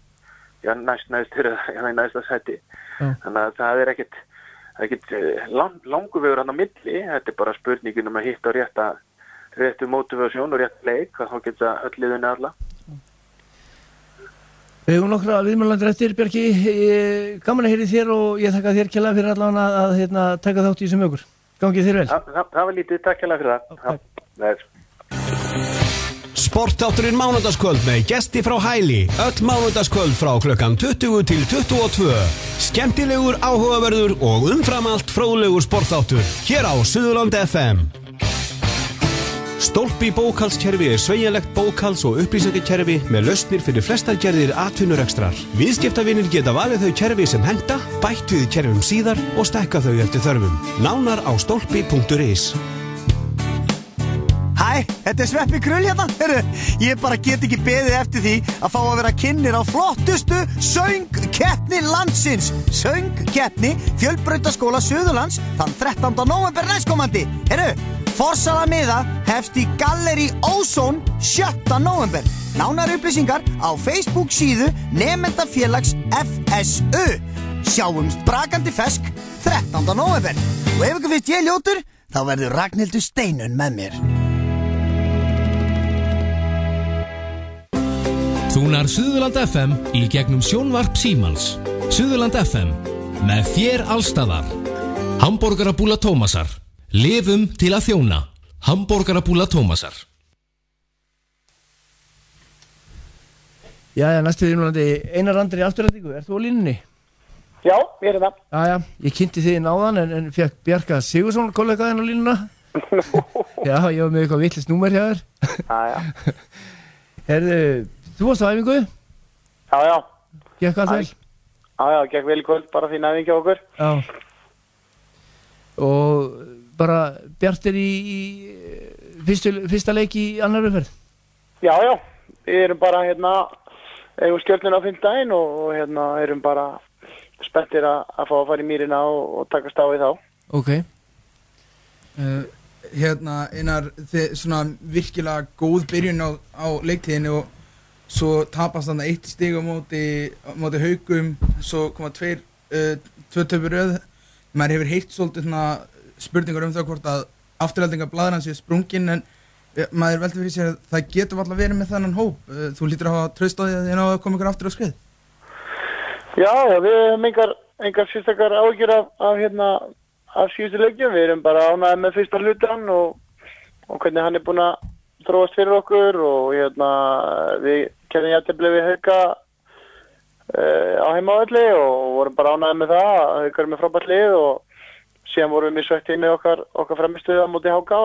næsta sæti. Þannig að það er ekkert langur vegur hann á milli. Þetta er bara spurningin um að hitta réttu motivasjón og rétt leik og þá geta öll liðunni alla. Við höfum nokkra viðmælandir eftir, Bjarki. Gaman að heyri þér og ég þakka þér kærlega fyrir allavega að taka þátt í þessum ökur. Gangið þér vel. Það var lítið, takk kærlega fyrir það. Sportátturinn mánudagskvöld með gesti frá Hæli. Öll mánudagskvöld frá klukkan 20 til 22. Skemmtilegur, áhugaverður og umfram allt fróðlegur sportáttur. Hér á Suðurland FM. Stolpi bókhaldskerfi er sveigjanlegt bókhalds- og upplýsingakerfi með lausnir fyrir flestar gerðir atvinnurekstrar. Viðskiptavinir geta valið þau kerfi sem henta, bætt við kerfum síðar og stækka þau eftir þörfum. Nánar á stolpi.is. Hæ, þetta er Sveppi Krull hérna. Ég bara get ekki beðið eftir því að fá að vera kynnir á flottustu söngkeppni landsins. Söngkeppni Fjölbrautaskóla Suðurlands þann 13. nóvember næstkomandi. Forsala miða hefst í Gallerí Ozone 7. nóvember. Nánari upplýsingar á Facebook síðu Nemendafélags FSU. Sjáumst brakandi fesk 13. nóvember. Og ef ykkur finnst ég ljótur, þá verður Ragnhildur Steinun með mér. Þú nær Suðurland FM í gegnum sjónvarp Símans. Suðurland FM með þér allstaðar. Hamborgarabúla Tómasar. Lifum til að þjóna. Hamborgarabúla Tómasar. Jæja, næstu viðmælandi Einar Andri Afturrætingu. Ert þú á línunni? Já, ég það. Jæja, ég kynnti þig náðan en fekk Bjarka Sigursson kollega þinn á línuna. Já, ég var með eitthvað vitlist númer hjá þér. Já. Herðu, þú varst á æfingu? Já. Gekk allt vel? Já, gekk vel í kvöld, bara þín æfingi á okkur. Já. Og bara bjartir í fyrsta leik í annar umferð? Já, við erum bara eigum Stjörnuna á 5. daginn og erum bara spenntir að fá að fara í mýrina og takast á við þá. Ok. Einar, þið svona virkilega góð byrjun á leiktíðinni og svo tapast þarna 1 stig á móti Haukum, svo koma 2 töpur röð. Maður hefur heyrt svolítið spurningar það hvort að afturhaldingarblaðran sé sprungin, en maður veldur fyrir sér að það getur alltaf verið með þennan hóp. Þú hlýtur að hafa traust á því að þið ná að koma ykkur aftur á skrið. Já, við hefum engar sérstakar áhyggjur af síðustu leikjum. Við erum bara ánægðir með fyrsta hlutan og hvernig hann er búinn að þróast fyrir okkur og við gerðum jafntefli við Hauka á heimavelli og vorum bara ánægðir með það. Haukar með frábært lið og síðan vorum við mjög svektir með okkar framistuðu á móti HK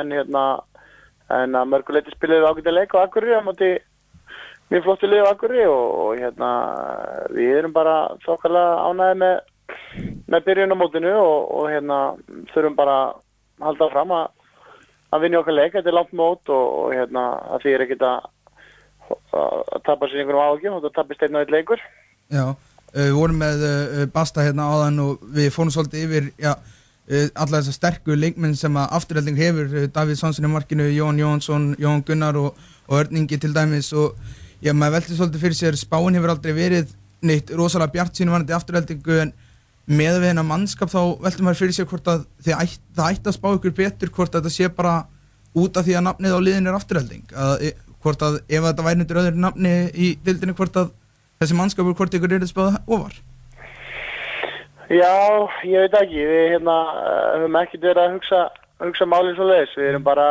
en að mörguleiti spiluðum við ágætlega leik á Akureyri á móti mjög flottu lið á Akureyri og við erum bara þokkalega ánægðir með byrjun á mótinu og þurfum bara að halda fram að vinna okkar leik. Þetta er langt mót og að því ekkert að tapa sér einhverjum áhugjum og það tapist einn og einn leikur. Já, við vorum með Basta áðan og við fórum svolítið yfir alla þessar sterku leikmenn sem að Afturelding hefur, Davíð Svansson í markinu, Jón Jónsson, Jón Gunnar og Örn Ingi til dæmis og maður velti svolítið fyrir sér, spáin hefur aldrei verið neitt rosalega bjartsýn varðandi Aftureldingu en með við hennar mannskap þá velti maður fyrir sér hvort að það ætti að spá ykkur betur, hvort að þetta sé bara út af því að nafnið á liðinu er Afturelding, hvort að ef þetta væri undir öðru nafni í deildinni hvort að þessi mannskapur hvort ykkur er að spáða ofar. Já, ég veit ekki, við höfum ekkert verið að hugsa málinn svo leiðis, við erum bara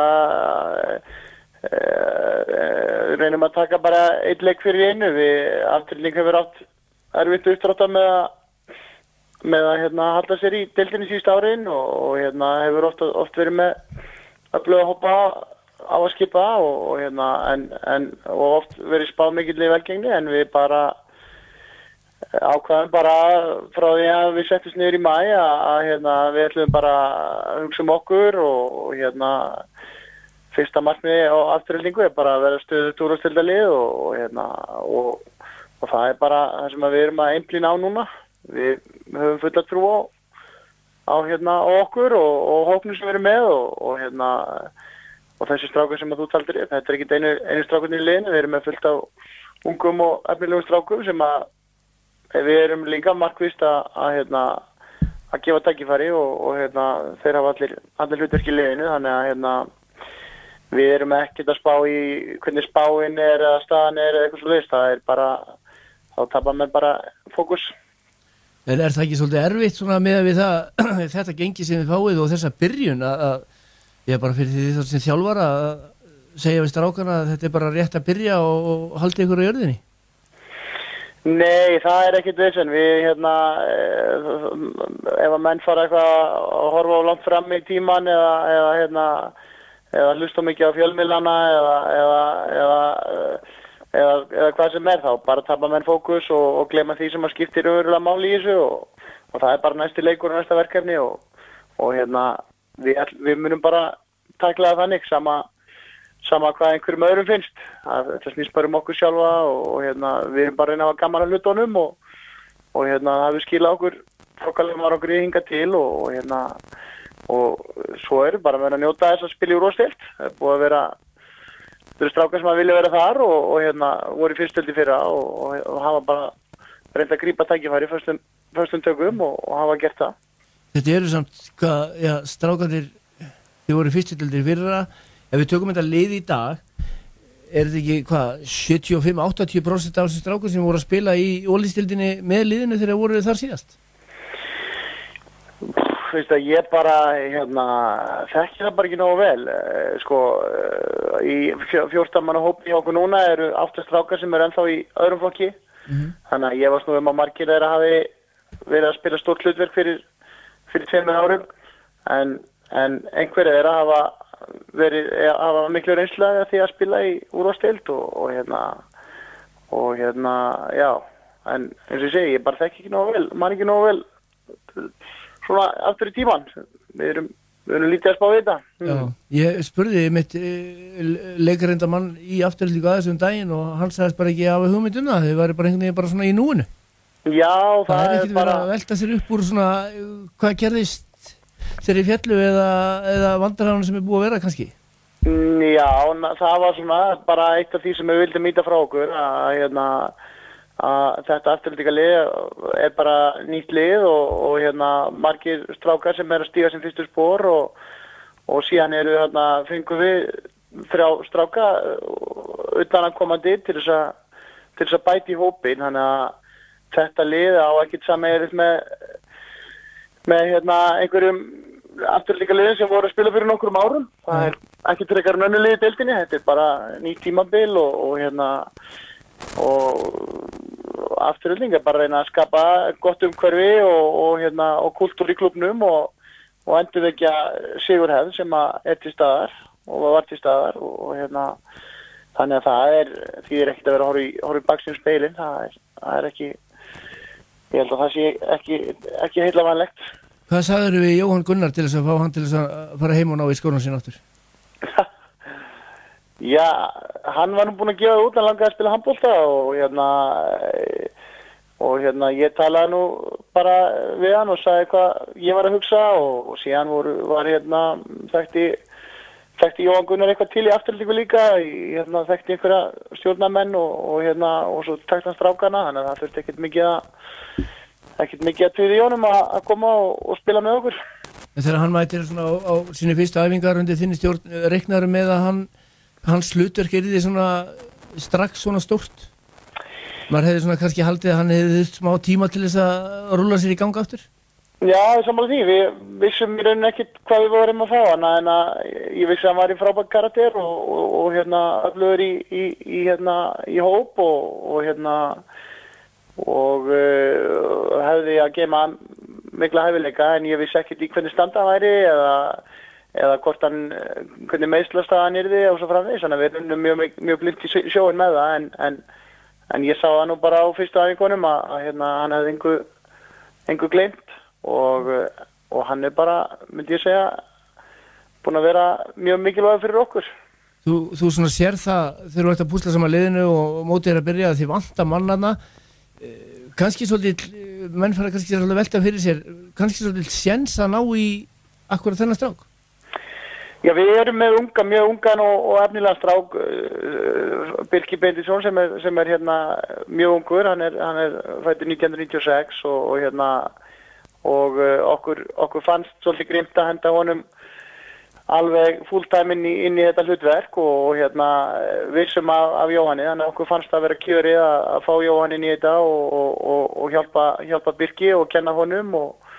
reynum að taka bara einn leik fyrir einu. Afturelding hefur átt erfitt uppdrátta með að halda sér í deildinni síðustu árin og hefur oft verið með að blöða að hoppa á að skipa og oft verið spáð mikilli velgengni en við bara ákvæðum bara frá því að við settumst niður í maí að við ætlum bara að hugsa okkur og fyrsta markmiði á Aftureldingu er bara að vera stöðugt úrvalsdeildarlið og það er bara það sem við erum að einblína á núna. Við höfum fulla trú á okkur og hópnum sem við erum með og þessi strákur sem að þú taldir þetta er ekki einu strákurinn í liðinu, við erum með fullt af ungum og efnilegum strákum sem að við erum líka markvisst að gefa tækifæri og þeir hafa allir hlutverk í liðinu þannig að við erum ekkert að spá í hvernig spáin er eða staðan er eða eitthvað svoleiðis, það er bara þá tapar maður bara fókus. En er það ekki svolítið erfitt svona með við það þetta gengi sem við fáið og þessa byrjun að ég bara fyrir því það sem þjálfara að segja við strákana að þetta er bara rétt að byrja og halda ykkur á jörðinni? Nei, það er ekkert þess en við ef að menn fara eitthvað að horfa á langt fram í tíman eða hlusta mikið á fjölmiðlana eða hvað sem er þá bara tapa menn fókus og gleyma því sem að skiptir raunverulega máli í þessu og það er bara næsti leikur og næsta verkefni og við munum bara takla það þannig sama hvað einhverjum öðrum finnst. Þetta snýst bara okkur sjálfa og við erum bara að reyna að hafa gaman að hlutunum og það hefur skilað okkur þokkalega árangur í hingað til og svo er bara að vera að njóta þess að spila í úrvalsdeild. Það er búið að vera strákar sem að vilja vera þar og voru í fyrstöld í fyrra og hafa bara reynd að grípa tækifæri föstum tökum og hafa gert það. Þetta eru samt strákarnir þið voru í fyrstöld í fyrra. Ef við tökum þetta lið í dag, er þetta ekki 75-80% af þessum strákum sem voru að spila í ólistildinni með liðinu þegar voru þar síðast? Ég bara þekki það bara ekki nógu vel. Í 14 manna hópi hjá okkur núna eru 8 strákar sem eru ennþá í öðrum flokki. Þannig að ég var snúið að margir þeirra hafi verið að spila stórt hlutverk fyrir 2 árum. En einhverju þeirra hafa miklu reynsla því að spila í úrvalsdeild já, en eins og ég segi, ég bara þekki ekki nógu vel, man ekki nógu vel svona aftur í tíman. Við erum lítið að spá við þetta. Já, ég spurði mitt leikarenda mann í Aftureldingu aðeins daginn og hann sagðist bara ekki að hafa hugmynd það, þau væri bara einhvern veginn bara svona í núinu. Já, það er ekkert verið að velta sér upp úr svona hvað gerðist þeirri fjallu eða vandræðanum sem er búið að vera kannski? Já, það var svona bara eitt af því sem við vildum mýta frá okkur að þetta Aftureldingalið er bara nýtt lið og margir strákar sem er að stíga sem fyrstu spor og síðan fengum við 3 stráka utan að komandi til þess að bæta í hópin, þannig að þetta lið á ekkert sameiginlegt með einhverjum Aftureldingaliðum sem voru að spila fyrir nokkrum árum. Það er ekki frekar en önnur lið í deildinni, þetta er bara nýtt tímabil og Afturelding er bara að reyna að skapa gott umhverfi og kúltúr í klubnum og endurvekja sigurhefð sem er til staðar og var til staðar og þannig að því ekkert að vera að horfa í baksins speilin, það ekki, ég held að það sé ekki heillavanlegt. Hvað sagðirðu við Jóhann Gunnar til þess að fá hann til þess að fara heim og ná í skóna sín aftur? Já, hann var nú búinn að gefa út, hann langaði að spila handbolta og ég talaði nú bara við hann og sagði hvað ég var að hugsa og síðan þekkti Jóhann Gunnar eitthvað til í afturhaldingu líka, þekkti einhverja stjórnarmenn og svo þekkti hann strákana, þannig að það þurfti ekkert mikið að tuði í honum að koma og spila með okkur. En þegar hann mætir svona á sínu fyrstu æfingar undir þinni stjórn, reiknaður með að hans hlutverk yrði svona strax svona stórt? Maður hefði svona kannski haldið að hann hefði smá tíma til þess að rúlla sér í ganga aftur? Já, sammála því. Við vissum í rauninni ekkert hvað við vorum að fá hann, en ég vissi að hann var í frábær karakter og öflugur í hóp og hefði að geyma mikla hæfileika, en ég vissi ekkert í hvernig standa hann væri eða hvernig meiðslastaðan yrði og svo framvegis, þannig að við erum mjög blind í sjóin með það, en ég sá það nú bara á fyrstu æfingunum að hann hefði engu gleymt og hann bara, myndi ég segja, búinn að vera mjög mikilvægur fyrir okkur. Þú svona sér það þegar þú ert að púsla saman liðinu og mótið að byrja að þið vantar mannarna, kannski svolítið, menn fara kannski svolítið að velta fyrir sér, kannski svolítið séns að ná í akkurat þennan strák? Já, við erum með mjög ungan og efnilegan strák, Birkir Bendisson sem er mjög ungur, hann er fæddur 1996 og okkur fannst svolítið grimmt að henda honum alveg fulltime inn í þetta hlutverk og vissum af Jóhanni, þannig að okkur fannst að vera kjörið að fá Jóhann inn í þetta og hjálpa Birki og kenna honum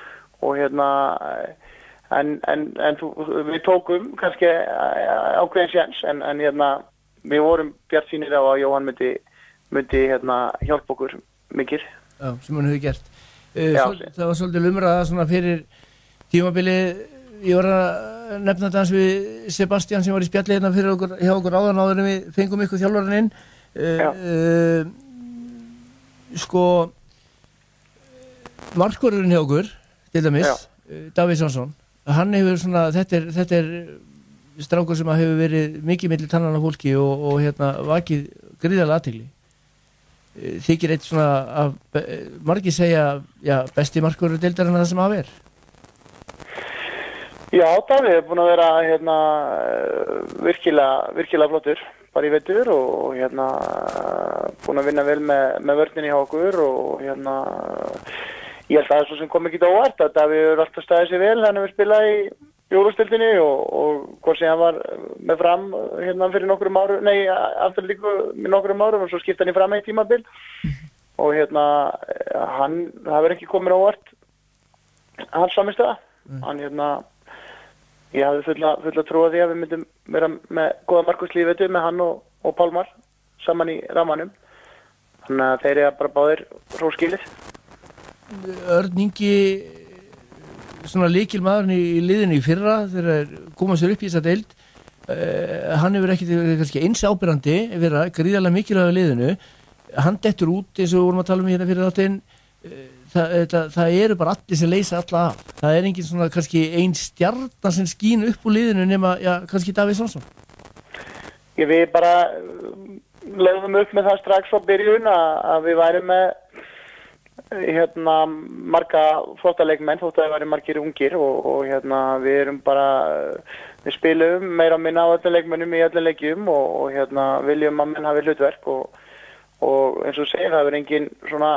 en við tókum kannski ákveðin séns en við vorum bjartsýnir á að Jóhann myndi hjálpa okkur mikið. Já, sem hann hefur gert. Það var svolítið umræða svona fyrir tímabilið. Ég var að nefna þetta hans við Sebastian sem var í spjalli hérna fyrir okkur hjá okkur áður en við fengum ykkur þjálfarinn inn. Sko markvörðurinn hjá okkur til dæmis, Davíð Svansson, hann hefur svona, þetta er strákur sem hefur verið mikið milli tannanna fólki og vakið gríðarlega athygli. Þykir eitt svona margir segja, besti markvörður deildarinn að það sem hafa er. Já, Davíð er búinn að vera virkilega flottur bara í vetur og búinn að vinna vel með vörninni hjá okkur og ég held að það er svo sem kom ekki á óvart að Davíð er alltaf staðið sér vel, hann hefur spilað í Jólastildinni og hvort sem hann var með Fram fyrir nokkrum árum, afturlíku með nokkrum árum og svo skipta hann í Fram í tímabil og hann hefur ekki komið á óvart hans frammistöða. Hann ég hafði fulla trú á því að við myndum vera með góða markvörslífið með hann og Pálmar saman í ramanum. Þannig að þeir eru bara báðir hróskilið. Örn Ingi, svona lykilmaðurinn í liðinu í fyrra þegar koma sér upp í þessa deild, hann hefur ekki kannski eins ábyrrandi vera gríðarlega mikilvæg í liðinu. Hann dettur út eins og vorum að tala um hérna fyrir þáttinn. Það eru bara allir sem leysa alla af. Það er engin svona kannski ein stjarnan sem skín upp úr liðinu nema kannski Davíð Svansson. Við bara lögðum upp með það strax frá byrjun að við værum með marga flotta leikmenn þótt að það væri margir ungir og við erum bara við spilum meira og minna á öllum leikmennum í öllum leikjum og viljum að menn hafi hlutverk og eins og segir það er engin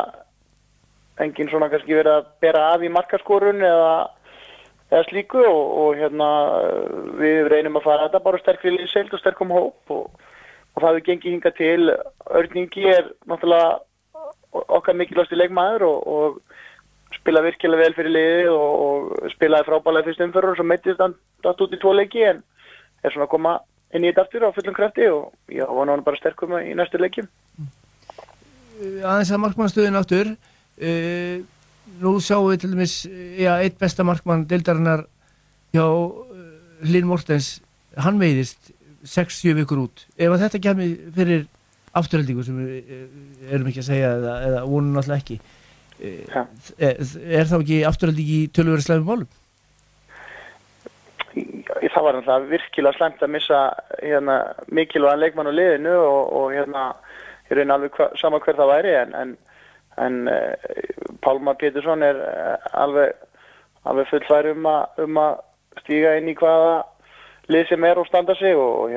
svona kannski verið að bera af í markaskorun eða slíku og við reynum að fara þetta bara sterkri liðsheild og sterkum hóp og það hefur gengið hingað til. Örn Ingi er náttúrulega okkar mikilvægasti leikmaður og spila virkilega vel fyrir liðið og spilaði frábærlega fyrst umferð og svo meiddist hann datt út í 2 leiki en er svona að koma inn í þetta aftur á fullum krafti og ég vona hann bara sterkum í næstu leikjum. Aðeins að markmannstöðin aftur. Nú sjáum við til dæmis eitt besta markmann deildarinnar hjá Hlyn Mortens, hann meiðist 6-7 vikur út. Ef að þetta kemur fyrir afturheldingu sem við erum ekki að segja eða vonum náttúrulega ekki, er þá ekki afturhelding í töluveri slæmum málum? Það var náttúrulega virkilega slæmt að missa mikilvægan leikmann á liðinu og ég reyni alveg sama hver það væri en Pálmar Pétursson er alveg fullfær um að stíga inn í hvaða lið sem og standa sig og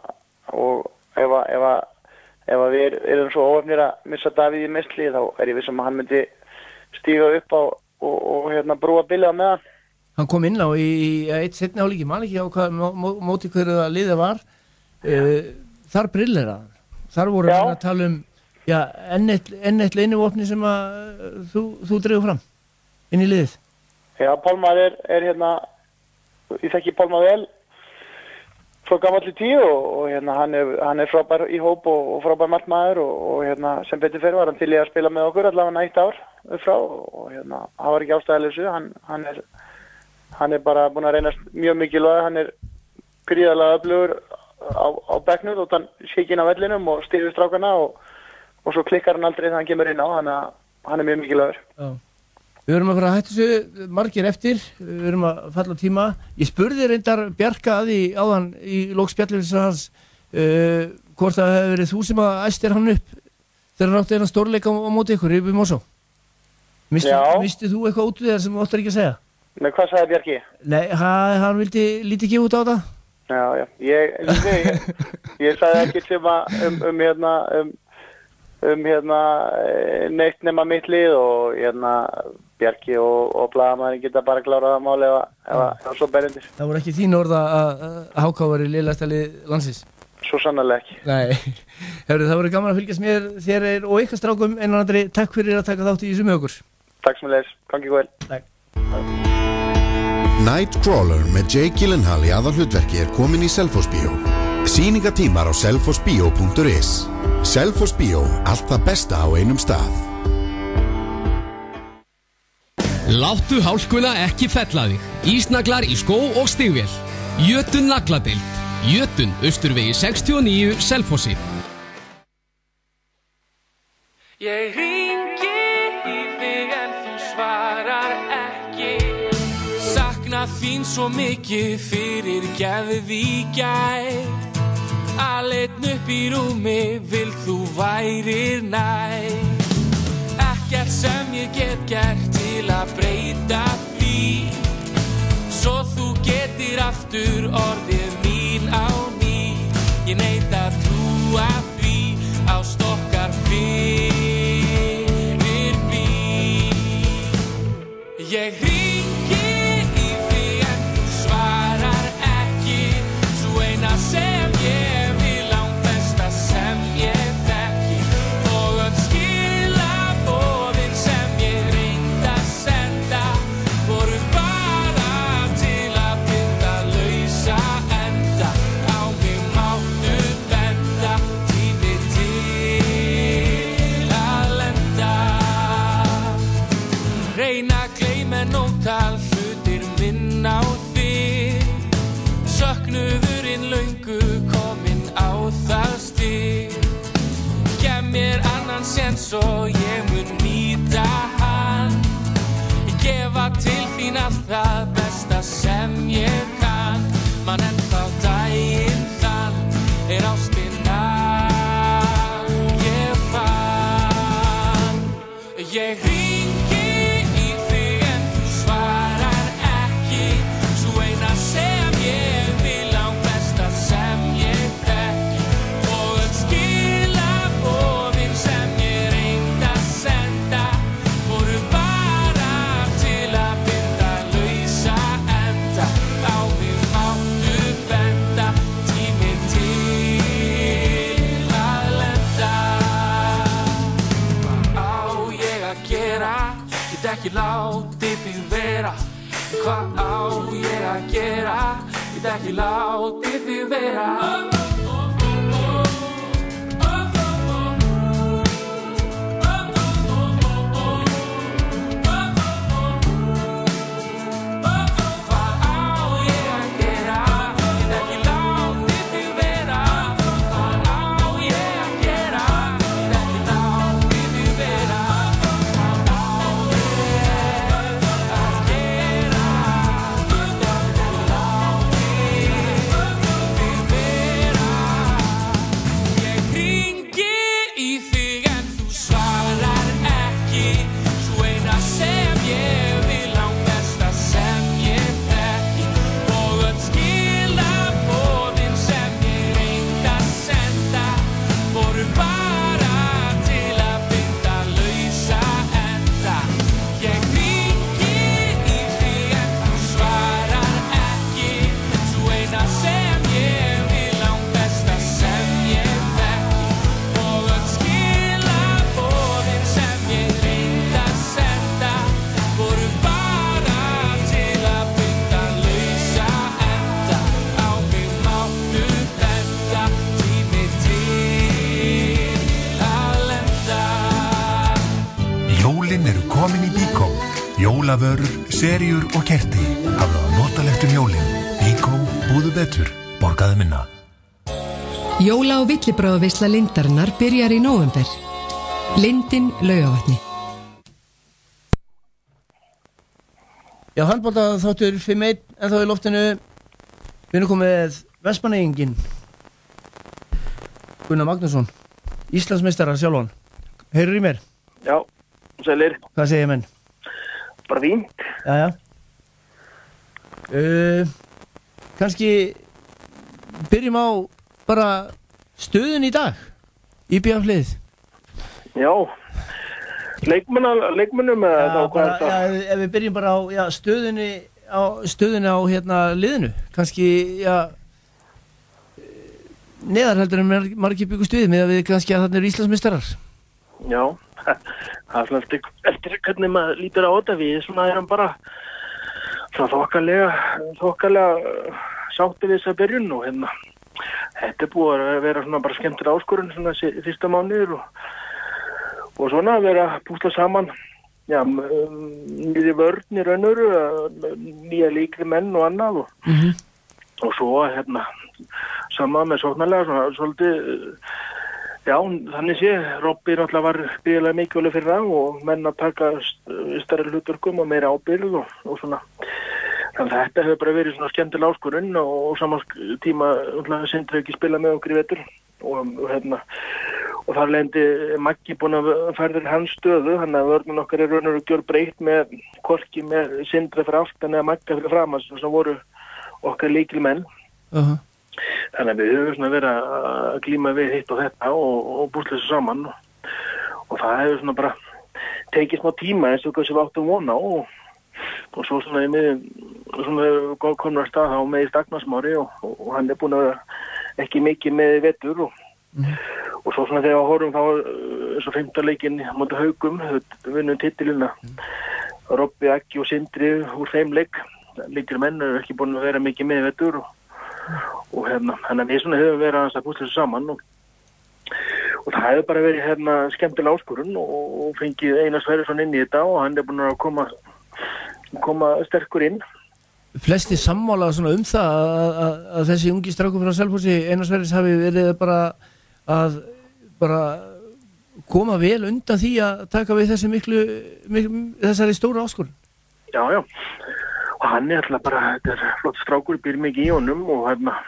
ef við erum svo óöfnir að missa Davíð í meistli þá ég viss að hann myndi stíga upp og brúa bilið með hann. Hann kom inn á í eitt seinni hálfleik, man ekki á hvað móti hverju það liðið var. Þar brilleraði hann. Þar voru við að tala um enn eitt leinivopni sem að þú dregur fram inn í liðið. Já, Pálmar ég þekki Pálmar vel frá gamalli tíu og hann frábær í hóp og frábær markmaður og sem betur fyrir var hann til í að spila með okkur allavega eitt ár frá og hann var ekki ástæðaleysu, hann er bara búinn að reynast mjög mikilvæg, hann er gríðarlega öflugur á bekknum og hann skikinn á vellinum og stýrir strákana og svo klikkar hann aldrei þegar hann kemur inn á, hann er mjög mikilvægur. Já. Við erum að fara að hætta þessu margir eftir, við erum að falla á tíma. Ég spurði reyndar Bjarka að því áðan í lókspjallins hans hvort það hefur verið þú sem að æstir hann upp þegar hann átti eina stórleika á móti ykkur í Mosó. Mistið þú eitthvað út úr þér sem þú áttir ekki að segja? Nei, hvað sagði Bjarki? Nei, hann vildi lítið gefa út á það. Já, ég sagði ekki sem neitt nema mitt lið og Bjarki og blaðamaðurinn geta bara klárað það máli ef svo berindis. Það voru ekki þín orð að HK var í liðlegasta lið landsins? Svo sannarlega ekki. Nei, það voru gaman að fylgjast með þér og ykkar strákum en Andri, takk fyrir að taka þátt í þessu með okkur. Takk sem leis, gangi vel. Takk. Nightcrawler með Jake Gyllenhaal í aðalhlutverki komin í Selfossbíó. Sýningatímar á selfossbio.is. Selfossbíó, allt það besta á einum stað. Láttu hálkuna ekki fella þig. Ísnaglar í skó og stigvél. Jötun nagladeild. Jötun, Austurvegi 69, Selfossi. Ég hringi í þig en þú svarar ekki. Sakna þín svo mikið fyrir gefið í gær. Aleinn upp í rúmi vil þú værir nær. Ekkert sem ég get gert til að breyta því. Svo þú getir aftur orðið mín á ný. Ég neita að trúa því á stokkar fyrir bí. Ég hringi í þig en þú svarar ekki. Svo eina sem ég vil án besta sem ég þekki. Og öll skilaboðin sem ég reyndi að senda voru bara til að binda lausa enda. Á mig máttu benda, tími til að lenda. Reyna að gleyma en ótal hlutir minna á þig. Söknuðurinn löngu kominn á það stig. Gef mér annan séns og ég mun nýta hann. Gefa til þín allt það besta sem ég kann. Man ennþá daginn þann er ástin að ég fann. Ég hringi í þig en þú svarar ekki. Svo eina sem ég vil án besta sem ég þekki. Og öll skilaboðin sem ég reyndi að senda voru bara til að binda lausa enda. Á mig máttu benda, tími til að lenda. Hvað á ég að gera? Get ekki látið þig vera. Hvað á ég að gera? Get ekki látið þig vera. Hvað á Jólavörur, seríur og kerti. Hafðu það notalegt jólin. Bíkó, búðu betur, borgaðu minna. Jóla- og villibrauðaveisla Lindarinnar byrjar í nóvember. Lindin, Laugavatni. Já, handbolta þáttur 5-1 en þá í loftinu. Við erum komið með Vestmannaeyinginn Gunnar Magnússon, Íslandsmeistara sjálfan. Heyrður í mér? Já, sælir. Hvað segir menn? Bara fínt. Jæja. Kannski byrjum á bara stöðun í dag í BF-lið. Já, leikmönnum eða þá hvað er það? Já, ef við byrjum bara á stöðunni á hérna liðinu, kannski, neðar heldur en margir byggust við með að við kannski að þarna eru Íslandsmeistarar. Já, það er svona eftir hvernig maður lítur á þetta, við svona erum bara svona þokkalega sáttir við þessa byrjun og hérna þetta er búið að vera svona bara skemmtileg áskorun svona fyrsta mánuður og svona að vera að púsla saman nýri vörn í raunur, nýja líkri menn og annað og svo hérna sama með sóknarlega svona svolítið þannig sé, Robby náttúrulega var byrjulega mikilvæg fyrir það og menn að taka stærri hlutverkum og meira ábyrgð og svona. Þannig að þetta hefur bara verið svona skemmtileg áskorun og saman tíma Sindri ekki spila með okkur í vetur og þar lendi Maggi búinn að færður hans stöðu, þannig að vörnin okkar er raun og gjör breytt með korki með Sindri fyrir aftan eða Magga fyrir framans sem voru okkar lykilmenn. Þannig að við höfum svona verið að glíma við hitt og þetta og búsla þessu saman og það hefur svona bara tekið smá tíma eins og hvað sem við áttum vona og svo svona í miðjum svona komur að stað á með í Agnarsmári og hann er búinn að vera ekki mikið með í vetur og svo svona þegar við horfum þá eins og 5. leikinn móti Haugum vinnum titilina Robby, Aggi og Sindri úr þeim leik líkir menn eru ekki búinn að vera mikið með í vetur og hérna, þannig að við svona höfum verið að púsla þessu saman og það hefur bara verið skemmtileg áskorun og fengið Einar Sverrisson inn í þetta og hann er búinn að koma sterkur inn. Flesti sammála svona það að þessi ungi strákur frá Selfossi, Einar Sverris hafi verið bara að koma vel undan því að taka við þessari stóra áskorun. Já. Og hann er alltaf bara, þetta er flott strákur, býr mikið í honum og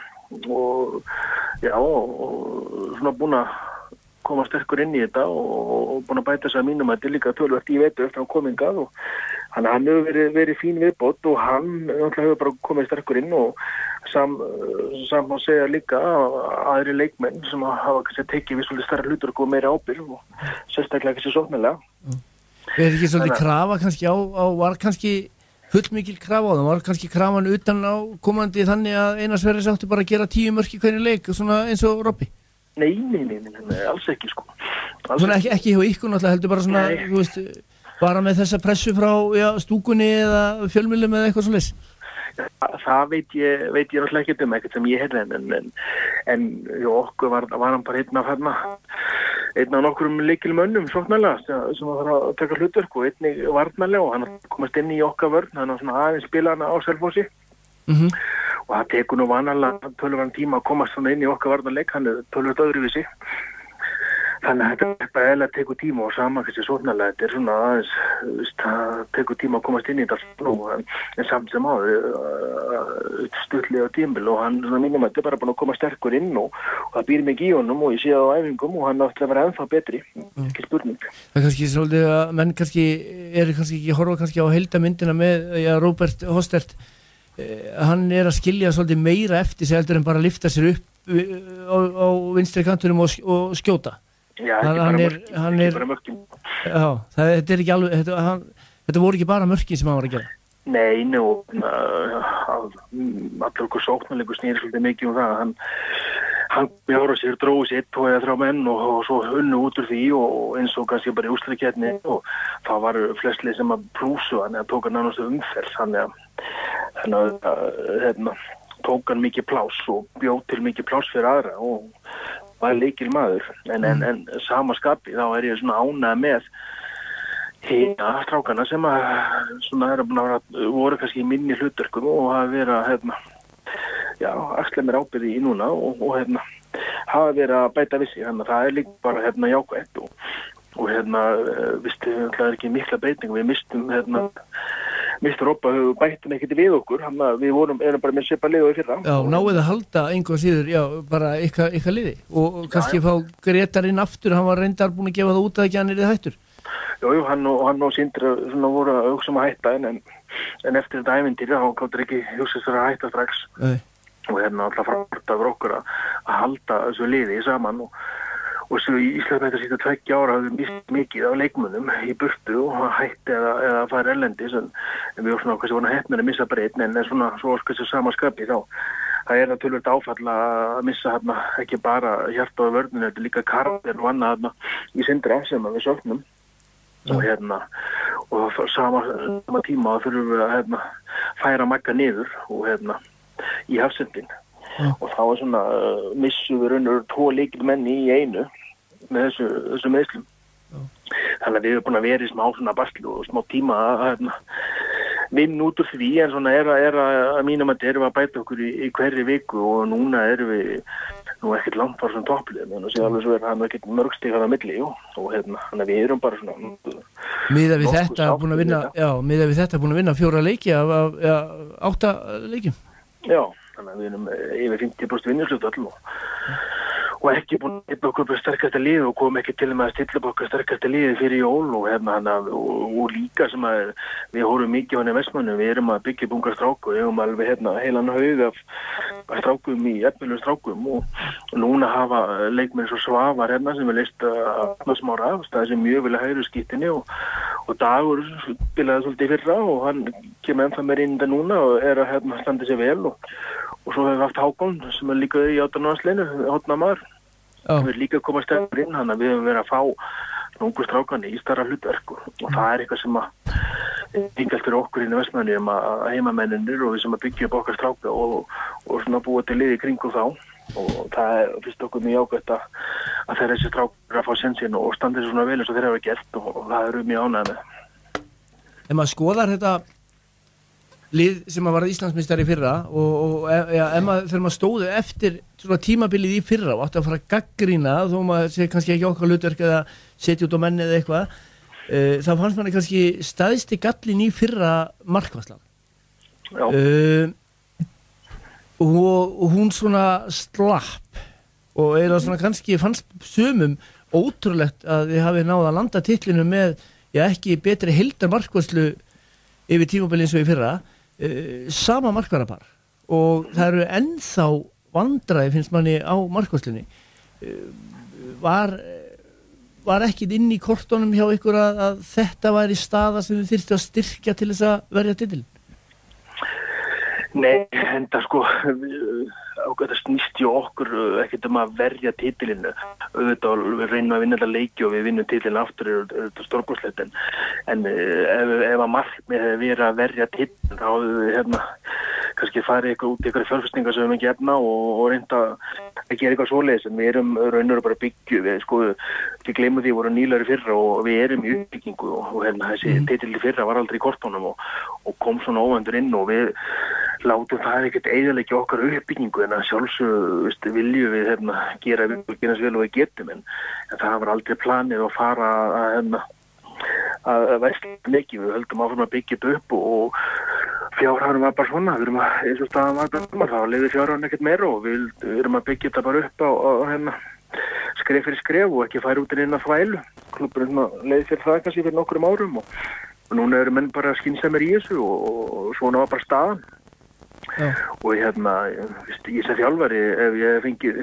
svona búinn að koma sterkur inn í þetta og búinn að bæta þess að mínum að þetta er líka töluvert í vetur eftir að hann kom hingað og hann hefur verið fín viðbót og hann hefur bara komið sterkur inn og saman að segja líka aðri leikmenn sem hafa kannski tekið við svolítið stærri hlutur og góð meira ábyrgð og sérstaklega kannski sóknarlega. Er ekki svolítið krafa kannski var kannski fullmikil krafa á þeim, var kannski krafan utan á komandi þannig að Einar Sverris átti bara að gera 10 mörk í hverju leik svona eins og Robby? Nei, alls ekki sko. Svona ekki hjá ykkur náttúrulega heldur bara svona, þú veist, bara með þessa pressu frá stúkunni eða fjölmiðlum eða eitthvað svoleiðis? Það veit ég náttúrulega ekki ekkert sem ég heyrði en okkur var hann bara einn af nokkrum lykilmönnum sóknarlega sem var að taka hlutverk og einnig varnarlega og hann komast inn í okkar vörn, hann svona aðeins spila hann á Selfossi og það tekur nú vanalega tölvöran tíma að komast svona inn í okkar varnarleik, hann er tölvöld öðruvísi. Þannig að þetta bara eða tekur tíma og sama kannski sóknarlega, þetta er svona aðeins, það tekur tíma að komast inn í þetta en samt sem áður stuttlega tímbil og hann svona mínum að þetta er bara búin að koma sterkur inn og það býr mikið í honum og ég sé það á æfingum og hann átti að vera ennþá betri, ekki spurning. Það er kannski svolítið að menn kannski ekki horfa kannski á heildamyndina með Róbert Hostert, hann er að skilja svolítið meira eftir sig heldur en bara lifta sér upp á vinstri kantunum og skjóta. Já, ekki bara mörkin. Já, þetta er ekki alveg, þetta voru ekki bara mörkin sem hann var að gera. Nei, allir okkur sóknarleikur snýri svolítið mikið það. Hann bjára sér, dróði sér 2 eða 3 menn og svo unnu út úr því og eins og kannski bara í úrslitakeppni og það var flestlið sem að plúsu hann eða tók hann nánast umferð þannig að tók hann mikið pláss og bjóð til mikið pláss fyrir aðra og var lykil maður en sama skapi þá er ég svona ánægð með hina strákana sem að svona voru kannski í minni hlutverkum og hafa verið að axla mér ábyrgð í núna og hafa verið að bæta við sig, þannig að það líka bara jákvætt og vistu, það ekki mikla breyting, við mistum Mr. Robba bættum ekkert við okkur, við erum bara með svipa liði í fyrra. Já, náið að halda einhver síður, bara ykkar liði og kannski fá Gretar inn aftur, hann var reyndar búin að gefa það út að ekki hann þættur. Jú, hann og Sindri voru að hugsa að hætta en eftir þetta ævintýri þá gáttur ekki hugsast að hætta strax. Nei. Og alltaf frábært af okkur að halda þessu liði saman og svo í Íslandsmeistar síðan 2 ára hafði mist mikið af leikmönnum í burtu og hætti eða fara erlendis en við vorum svona kannski heppnir að missa bara einn en svona svo kannski sama skapi þá það það töluvert áfall að missa ekki bara hjarta á vörninu, þetta líka karakter og annað í Sindra sem við söknum og sama tíma þurfum við að færa Magga niður og í hafsendin og þá svona missum við raunur 2 lykilmenn í einu með þessu meiðslum. Þannig að við erum búin að vera í smá svona basli og smá tíma að vinna út úr því en svona að mínum að erum að bæta okkur í hverri viku og núna erum við nú ekkert langt frá svona topplið en það sé alveg svo hann ekkert mörg stig á milli og þannig að við erum bara svona miðað við þetta búin að vinna 4 leiki af 8 leikjum. Já, þannig að við erum yfir 50% vinningshlutfall og ekki búin að stilla okkur sterkasta liði og kom ekki til með að stilla okkur sterkasta liði fyrir jól og líka sem að við horfum mikið á henni Vestmannum, við erum að byggja upp unga stráku og við erum alveg heilan haug af strákum í efnilegum strákum og núna hafa leikmenn svo Svavar sem er list að smára það sem mjög vilja hægri skýttinni og Dagur spilaði svolítið fyrra og hann kemur ennþá meir inn þetta núna og að standa sér vel og svo hefur við haft Hákon sem er líka í 18. landsliðinu, Hotnamaður við erum líka að koma sterkur inn þannig að við höfum verið að fá ungu strákani í stærra hlutverk og það er eitthvað sem að yngast fyrir okkur inn í Vestmannaeyjum að heimamennir og við sem að byggja upp okkar stráka og svona búa til liði kringum þá og það fyrst okkur mjög ágætt að þeirra þessi strákar að fá sensin og standa svona vel eins og þeirra hafa gert og það eru mjög ánægð með. Ef maður skoðar þetta lið sem að varð Íslandsmeistari í fyrra og þegar maður stóðu eftir svona tímabilið í fyrra og átti að fara að gagnrýna þó maður sé kannski ekki okkar hlutverk eða setja út á menni eða eitthvað þá fannst manni kannski stæðsti gallin í fyrra markvarslan og hún svona slapp og svona kannski fannst sumum ótrúlegt að þið hafið náð að landa titlinu með ekki betri heildarmarkvarslu yfir tímabilið eins og í fyrra sama markvarapar og það eru ennþá vandræði finnst manni á markvarslunni var ekki inn í kortunum hjá ykkur að þetta væri staða sem þið þyrftu að styrkja til þess að verja titil? Nei, enda þetta snýst jo okkur ekkert að verja titilinu auðvitað við reynum að vinna þetta leiki og við vinnum titilinu aftur þetta stórkostlegt en ef að markmið hefur verið að verja titilinu þá hefur við kannski farið eitthvað út í eitthvað fjárfestingar sem við ekki efna og reynda að gera eitthvað svoleiðis en við erum raunur bara byggju við gleymum því voru nýlari fyrra og við erum í uppbyggingu og þessi titil fyrra var aldrei í kortunum og kom svona óvendur inn og við látum það ekkert eyðileggja okkar uppbyggingu en að sjálfsög viljum við gera vel og við getum en það var aldrei planið að fara að versla mikið, við höldum áfram að byggja upp og fjárhæðum var bara svona, við erum eins og staðan var bara þá leiði fjárhæðum ekkert meira og við erum að byggja þetta bara upp á skref fyrir skref og ekki færa út inn að þvælu klubburinn leiði fyrir það kannski fyrir nokkrum árum og núna eru menn bara skynsamir í þessu og svona var bara staðan og ég sem þjálfari ef ég fengi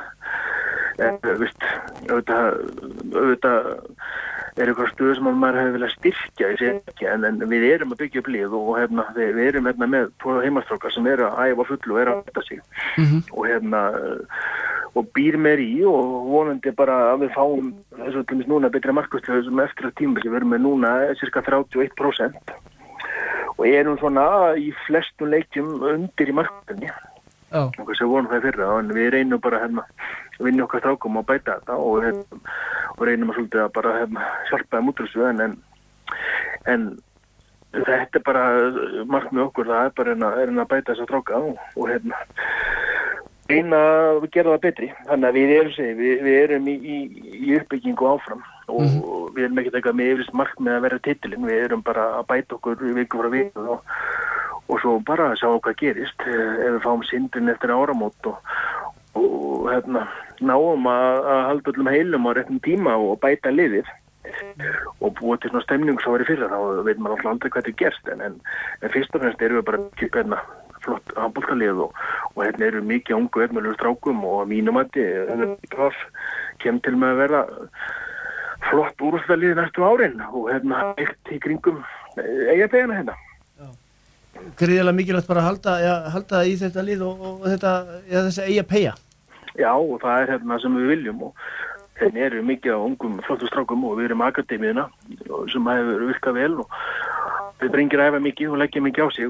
auðvitað eitthvað stöðu sem maður hefur viljað styrkja ég sé ekki, en við erum að byggja upp lið og við erum með heimastrákar sem eru að æfa fullu og eru að hætta sig og býr meir í og vonandi bara að við fáum þessu til núna betri markværslu sem eftir að tíma sem við erum með núna cirka 31% og erum svona í flestum leikjum undir í markværslu og þessu vonum það fyrra en við reynum bara vinna okkar strákum og bæta þetta og reynum að svolítið að bara hjálpa þeim út úr þessu en en þetta bara markmið okkur, það bara að bæta þess að stráka og eina að gera það betri, þannig að við erum í uppbyggingu áfram og við erum ekkert eitthvað með yfirlýst markmið að vera titilinn, við erum bara að bæta okkur viku frá viku og svo bara að sjá hvað gerist ef við fáum Sindrin eftir áramót og náum að halda öllum heilum á réttum tíma og bæta liðið og búa til svona stemning sem var í fyrra, þá veit maður alltaf aldrei hvað þetta gerst en fyrst og fremst erum við bara kippa flott handboltalið og eru mikið ungu efnilegur strákum og að mínum kem til með að vera flott úrvalslið næstu árin og eitt í kringum eigabegina Gríðarlega mikilvægt bara að halda í þetta lið og þessi eigapeyja. Já, og það sem við viljum og eru mikið á ungum flottum strákum og við erum akademíuna sem hefur virkað vel og við brengir æfa mikið og leggja mikið á sig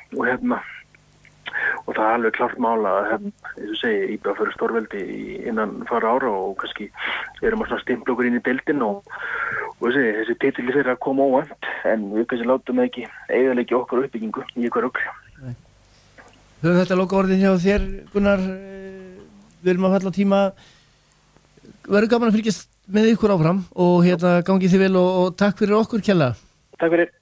og það alveg klart mála að eins og segi, íbjöða fyrir stórveldi innan fara ára og kannski erum að stimpla okkur inn í deildin og þessi titili fyrir að koma óvænt en við kannski látum ekki eiginleiki okkar uppbyggingu í ykkur öll. Höfum þetta loka orðin hjá þér, Gunnar, við erum að falla á tíma, verður gaman að fylgjast með ykkur áfram og gangi þið vel og takk fyrir okkur kærlega. Takk fyrir.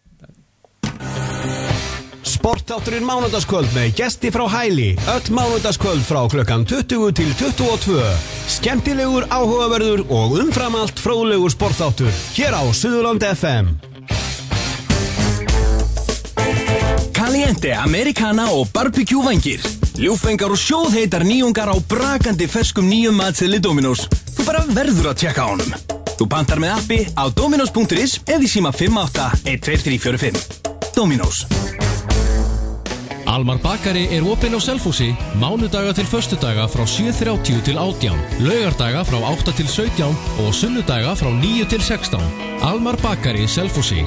Sportátturinn mánudagskvöld með gesti frá Hæli, öll mánudagskvöld frá klukkan 20 til 22. Skemmtilegur, áhugaverður og umfram allt fróðlegur sportáttur hér á Suðurland FM. Caliente, Americana og barbecue vængir. Ljúffengar og sjóðheitar nýjungar á brakandi ferskum nýjum matseðli Dominos. Þú bara verður að tjekka á honum. Þú pantar með appi á dominos.is eða í síma 58-12345. Dominos. Almar Bakari er opinn á Selfossi mánudaga til föstudaga frá 7:30 til 18, laugardaga frá 8 til 17 og sunnudaga frá 9 til 16. Almar Bakari Selfossi.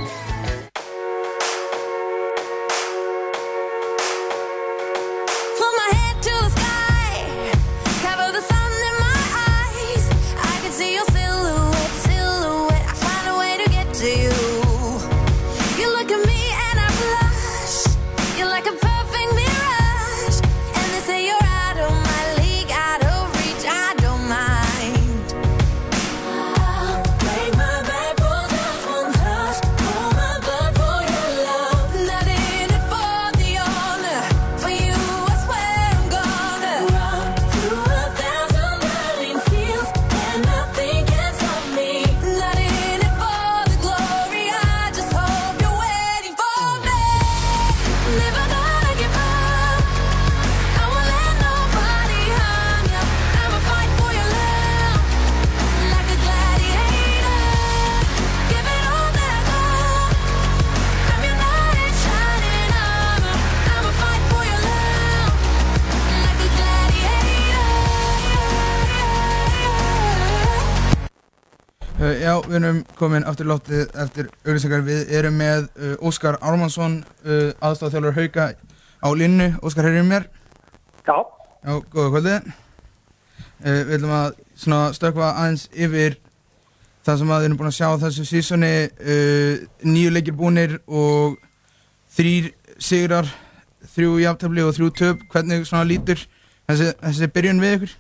Já, við erum komin aftur loftið eftir auglýsingar. Við erum með Óskar Ármannsson, aðstoðarþjálfari Hauka á línnu. Óskar, heyrðu mér? Já. Já, góða kvöldið. Við ætlum að stökkva aðeins yfir það sem við erum búin að sjá þessu sísoni. 9 leikir búnir og 3 sigrar, 3 jafntefli og 3 töp. Hvernig lítur þessi byrjun við ykkur?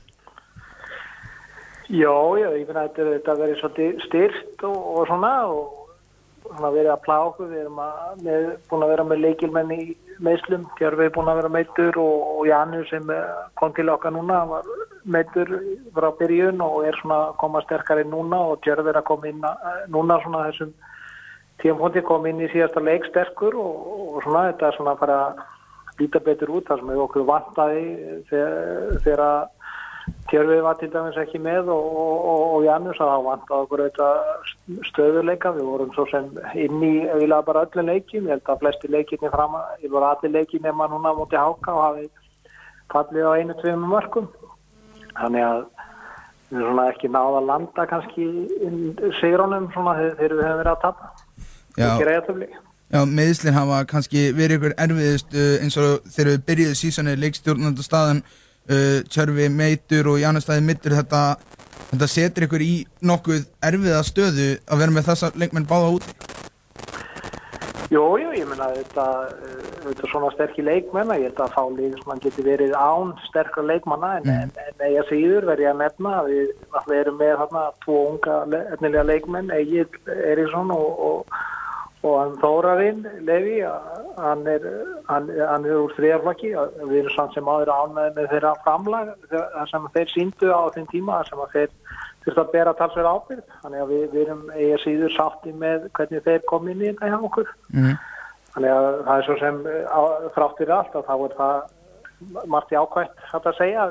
Já, ég finna að þetta verið svolítið styrt og svona verið að plá okkur. Við erum búin að vera með leikilmenn í meiðslum. Tjörfi er búin að vera meiddur og Janus sem kom til okkar núna, hann var meiddur frá byrjun og er svona að koma sterkari núna og Tjörfi er að koma inn núna svona þessum tímapunkti, kom inn í síðasta leik sterkur og svona þetta er svona bara að líta betur út þar sem við okkur vantaði þegar Tjörfi var til dæmis ekki með og Janus að það vantaði okkur þetta stöðuleika. Við vorum svo sem inn í eiginlega bara öllum leikjum. Ég held að flesti leikirni fram ég voru allir leikir nema núna á móti Háka og hafi fallið á 1-2 mörkum. Þannig að við erum svona ekki náð að landa kannski sigrónum svona þegar við höfum verið að tapa. Já, meiðslin hafa kannski verið ykkur erfiðust eins og þegar við byrjuðu sísoni leikstjórnandastaðan. Tjörfi meiddur og Janus staði middur, þetta setur ykkur í nokkuð erfiða stöðu að vera með þessa leikmenn báða úti? Jú, ég meina þetta svona sterkir leikmenn, ég held að fá lið sem hann geti verið án sterkra leikmanna en eiga síður verð ég að nefna að við náttúrulega erum með þarna 2 unga efnilega leikmenn, Egill Eiríksson og hann Þórarinn Leví, hann er úr 3. flokki, við erum samt sem áður ánægðir með þeirra framlag þar sem þeir sýndu á þeim tíma þar sem þeir þurftu að bera talsverð ábyrgð, þannig að við erum eiga síður sátti með hvernig þeir kom inn í þetta hjá okkur. Þannig að það er svo sem þrátt fyrir allt að þá er það margt jákvætt hægt að segja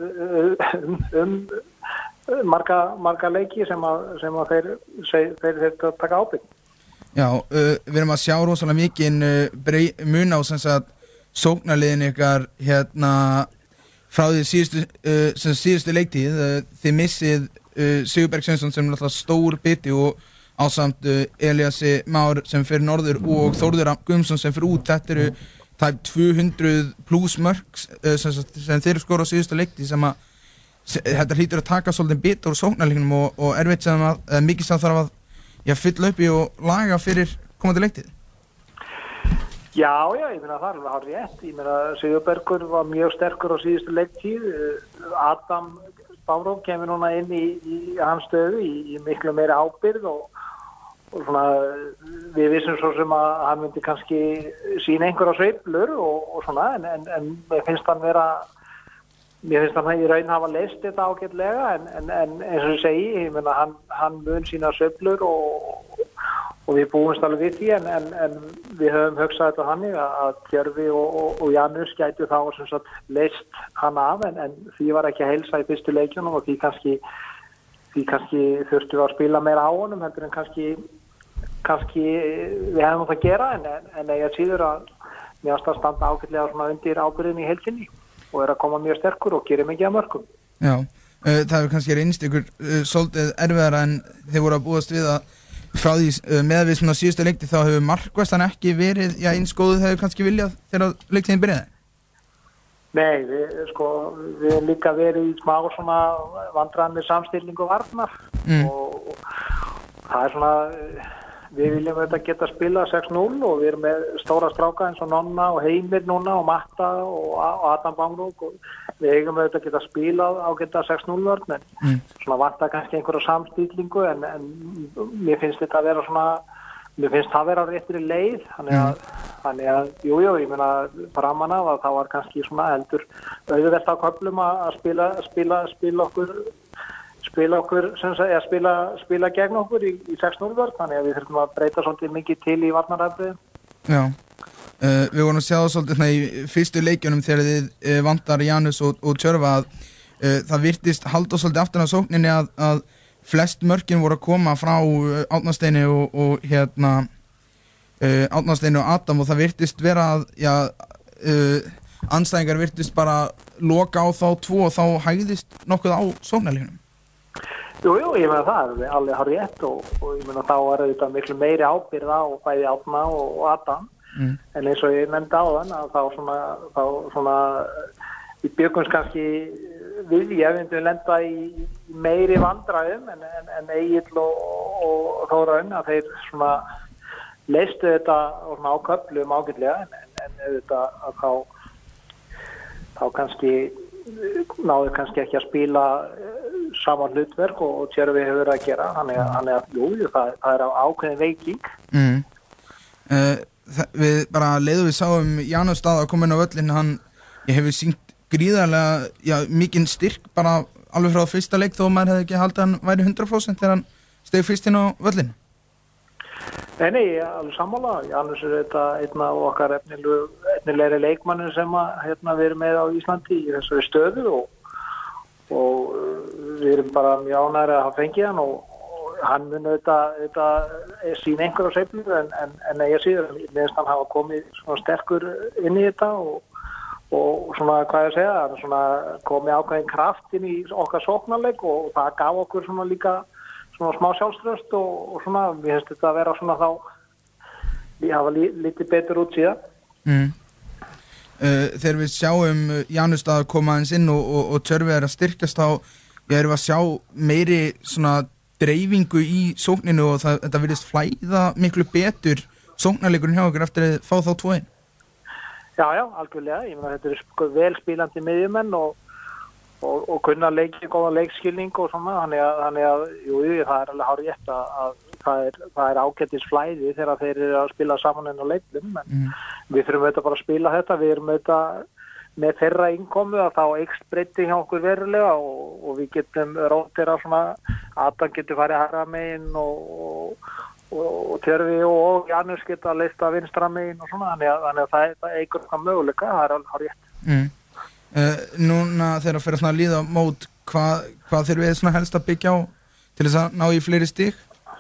marga leiki sem að þeir taka ábyrgð. Já, við erum að sjá rosalega mikinn mun á sem sagt sóknarliðin ykkar frá því síðustu leiktíð, þið missið Sigurberg Sveinsson sem er alltaf stór biti og ásamt Eliasi Már sem fyrir norður og Þórður Guðmundsson sem fyrir út. Þetta eru tæp 200 pluss mörk sem þeir skora á síðustu leiktíð sem að þetta hlýtur að taka svolítið bit úr sóknarleiknum og erfitt sem að mikið sem þarf að fylla upp í og laga fyrir komandi leiktíð. Já, ég meina það er alveg rétt. Ég meina Sigurbergur var mjög sterkur á síðustu leiktíð. Adam Bárók kemur núna inn í hans stöðu í miklu meiri ábyrgð og svona við vissum svo sem að hann myndi kannski sína einhverja sveiflur og svona en mér finnst hann í raun hafa leyst þetta ágætlega en eins og ég segi, ég meina hann mun sína sveiflur og við búumst alveg við því en við höfum hugsað þetta þannig að Tjörfi og Janus gætu þá sem sagt leyst hann af en því var ekki að heilsa í fyrstu leikjunum og því kannski þurftum við að spila meira á honum heldur en kannski við hefum það að gera en eiga síður að mér að standa ágætlega svona undir ábyrgðinni í heildinni og að koma mjög sterkur og gera mikið af mörkum. Já, það hefur kannski reynst ykkur svolítið erfiðara en þeir voru að búast við að frá því með við svona síðustu leikti þá hefur markvæslan ekki verið eins góðu þegar kannski viljað þegar leiktíðin byrjaði? Nei, við líka verið í smá svona vandræðan með samstillingu varnar og það er svona við viljum auðvitað geta spilað 6-0 og við erum með stóra stráka eins og Nonna og Heimir núna og Matta og Adam Bárók og við eigum auðvitað geta spilað á geta 6-0 vörn en svona vantar kannski einhverja samstillingu en mér finnst þetta að vera svona mér finnst það að vera á réttri leið þannig að jú, ég meina framan af að þá var kannski svona heldur auðvelt á köflum að spila gegn okkur í 6-0 vörn, þannig að við þurfum að breyta svolítið mikið til í varnarafriðum. Já, við vorum að sjá svolítið í fyrstu leikjunum þegar þið vantar Janus og Tjörfa að það virtist halda svolítið aftur á sókninni að flest mörkin voru að koma frá Árna Steini og Árna Steini og Adam og það virtist vera að andstæðingar virtist bara loka á þá 2 og þá hægðist nokkuð á sóknarleiknum. Jú, ég meina það er alveg har rétt og ég meina þá er þetta miklu meiri ábyrgð á bæði Árna og Adam en eins og ég nefndi áðan að þá svona við byggumst kannski við myndum lenda í meiri vandræðum en Egill og Þórarinn að þeir svona leystu þetta á köflum ágætlega en auðvitað að þá kannski náðu kannski ekki að spila saman hlutverk og Tjörfi hefur verið að gera þannig að jú, það er ákveðin veiking. Við bara leiðum við sáum Janus Stað að koma inn á völlin ég hefur sýnt gríðarlega mikinn styrk bara alveg frá fyrsta leik þó maður hefði ekki haldið hann væri 100% þegar hann steg fyrst inn á völlin. Nei, alveg sammála. Janus er þetta einn af okkar efnilegri leikmannir sem við erum með á Íslandi í þessari stöðu og við erum bara mjög ánægðir að hafa fengið hann og hann mun auðvitað sína einhverja sveiflur en eiga síður meðan hann hafa komið svona sterkur inn í þetta og svona hvað ég segja, hann svona komið ákveðin kraft inn í okkar sóknarleik og það gaf okkur svona líka svona smá sjálfströst og svona við finnst þetta að vera svona þá við hafa lítið betur út síðan. Þegar við sjáum Janus Stað að koma aðeins inn og Tjörfi að styrkjast þá erum við að sjá meiri svona dreifingu í sókninu og þetta virðist flæða miklu betur sóknarleikurinn hjá ykkur eftir að fá þá 2-1? Já, algjörlega. Ég meina þetta eru vel spílandi miðjumenn og kunna góða leikskilning og svona, þannig að jú, það er alveg hárrétt að það er ágætis flæði þegar þeir eru að spila saman inn á leiknum, en við þurfum auðvitað bara að spila þetta, við erum auðvitað með þeirra innkomu að þá eykst breyting hjá okkur verulega og við getum rótera svona, Adam getur farið herra megin og Tjörfi og Janus geta leista vinstra megin og svona, þannig að það eykur eitthvað möguleika, það er alveg hárrétt. Núna þegar fyrir svona að líða mót, hvað þeir við svona helst að byggja á til þess að ná í fleiri stig?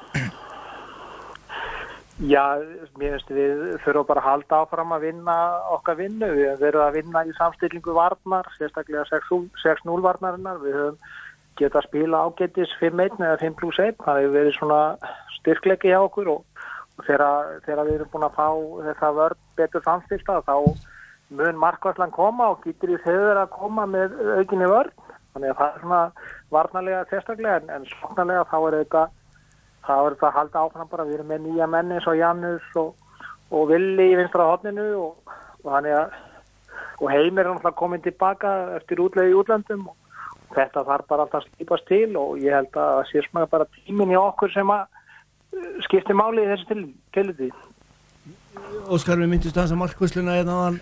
Já, mér finnst við þurfum bara að halda áfram að vinna okkar vinnu. Við höfum verið að vinna í samstillingu varnar, sérstaklega 6-0 varnarinnar. Við höfum getað að spila ágætis 5-1 eða 5+1. Það hefur verið svona styrkleiki hjá okkur og þegar við erum búin að fá þetta vörn betur samstilta, þá mun markvarslan koma og getur í þegar að koma með aukinni vörn. Þannig að það er svona varnarlega sérstaklega, en sóknarlega þá er þetta að halda áfram bara. Við erum með nýja menn eins og Janus og Villi í vinstra horninu og þannig að og Heimir er náttúrulega komin tilbaka eftir útleið í útlöndum og þetta þarf bara alltaf að slípast til og ég held að það sé svona bara tíminn í okkur sem að skipti máli í þessu tilliti. Óskar, við myndist aðeins að markvörsluna hérna áðan.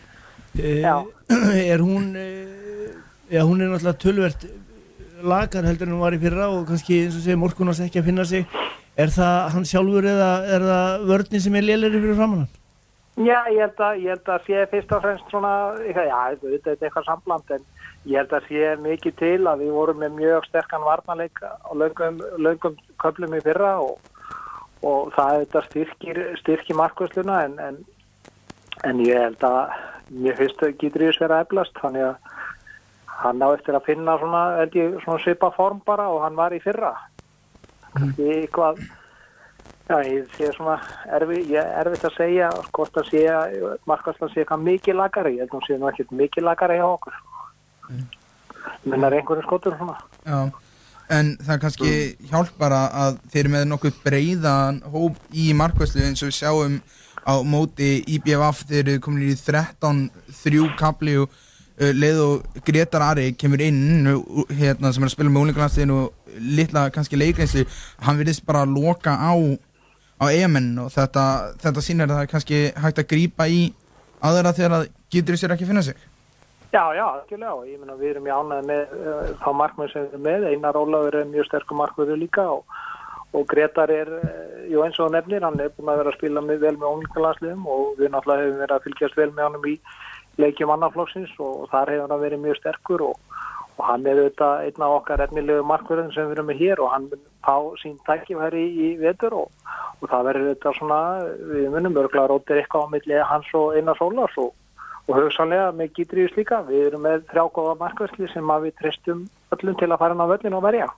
Hún er náttúrulega töluvert lagar heldur en hún var í fyrra og kannski eins og segir Morkunas ekki að finna sig. Er það hann sjálfur eða er það vörnin sem er lélegri fyrir framan hann? Já, ég held að sé fyrst og fremst svona, þetta er eitthvað sambland, en ég held að sé mikið til að við vorum með mjög sterkan varnarleik á löngum köflum í fyrra og það þetta styrkir markvörsluna en ég held að mér finnst Gídrius vera eflast, þannig að hann á eftir að finna svona svipa form bara og hann var í fyrra. Kannski eitthvað, ég sé svona erfitt að segja hvort að sé markvarslan sé eitthvað mikið lagari, ég held að hún sé nú ekkert mikið lagari hjá okkur. Mennar einhverjum skotur svona. Já, en það kannski hjálpar að þeir eru með nokkuð breiðan hóp í markvarslu eins og við sjáum á móti IBVF þeir eru komin í 13-3 kapli og leið og Gretar Ari kemur inn hérna sem er að spila með unglingalandsliðinu og litla kannski leikreynslu, hann virðist bara að loka á EM-en og þetta sýnir að það er kannski hægt að grípa í aðra þegar það getur sér ekki að finna sig. Já, algjörlega og ég meina við erum í ánægð með þá markmenn sem við erum með. Einar Ólafur er mjög sterkur markvörður líka og Gretar er, eins og nefnir, hann er búin að vera að spila vel með unglingalandsliðum og við náttúrulega hefum verið að fylgjast vel með honum í leikjum annarflokksins og þar hefur hann verið mjög sterkur og hann er auðvitað einn af okkar efnilegu markvörðum sem við erum með hér og hann mun fá sín tækifæri í vetur og það verður auðvitað svona, við munum örgulega rótir eitthvað á milli hans og Einars Ólafs og hugsanlega með Gídrius líka. Við erum með 3 góða markvörsli sem að við treystum öllum til að fara inn á völlin og verja.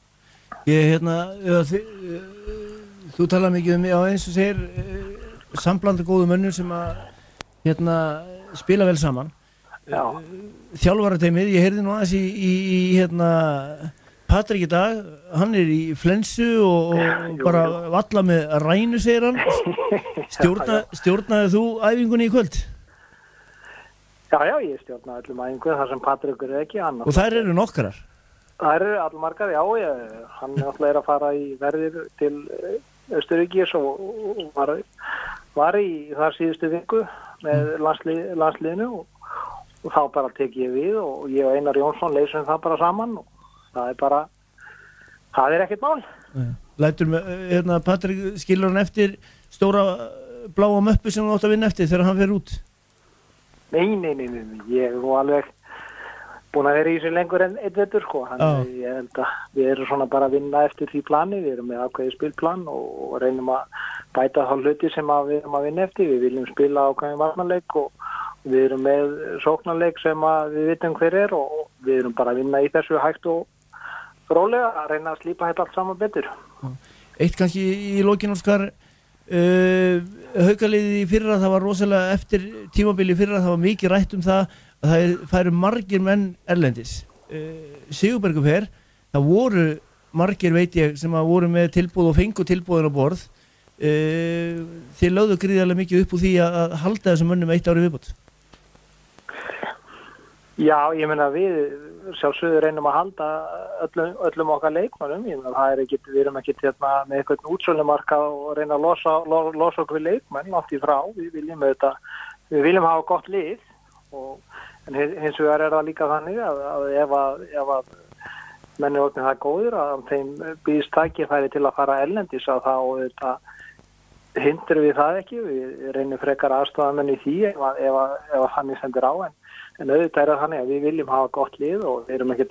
Þú talar mikið eins og segir samblanda góðu mönnur sem að spila vel saman. Þjálfarateymið, ég heyrði nú aðeins í Patrik í dag, hann er í flensu og bara valla með rænu, segir hann. Stjórnaði þú æfingunni í kvöld? Já, ég stjórnaði öllum æfingu þar sem Patrik er ekki annars. Og þær eru nokkrar? Það eru allmargar, hann alltaf er að fara í verðir til Austurríkis og var í þar síðustu viku með landsliðinu og þá bara tek ég við og ég og Einar Jónsson leysum það bara saman og það er ekkert mál. Lætur með, Patrik skilur hann eftir stóra bláa möppu sem hann átt að vinna eftir þegar hann fer út? Nei, ég er nú alveg búin að vera í sig lengur en einn vetur ég held að við erum svona bara að vinna eftir því plani, við erum með ákveðið spilplan og reynum að bæta þá hluti sem við erum að vinna eftir. Við viljum spila ákveðin varnarleik og við erum með sóknarleik sem við vitum hver er og við erum bara að vinna í þessu hægt og rólega að reyna að slípa þetta allt saman betur. Eitt kannski í lokin, Óskar, Haukaliðið í fyrra, það var rosalega eftir tímabili í fyrra, það var mikið rætt um það að það færu margir menn erlendis. Sigurbergur fer, það voru margir, veit ég, sem að voru með tilbúð og fengu tilbúðin á borð. þið lögðu gríðarlega mikið upp úr því að halda þessum mönnum 1 ári viðbót. Já, ég meina við sjálfsögðu reynum að halda öllum okkar leikmönnum. Ég meina við erum ekki með eitthvað útsölumarkað og reyna að losa okkur við leikmenn langt í frá. Við viljum hafa gott lið en hins vegar það líka þannig að ef að menn er orðnir það góðir að þeim býðst tækifæri til að fara erlendis að þá hindrum við það ekki. Við reynum frekar aðstofamenn í því ef þannig sendir á en auðvitað er það þannig að við viljum hafa gott lið og við erum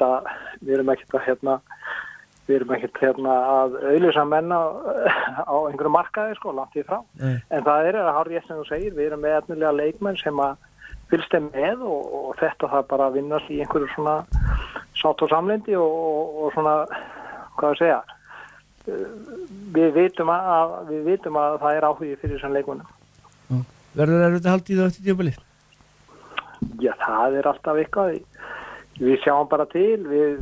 ekkert að auglýsa menn á einhverju markaði langt í frá. En það er að hárrétt sem þú segir, við erum með efnilega leikmenn sem að fylgst með og þetta það bara að vinnast í einhverju svona sátt og samlyndi og svona, hvað að segja, við vitum að það er áhugi fyrir þessum leikmennum. Verður þetta haldið á eftir tímabilið? Já, það er alltaf eitthvað. Við sjáum bara til,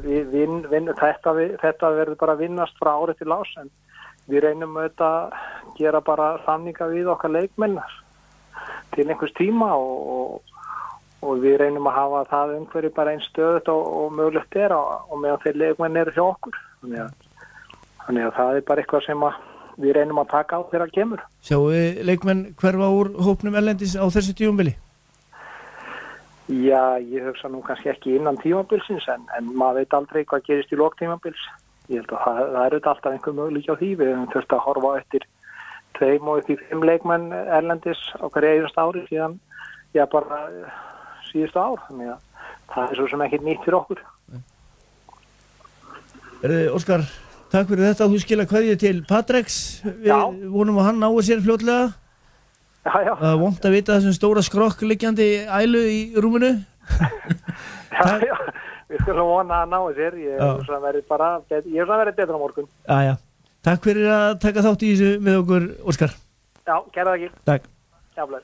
þetta verður bara að vinnast frá ári til árs en við reynum að gera bara samninga við okkar leikmennar til einhvers tíma og við reynum að hafa það umhverju bara eins stöðut og mögulegt er og meðan þeir leikmenn eru hjá okkur. Þannig að það er bara eitthvað sem við reynum að taka á þegar það kemur. Sjáum við leikmenn hverfa úr hópnum erlendis á þessu tímabili? Já, ég hugsa nú kannski ekki innan tímabilsins en maður veit aldrei hvað gerist í lok tímabils. Ég held að það er alltaf einhver möguleiki á því. Við höfum þurft að horfa eftir 2 og upp í 5 leikmenn erlendis á hverju einasta ári síðan, já bara síðustu ár. Þannig að það er svo sem ekkert nýtt fyrir okkur. Óskar, takk fyrir þetta. Þú skila kveðju til Patreks. Við vonum að hann náir sér fljótlega. Já. Það er vont að vita þessum stóra skrokk liggjandi ælu í rúminu. Já, við skulum vona að ná sér. Ég er verið betur á morgun. Já. Takk fyrir að taka þátt í þessu með okkur, Óskar. Já, gerða það ekki. Takk. Já, bless.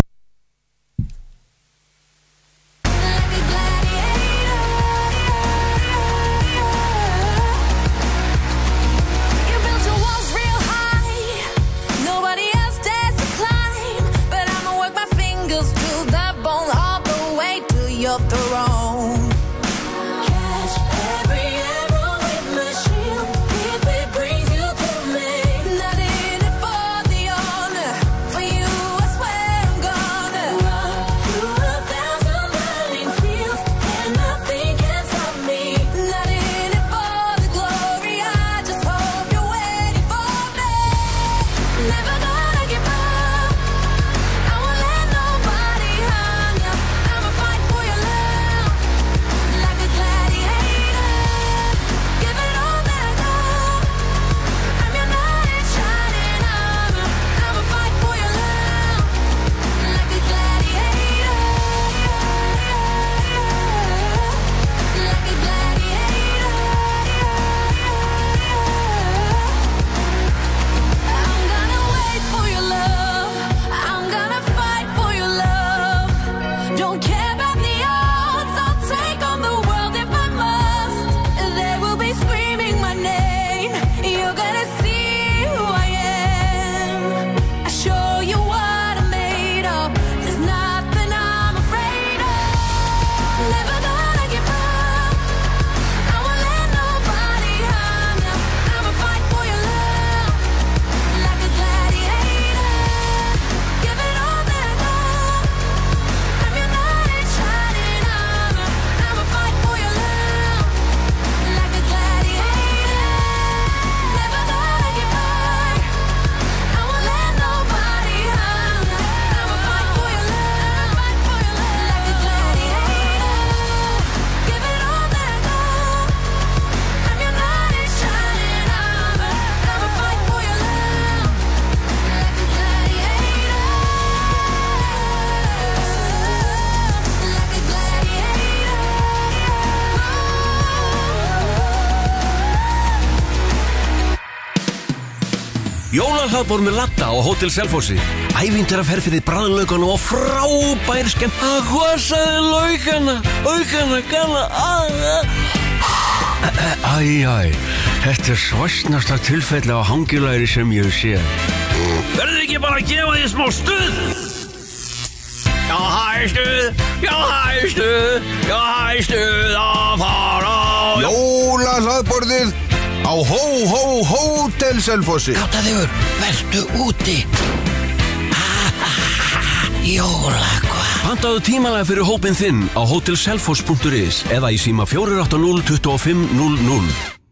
Your throne. Catch every arrow with my shield if it brings you to me. Not in it for the honor, for you I swear I'm gonna run through 1,000 burning fields and nothing can stop me. Not in it for the glory, I just hope you're waiting for me. Never gonna give up, I won't let nobody harm you. I'ma fight for your love like a gladiator. Give it all that I got. I'm your knight in shining armor. I'ma fight for your love like a gladiator. Like a gladiator. I'm gonna wait for your love. I'm gonna fight for your love. Don't care about the odds, I'll take on the world if I must. They will be screaming my name. You're gonna see who I am. I show you what I'm made of. There's nothing I'm afraid of. Never gonna give up, I won't let nobody harm you. I'ma fight for your love like a gladiator. Give it all that I got. I'm your knight in shining armor. I'ma fight for your love like a gladiator. Never gonna give up, I won't let nobody harm you. I'ma fight for your love like a gladiator. Give it all that I got. I'm your knight in shining armor. I'ma fight for your love like a gladiator. Like a gladiator. Jólahlaðbor með Latta á Hótel Selfossi. Ævintýraferð fyrir bragðlaukana og frábær skemmt. Hvað sagði laukana? Aukana, gana, Æ. Þetta er svæsnasta tilfelli á hangilæri sem ég sé. Verður ekki bara að gefa því smá stuð? Já, hæ stuð að fara á... Jólahlaðborðið á Hótel Selfossi. Gáttaður, vertu úti. Jólakvað. Pantaðu tímalega fyrir hópinn þinn á hotelselfoss.is eða í síma 480 2500.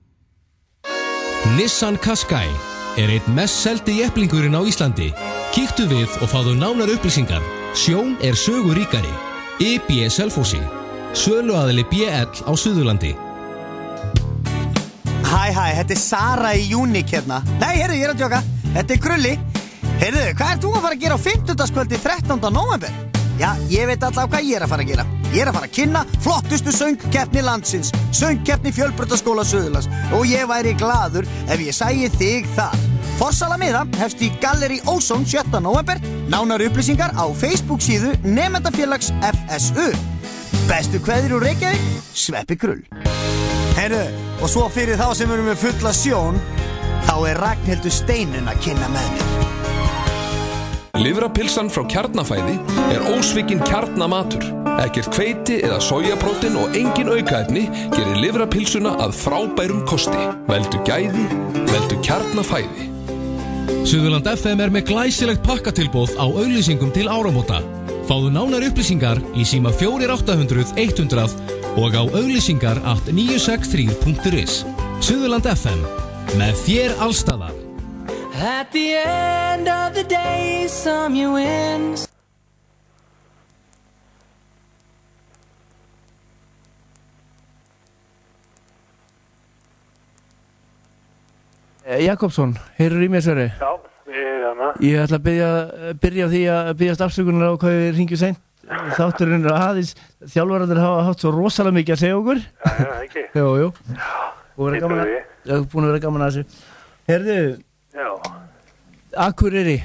Nissan Qashqai er einn mest seldi jepplingurinn á Íslandi. Kíktu við og fáðu nánar upplýsingar. Sjón er sögu ríkari. IB Selfossi. Söluaðili BL á Suðurlandi. Hæ, þetta er Sara í Unique hérna. Nei, heyrðu, ég er að djóka. Þetta er Krulli. Heyrðu, hvað ert þú að fara að gera á 50. 13. nóvember? Já, ég veit alltaf hvað ég er að fara að gera. Ég er að fara að kynna flottustu söngkeppni landsins, söngkeppni Fjölbrautaskóla Suðurlands, og ég væri gladur ef ég sæi þig þar. Forsala miða hefst í Gallerí Ósón 7. nóvember. Nánari upplýsingar á Facebook síðu Nemendafélags FSU. Bestu kveðir úr Reykjavík, Sveppi Krull. Heyrðu, og svo fyrir þá sem eru með fulla sjón, þá er Ragnhildur Steinun að kynna með mér. Lifrapilsan frá Kjarnafæði er ósvikinn kjarnamatur. Ekkert hveiti eða sojaprótein og engin aukaefni gerir lifrapilsuna að frábærum kosti. Veldu gæði, veldu Kjarnafæði. Suðurland FM er með glæsilegt pakkatilboð á auglýsingum til áramóta. Fáðu nánar upplýsingar í síma 4800 100 og á auglýsingar@963.is. Suðurland FM, með þér allstaðar. At the end of the day, some you win. Jakobsson, heyrður í mér Sverri? Já, ég er hana. Ég ætla að byrja á því að biðjast afsökunar á hvað við ringjum seint. Þátturinn er aðeins, þjálfararnir hafa haft svo rosalega mikið að segja okkur. Já, ekki. Jú. Búin að vera gaman að þessu. Heyrðu, Já. Akureyri.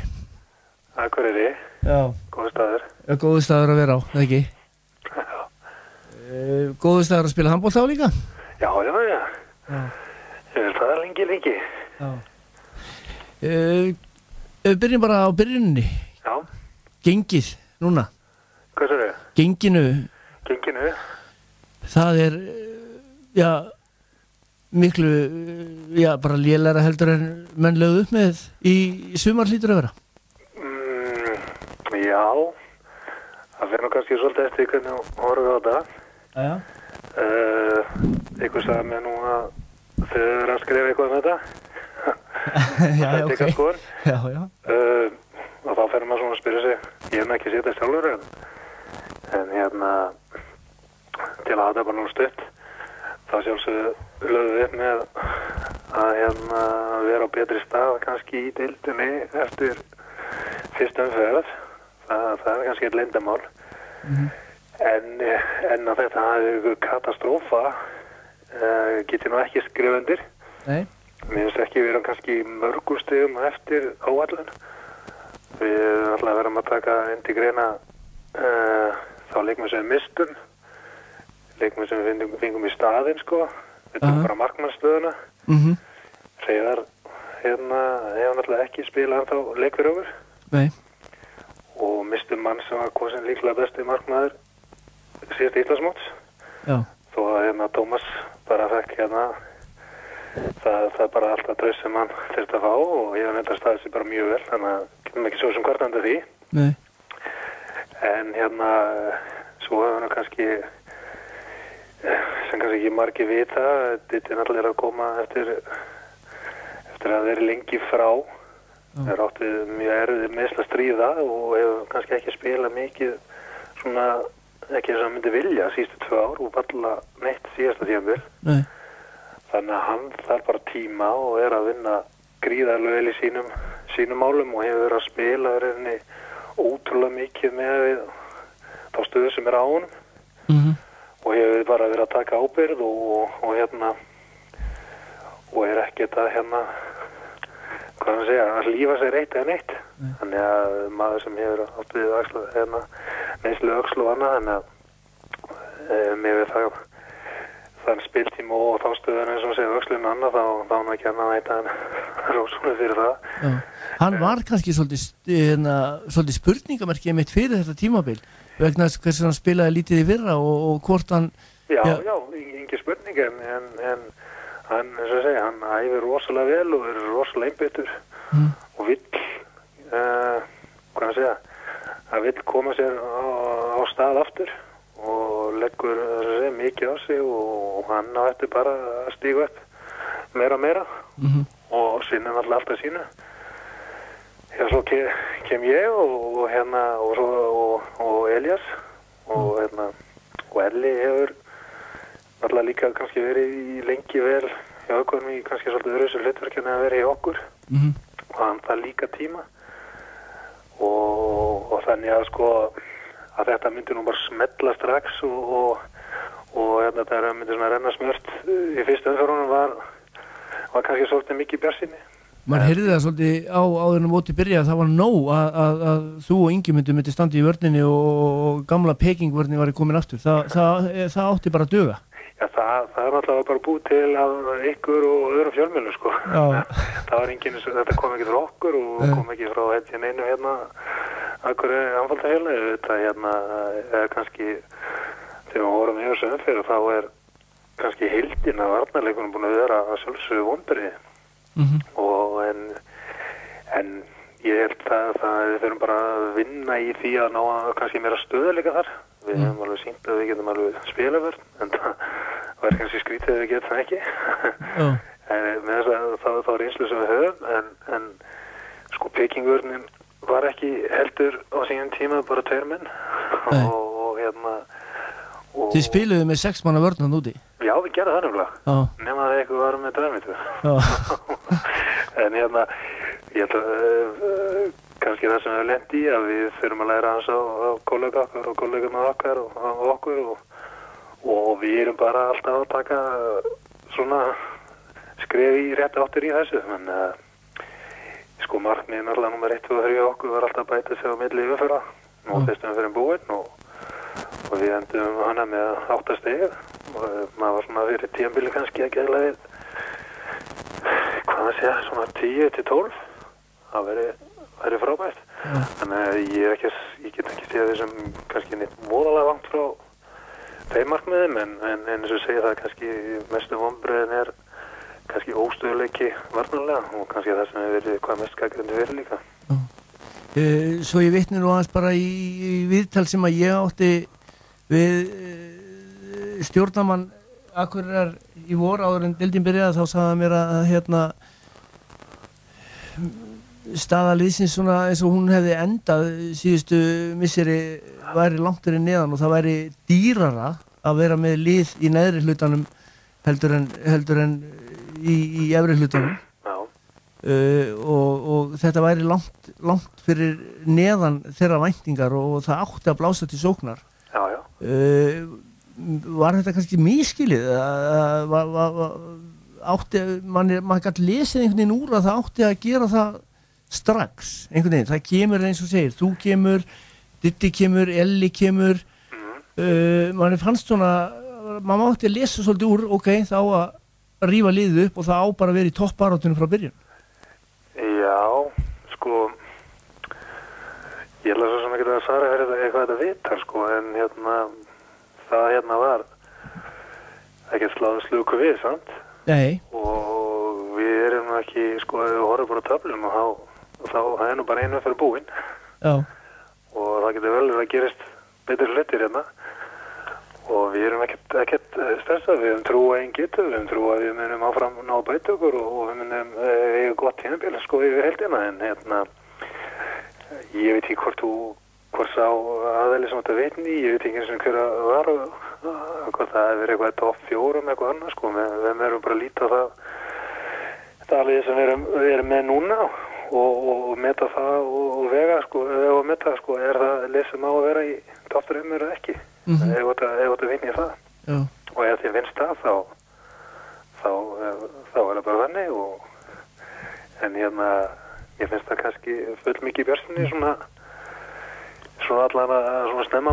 Já. Góður staður. Já, góður staður að vera á, eða ekki? Já. Góður staður að spila handbolta á líka? Já. Ég vil það lengi. Já. Við byrjum bara á byrjunni. Já. Gengið, núna. Hvað sér þau? Genginu. Það er, miklu, bara lélæra heldur en menn lögðu upp með í sumar hlýtur að vera. Já, það fyrir nú kannski svolítið eftir hvernig þú horfum á þetta. Já. Einhver sagði mér nú að þau eru að skrifa eitthvað með þetta. Já, ok. Já. Og þá fyrir maður svona að spyrja sig, ég hef ekki setjað sjálfur en til að hafa þetta bara nú stutt, þá sjálfsögðu lögðu við upp með að vera á betri stað kannski í deildinni eftir fyrstu umferð. Það er kannski eitt leyndamál. En að þetta hafi ykkur katastrófa get ég nú ekki skrifa undir. Nei. Mér finnst ekki við erum kannski mörgum stigum eftir áallun. Við alltaf verðum að taka inn til greina þá leikmenn sem við mistum, leikmenn sem við fengum í staðinn sko. Við tókum bara markmannsstöðuna. Hreiðar hefur náttúrulega ekki spilað ennþá leik fyrir okkur. Nei. Og mistum mann sem var kosin líklega besti markmaður síðast Íslandsmóts. Já. Þó að Tómas bara fekk það er bara alltaf traust sem hann þurfti að fá og ég hef nefndast staðið sér bara mjög vel, þannig að getum ekki svo sem kvartandi því. Nei. En svo hefur hann kannski sem kannski ekki margir vita, þetta er náttúrulega að koma eftir að vera lengi frá. Það er áttið mjög erfið meðsla stríða og hefur kannski ekki spilað mikið svona, ekki þess að myndi vilja síðustu 2 ár og valla neitt síðasta tímabil. Nei. Þannig að hann þarf bara tíma og er að vinna gríðarlega vel í sínum málum og hefur verið að spila reyni ótrúlega mikið með þá stöðu sem er á honum. Og hefur bara verið að taka ábyrgð og er ekkert að að lífa sér eitt eða neitt. Þannig að maður sem hefur átt við neyslu öxl og annað, þannig að með það þann spiltíma og þá stöðun eins og segja vöxlun annað þá hann ekki annað að heita Rósunu fyrir það. Já. Hann var kannski svolítið spurningamerki mitt fyrir þetta tímabil vegna þess hversu hann spilaði lítið í fyrra og hvort hann Já, engin spurning en hann, eins og segja, hann æfir rosalega vel og er rosalega einbyttur og vill hvað hann segja hann vill koma sér á stað aftur og leggur segja, mikið á sig og hann á eftir bara að stíga upp meira og sinna alltaf sínu. Já, svo kem ég og Elías og Elli hefur alltaf líka kannski verið í lengi vel hjá okkur í kannski svolítið öðru hlutverkinu að vera hjá okkur og hann það líka tíma og þannig að sko að þetta myndi nú bara smetla strax og þetta myndi svona renna smört í fyrstu umferðunum var kannski svolítið mikið bjartsýni. Man heyrði það svolítið áður en móti byrja að það var nóg að þú og Ingi myndi standa í vörninni og gamla pekingvörni var komin aftur. Það átti bara að duga. Já, það er náttúrulega bara búið til af ykkur og öðrum fjölmiðlum sko. Það var enginn, þetta kom ekki frá okkur og kom ekki frá einu akkur anfaldahjálni. Þetta er kannski, þegar við vorum yfir þessu umferð þá er kannski heildin að varnarleikunum búin að vera að sjálfsögðu vonbrigði. Og en ég held að við þurfum bara að vinna í því að ná kannski meira stöðuleika þar. Við hefum alveg sýnt að við getum alveg spilaförn en það var kannski skrítið að við getum það ekki. En með þess að það var einslu sem við höfum en sko pekingvörnin var ekki heldur á síðan tíma bara 2 menn og Þið spiluðu með 6 manna vörn úti? Já, við gerðum það nefnilega. Nema að eitthvað varum með dræmitu. En ég held að kannski það sem við hefum lent í að við þurfum að læra hans á kollega okkar og kollegum okkar og okkur og við erum bara alltaf að taka svona skref í rétt áttur í þessu. Men sko markmiðin alltaf nummer 1 og 3 okkur var alltaf að bæta sig á milli yfirföra og fyrstum við fyrir búinn og við endum hana með 8 stig og maður var svona fyrir tímabili kannski að gæla við hvað að segja, svona 10 til 12 það væri frábært þannig að ég get ekki séð þessum kannski neitt voðalega langt frá þeim markmiðum en eins og segja það kannski mestu vonbrigðin er kannski óstöðuleiki varnarlega og kannski það sem hefur verið hvað mest gagnrýndi verið líka. Svo ég vitni nú aðeins bara í viðtal sem að ég átti við stjórnamann Akureyrar í vor áður en deildin byrjaði þá sagði hann mér að staða liðsins svona eins og hún hefði endað síðustu misseri væri langt fyrir neðan og það væri dýrara að vera með lið í neðri hlutanum heldur en í efri hlutanum og þetta væri langt fyrir neðan þeirra væntingar og það átti að blása til sóknar. Var þetta kannski misskilið maður gæti lesið einhvern veginn úr að það átti að gera það strax einhvern veginn, það kemur eins og segir þú kemur, Diddi kemur, Elli kemur maður fannst svona maður átti að lesa svolítið úr þá að rífa liðið upp og það á bara að vera í toppbaráttunum frá byrjun. Já, sko ég held að svo sem ekki að svara eitthvað þetta vitar sko en það var ekkert sluku við, sant? Nei. Og við erum ekki, sko, ef við horfum bara á töflum og þá er nú bara einu fyrir búinn. Já. Og það getur vel að gerist betur hlutir og við erum ekkert stressað, við höfum trú að einn getur, við höfum trú að við munum áfram ná bæta okkur og við munum eiga gott tímabil, sko, yfir heildina en ég veit ekki hvort sá aðeins sem þetta veitni, ég veit ekki eins og hver að var hvort það hefur verið eitthvað topp 4 með eitthvað annað sko, við erum bara að líta á það alveg sem við erum með núna og meta það og vega sko, og meta sko, er það lesum á að vera í topp 3 eða ekki, ef þetta veitni það. Já. Og ef þið finnst það þá er það bara þannig en ég finnst það kannski full mikið björnstinni svona allan að svona snemma móts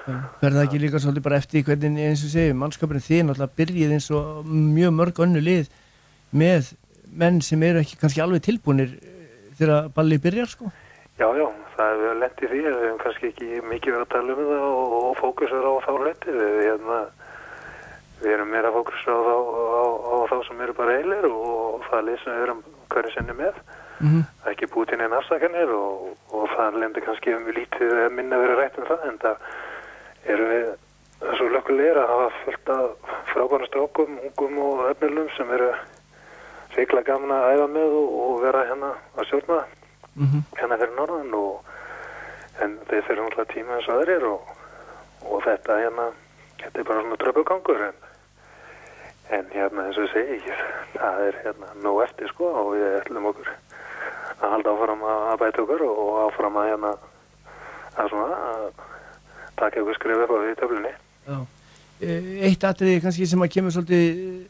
Verða það ekki líka svolítið bara eftir hvernig eins og segir, mannskapurinn þið náttúrulega byrjið eins og mjög mörg önnu lið með menn sem eru ekki kannski alveg tilbúnir þegar ballið byrjar sko? Já, það er lent í því að við hefum kannski ekki mikið verið að tala um það og fókusur á þá hluti. Við erum meira fókusur á þá sem eru bara heilir og það lið sem við erum hverju sinni með. Ekki búið til neina afsakanir og það lendir kannski lítið minna verið rætt það, en það erum við svo lökkulegir að hafa fullt af frábærum strákum, ungum og efnilum sem eru hrikalega gaman að æfa með og vera hérna að stjórna hérna fyrir norðan en þeir fyrir náttúrulega tíma eins og aðrir og þetta er bara svona tröppugangur en hérna eins og ég segi það er nóg eftir sko og við ætlum okkur að halda áfram að bæta okkur og áfram að að taka okkur skrifa upp á því töflunni. Já. Eitt atriði kannski sem að kemur svolítið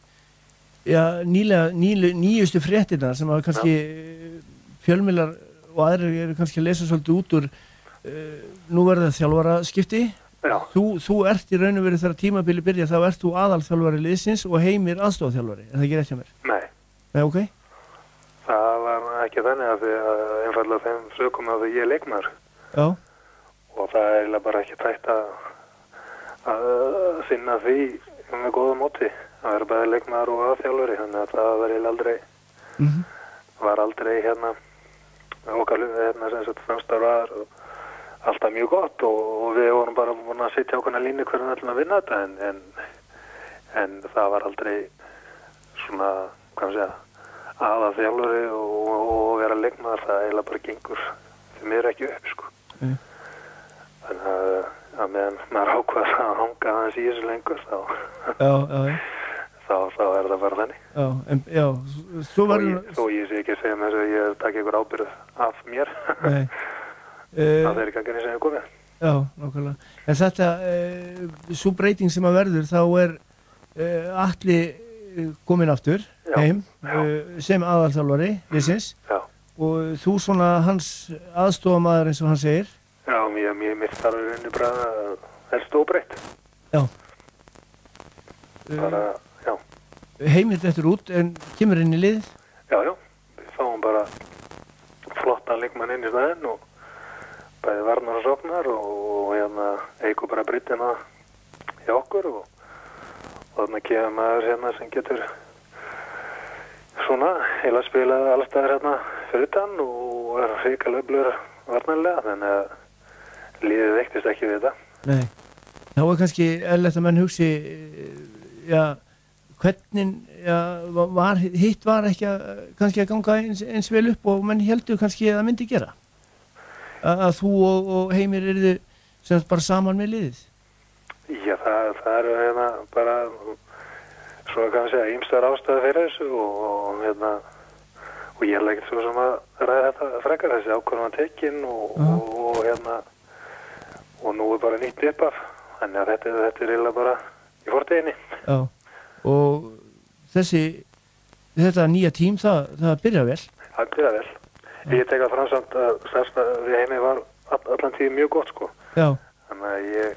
nýjustu fréttirnar sem að kannski fjölmiðlar og aðrir eru kannski að lesa svolítið út úr nú verða þjálfaraskipti. Þú ert í raun og veru þegar tímabili byrja þá ert þú aðalþjálfari liðsins og Heimir aðstofþjálfari. Er það ekki rétt hjá mér? Nei, ok. Það var ekki þannig að því að einfallega þeim sökum að ég er leikmaður. Já. Og það er eiginlega bara ekki tætt að sinna því með góða móti. Það er bæði leikmaður og aðþjálfari, þannig að það var aldrei okkar sem sagt framstarf var alltaf mjög gott og við vorum bara búin að sitja okkurna línu hvernig við ætlum að vinna þetta en það var aldrei svona, hvað maður segja, aðþjálfari og vera leikmaður, það eiginlega bara gengur því mér ekki upp sko. Þannig að meðan maður ákvað að hanga aðeins í þessu lengur þá er það bara þannig. Þó ég sé ekki að segja með þess að ég takk ykkur ábyrgð af mér það er ekki að segja komið. Já, nákvæmlega. En þetta, svo breyting sem að verður, þá er Atli kominn aftur heim sem aðalþjálfari liðsins og þú svona hans aðstofamaður eins og hann segir. Já, mér þarf í rauninni bara helst óbreytt. Já. Bara, já. Heimir þetta út en kemur inn í liðið? Já, við fáum bara flottan leikmann inn í staðinn og bæði varnar og sóknar og eigu bara bryttina hjá okkur og þannig kemur maður sem getur svona heila spilað allstaðar fyrir utan og er hrikalega öflugur varnarlega, þannig að líðið veiktist ekki við þetta. Nei, þá er kannski eðlilegt að menn hugsi hvernig hitt var ekki kannski að ganga eins vel upp og menn heldur kannski að það myndi gera að þú og Heimir eruðu sem bara saman með liðið. Já, það eru bara svo að segja ýmsar ástæður fyrir þessu og ég er ekkert svo sem að ræða þetta frekar þessi ákvörðum að tekin og nú er bara nýtt upp af þannig að þetta er eiginlega bara í fortíðinni. Já, og þetta nýja tím það byrja vel? Það byrja vel. Ég tek að framsamt að starfsna við Heimi var allan tíð mjög gott sko. Já. Þannig að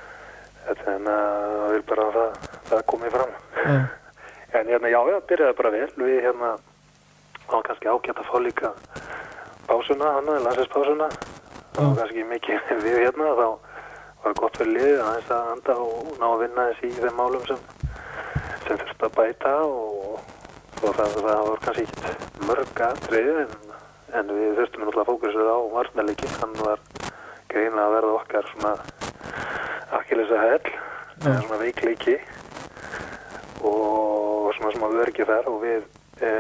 það vil bara að það komið fram. En byrjaði bara vel. Við var kannski ágætt að fá líka pásuna, landslagspásuna. Það var kannski mikið við þá var gott fyrir liðið aðeins að anda og ná að vinna þessi í þeim málum sem þurfti að bæta og það var kannski ekkert mörg atriði en við þurftum náttúrulega að fókusera á varnarleiki. Hann var greinilega að verða okkar svona akkillesarhæll, svona veikleiki og svona smá öryggi þar og við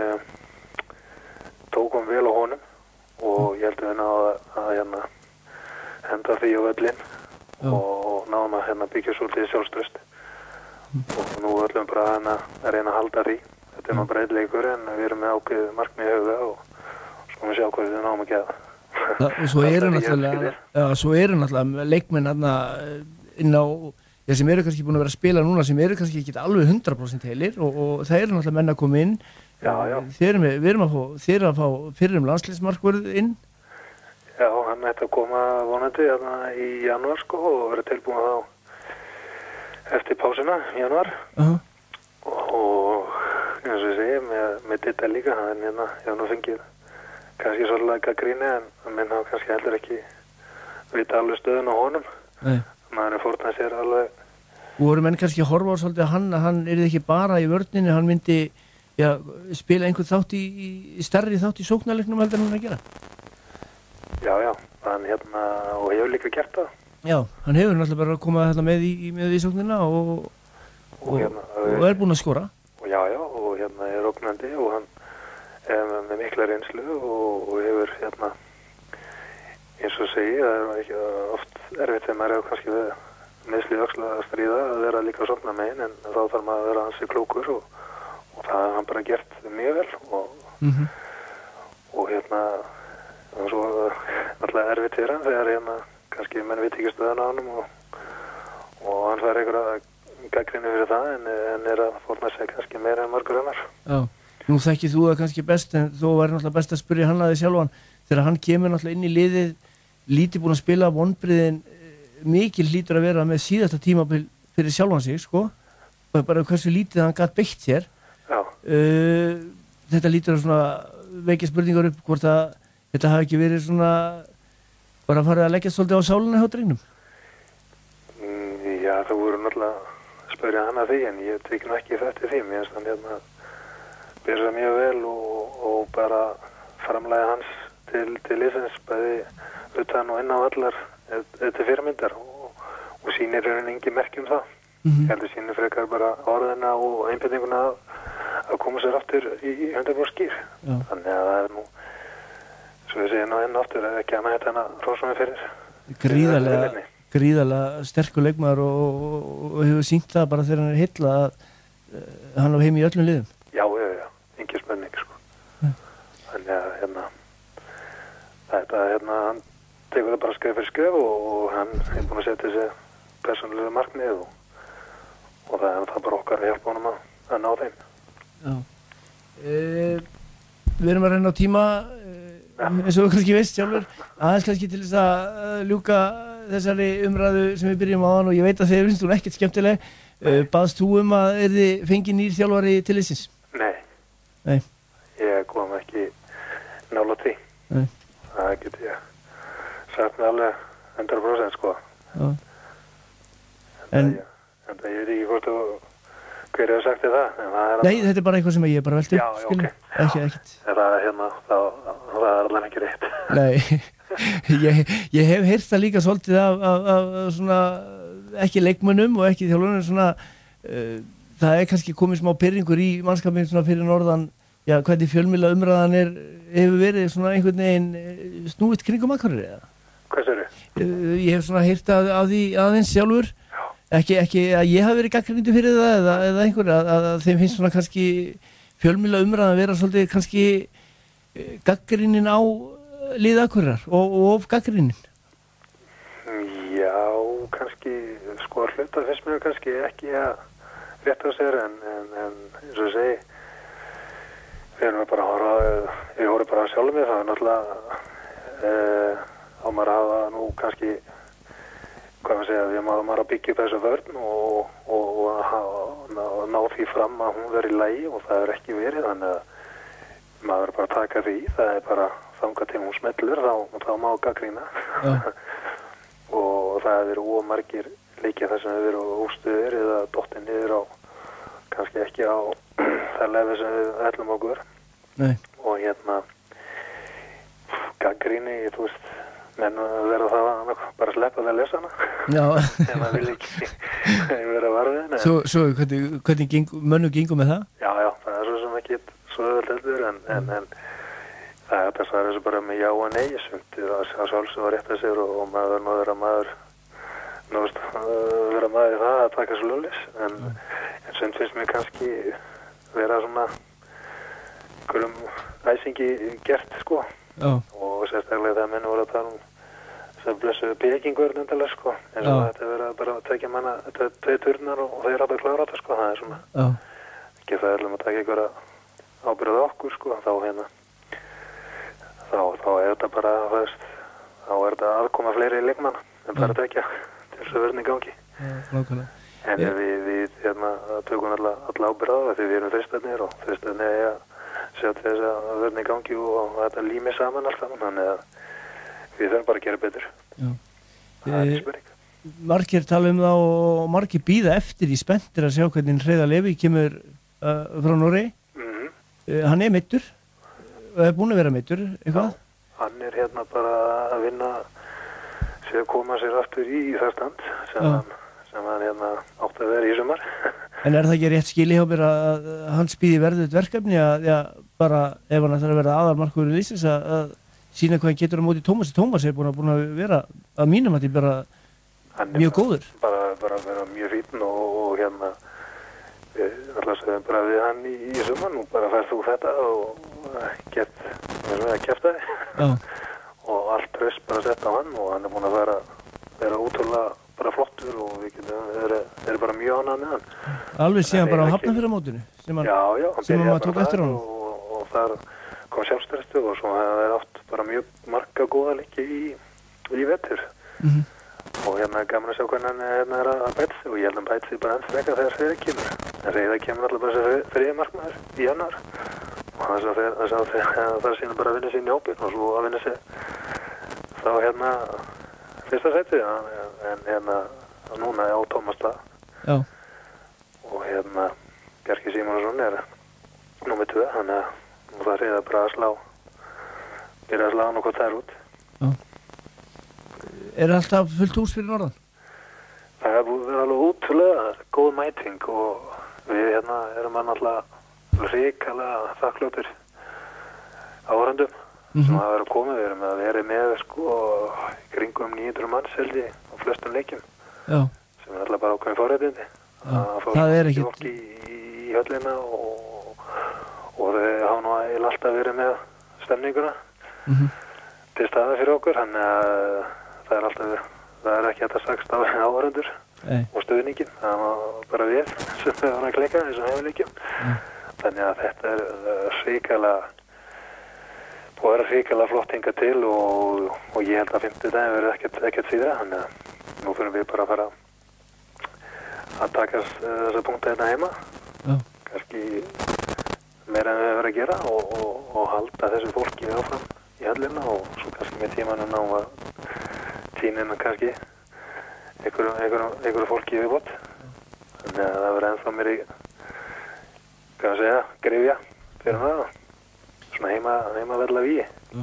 tókum vel á honum og ég held við náðum að henda því á völlinn og náðum að byggja svolítið sjálfstraust og nú ætlum bara að reyna að halda því. Þetta er bara einn leikur en við erum með ákveðið markmið í huga og svo við sjá hvað við náum að gera. Svo eru náttúrulega leikmenn inn á sem eru kannski búin að vera að spila núna sem eru kannski ekki alveg 100% heilir og það eru náttúrulega menn að koma inn. Þeir eru að fá fyrrum landsliðsmarkvörð inn. Já, hann ætti að koma vonandi þarna í janúar sko og vera tilbúin þá eftir pásuna í janúar og eins og ég segi með Ditta líka, hann hérna, ég hef nú fengið kannski svolítið gagnrýni en minn hafa kannski heldur ekki vita alveg stöðun á honum. Nei. Maður fórnað sér alveg. Voru menn kannski að horfa á svolítið að hann yrði ekki bara í vörninni, hann myndi spila einhvern þátt í stærri þátt í sóknarleiknum heldur en hann að gera? Já, hann hérna, og hefur líka gert það. Já, hann hefur náttúrulega bara komað með í sóknina og er búinn að skora. Já, og hérna er ógnandi og hann er með mikla reynslu og hefur hérna, eins og segi, það er ekki oft erfitt þegar maður hefur kannski meðsli öxla að stríða að vera líka að sofna megin en þá þarf maður að vera ansi klókur og það har hann bara gert mjög vel og hérna og svo alltaf erfitt fyrir hann þegar hérna kannski menn veit ekki stöðan á hann og hann fær einhverja gagnrýni fyrir það en er að fórna sig kannski meira en margur hennar. Já, nú þekkir þú það kannski best en þú væri náttúrulega best að spyrja hann að þig sjálfan þegar hann kemur náttúrulega inn í liðið lítið búinn að spila vonbriðin mikil hlýtur að vera með síðasta tímabil fyrir sjálfan sig sko og bara hversu lítið hann gat beitt sér. Já. Þetta lítur að svona vekja spurningar upp hvort að þetta hafi ekki verið svona bara farið að leggja svolítið á sáluna hjá drengnum. Já, það voru náttúrulega að spyrja hann að því en ég tek nú ekki þetta því mér finnst hann hérna byrja mjög vel og bara framlega hans til liðsins bæði utan og inn á allar þetta fyrirmyndar og sýnir raunin engi merki það. Ég heldur sýnir frekar bara orðina og einbindinguna að koma sér aftur í 100% skýr. Þannig að það er nú, svo ég segi nú enn aftur, ekki annað hægt hann að rósa mig fyrir. Gríðarlega sterkur leikmaður og hefur sýnt það bara þegar hann er heilla að hann á heim í öllum liðum. Já, engin spurning sko. Þannig að hérna, hann tekur það bara skref fyrir skref og hann er búinn að setja þessi persónulega markmið og það er það bara okkar að hjálpa honum að ná þeim. Já. Við erum að reyna á tíma eins og þú kannski veist sjálfur aðeins kannski til þess að ljúka þessari umræðu sem við byrjum á hann og ég veit að þeir finnst hún ekkert skemmtileg. Baðst þú að yrði fengið nýr þjálfari til liðsins? Nei. Ég kom ekki nálægt því. Nei. Það get ég sagt með alveg 100% sko. Já. En ég veit ekki hvort þú hver hefur sagt þér það? Nei, þetta er bara eitthvað sem ég bara velti. Já, ok. Ekkert. Það er hérna, það er alveg ekki rétt. Nei, ég hef heyrt það líka svolítið af svona, ekki leikmönnum og ekki þjálfunum svona, það er kannski komið smá pirringur í mannskapin svona fyrir norðan, já, hvernig fjölmiðla umræðan hefur verið svona einhvern veginn snúið kringum Akureyri eða? Hvað sér þau? Ég hef svona heyrt af því aðeins sjálfur. Ekki að ég hafi verið gagnrýndur fyrir það eða einhver að þeim finnst svona kannski fjölmiðla umræðan vera svolítið kannski gagnrýnin á lið Akureyrar og gagnrýnin. Já, kannski sko að hluta finnst mér kannski ekki að rétta á sér en eins og segi við erum bara ég horfði bara að sjálfum mig það er náttúrulega á maður að hafa nú kannski hvað maður segja, við maður að byggja upp þessu vörn og ná því fram að hún verið í lagi og það er ekki verið, þannig að maður bara taka því, það er bara þangað til hún smellur, þá má gagnrýna og það eru ómargir leikja þar sem við erum óstöðir eða dottir niður á, kannski ekki á það lefi sem við ætlum okkur. Nei. Og hérna gagnrýni, þú veist menn verða það bara sleppa það að lesa hana. Já. En maður vil ekki vera varfið. Svo hvernig mönnum gengur með það? Já, það er svo sem ekki svo öðvöldur en það er þess að þessu bara með já og nei sumt að sjálfsög að rétta sér og maður nú vera maður í það að taka svo löglis en sumt finnst mér kannski vera svona einhverjum æsingi gert sko. Já. Og sérstaklega þegar menn voru að tala þess að blessu byggingur endalega sko eins og þetta verið bara að tekja manna tvei turnar og þeir átt að klára þetta sko það er svona ekki það að taka einhverja ábyrgð okkur sko þá er þetta bara þá er þetta aðkoma fleiri leikmanna en bara tvekja til þess að verðin í gangi. Nákvæmlega. En við tökum alla ábyrgð á það því við erum þristarnir og þristarnir er að sjá til þess að verðin í gangi og þetta lími saman allt saman, þannig að við þurfum bara að gera betur. Já. Það er spurning. Margir tala um það og margir bíða eftir í spenntir að sjá hvernig Hreiðar Leví kemur frá Noregi. Hann er meiddur og er búinn að vera meiddur, eitthvað? Já, hann er bara að vinna sér að koma sér aftur í það stand sem hann átti að vera í sumar. En er það ekki rétt skili hjá mér að hans bíði verðut verkefni að bara ef hann ætlar að vera aðalmarkvörður liðsins að sína hvað hann getur á móti Tómasi? Tómas er búinn að vera að mínum að því bara mjög góður. Bara vera mjög fínn og við alltaf segðum bara við hann í sumar, nú bara færð þú þetta og kefta þig og allt tröst bara sett á hann og hann er búinn að vera útrúlega bara flottur og við erum bara mjög ánægð með hann. Alveg síðan bara á Hafnarfjarðarmótinu sem maður tók eftir honum. Og þar kom sjálfstæðstu og svo hefði það átt bara mjög marga góða leiki í vetur. Og gaman að sjá hvernig hann er að bæta sig og ég held að bæta sig bara enn frekar þegar Hreiðar kemur. En Hreiðar kemur alltaf bara þessi þriðji markmaður í janúar og það sýnir bara að vinna sín í hópinn og svo að vinna sig þá fyrsta sæti en núna á Tómas það. Já. Og Bjarki Símonarson er númer 2, þannig að það Hreiðar bara byrja að slá hann og hvað það er út. Já. Er alltaf fullt hús fyrir norðan? Það er búið að vera alveg útrúlega góð mæting og við erum alltaf hrikalega þakkláttir áhorfendum sem hafa verið að koma. Við erum að vera með kringum 900 manns held ég á flestum leikjum. Já. Sem er alltaf bara ákveðin forréttindi. Það er ekki fólk í höllina og þau hafa nú alltaf verið með stemninguna til staða fyrir okkur, þannig að það er ekki hægt að sagst á áhorfendur og stuðningin, það var bara við sem við varum að klika eins og hefur leikjum. Þannig að þetta er hrikalega flott hingað til og ég held að 50 daginn verður ekkert síðra, þannig að nú fyrir við bara að fara að taka þessa punkta hérna heima, kannski meira en við verðum að gera og halda þessu fólki áfram í höllina og svo kannski með tímanum ná að týnina kannski einhverju fólki viðbót. Þannig að það verður ennþá mér grifja fyrir það. Svona heimaverla víi.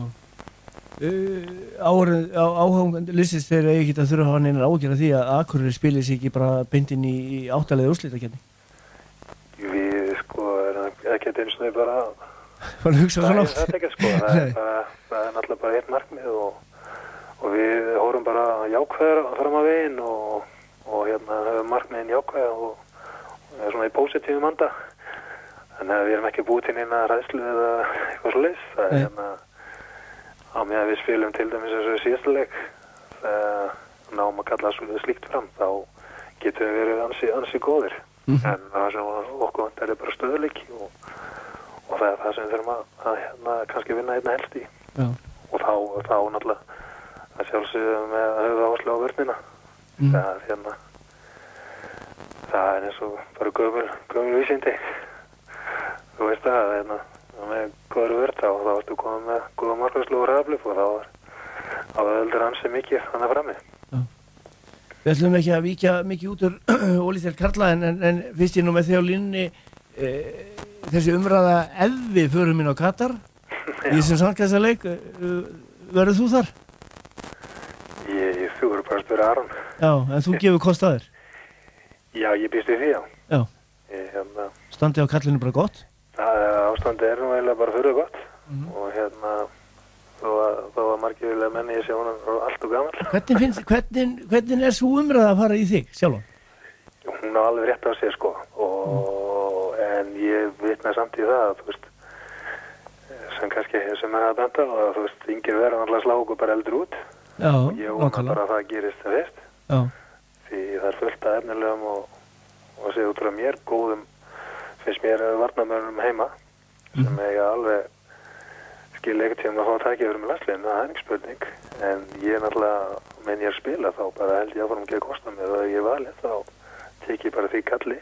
Áhugandi listist þegar ég get að þurfa að hafa neinar ágjörð því að Akureyri spilir sig ekki bara beintinn í áttalega úrslitakeppni. Við erum ekki eins og þau bara að hugsa svo langt. Það er ekki það er náttúrulega bara eitt markmið og við horfum bara jákvæðar fram að veginn og höfum markmiðin jákvæða og svona í pósitífum anda. Þannig að við erum ekki búið til neina ræðslu eða eitthvað svo leys. Það er á meðan við spilum til dæmis þessu síðasta leik þegar náum að kalla slíkt fram þá getum við verið ansi góðir. En það sem okkur vantar er bara stöðuleiki og það er það sem við þurfum að kannski vinna einna helst í. Og þá náttúrulega að sjálfsögum með að höfða áherslu á vörnina. Það er eins og bara gömul vísindi. Þú veist það, með góður vörð þá varstu komið með góða markværslu og hraðablöf og þá var öldur ansi mikið þannig frammi. Við ætlum ekki að víkja mikið út úr ólíþér karla en fyrst ég nú með því á línni þessi umræða ef við förum inn á Katar í þessum samkvæmstaleik, verður þú þar? Þú verður bara að spyrja Aron. Já, en þú gefur kost að þér? Já, ég býst við því, já. Já. Standið á kallinu bara gott? Ástandið er nú eiginlega bara fyrir gott og þó að margir vilja menni ég sé hún allt og gamall. Hvernig er svo umræða að fara í þig sjálfan? Hún á alveg rétt á sig en ég vitna samt í það þú veist sem er að benda og þú veist yngir verður alltaf að slá okkur bara eldur út og ég vona bara að það gerist það fyrst því það er fullt af efnilegum og sé út frá mér góðum finnst mér varnarmönnum heima sem ég alveg skil ekkert tíma að fá að taka yfir með landsliðinu, það er ekki spurning en ég náttúrulega, menn ég spila þá bara held ég að fara ekki að kosta mér og ef ég valið þá tek ég bara því kalli.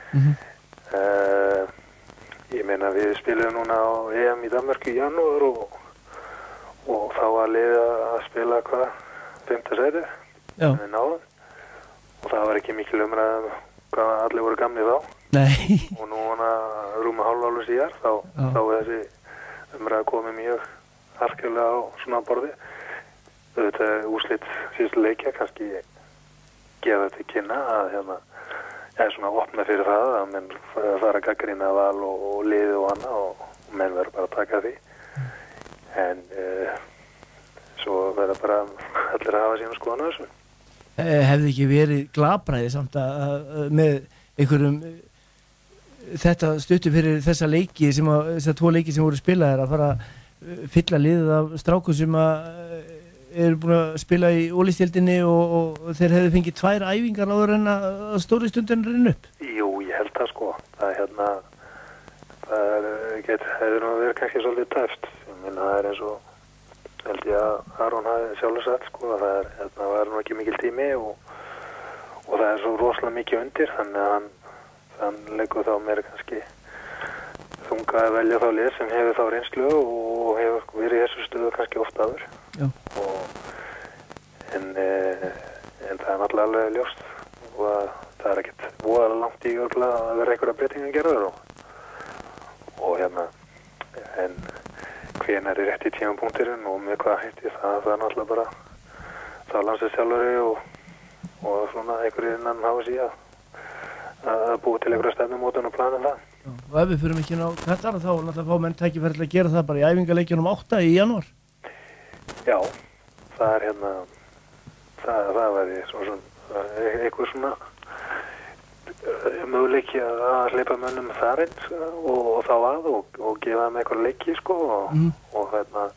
Ég meina við spilum núna á EM í Danmörku í janúar og þá var liðið að spila hvað, 5. sæti en við náðum og það var ekki mikil umræðum hvað allir voru gamli þá. Nei. Og núna rúma hálfálu síðar þá er þessi umræða komið mjög harkilega á svona borði. Þetta úrslit síðustu leikja kannski gefa þetta kynna að svona opna fyrir það að menn fara að gagnrýna val og lið og annað og menn verður bara að taka því. En svo verður bara allir að hafa sína skoðan á þessu. Hefði ekki verið glabræði samt að með einhverjum þetta stuttu fyrir þessa leiki þessar 2 leiki sem voru spilaðir að fara að fylla liðið af strákum sem eru búin að spila í ólistildinni og þeir hefðu fengið 2 æfingar áður en að stóri stundin rinn upp? Jú, ég held það sko. Það hefur nú verið kannski svolítið tæft. Ég minna það eins og held ég að Aron hafi sjálfur sagt sko að það var nú ekki mikil tími og það svo rosalega mikið undir þannig að hann leggur þá meira kannski þunga að velja þá lið sem hefur þá reynslu og hefur verið í þessu stöðu kannski oft áður. En það er náttúrulega alveg ljóst og það er ekkert voðalega langt í örgulega að vera einhverja breytingar gerður og en hvenær er rétt í tímapunkturinn og með hvað hætti það er náttúrulega bara það landsins sjálfari og svona einhverju innan hafa síðan að búi til einhverja stefnumótun og plana það. Og ef við fyrir ekki ná Katar þá náttúrulega fá menn tækifæri til að gera það bara í æfingaleikjunum 8 í janúar. Já, það er það væri eitthvað svona möguleiki að hleypa mönnum þar einn og þá að og gefa þeim eitthvað leiki sko og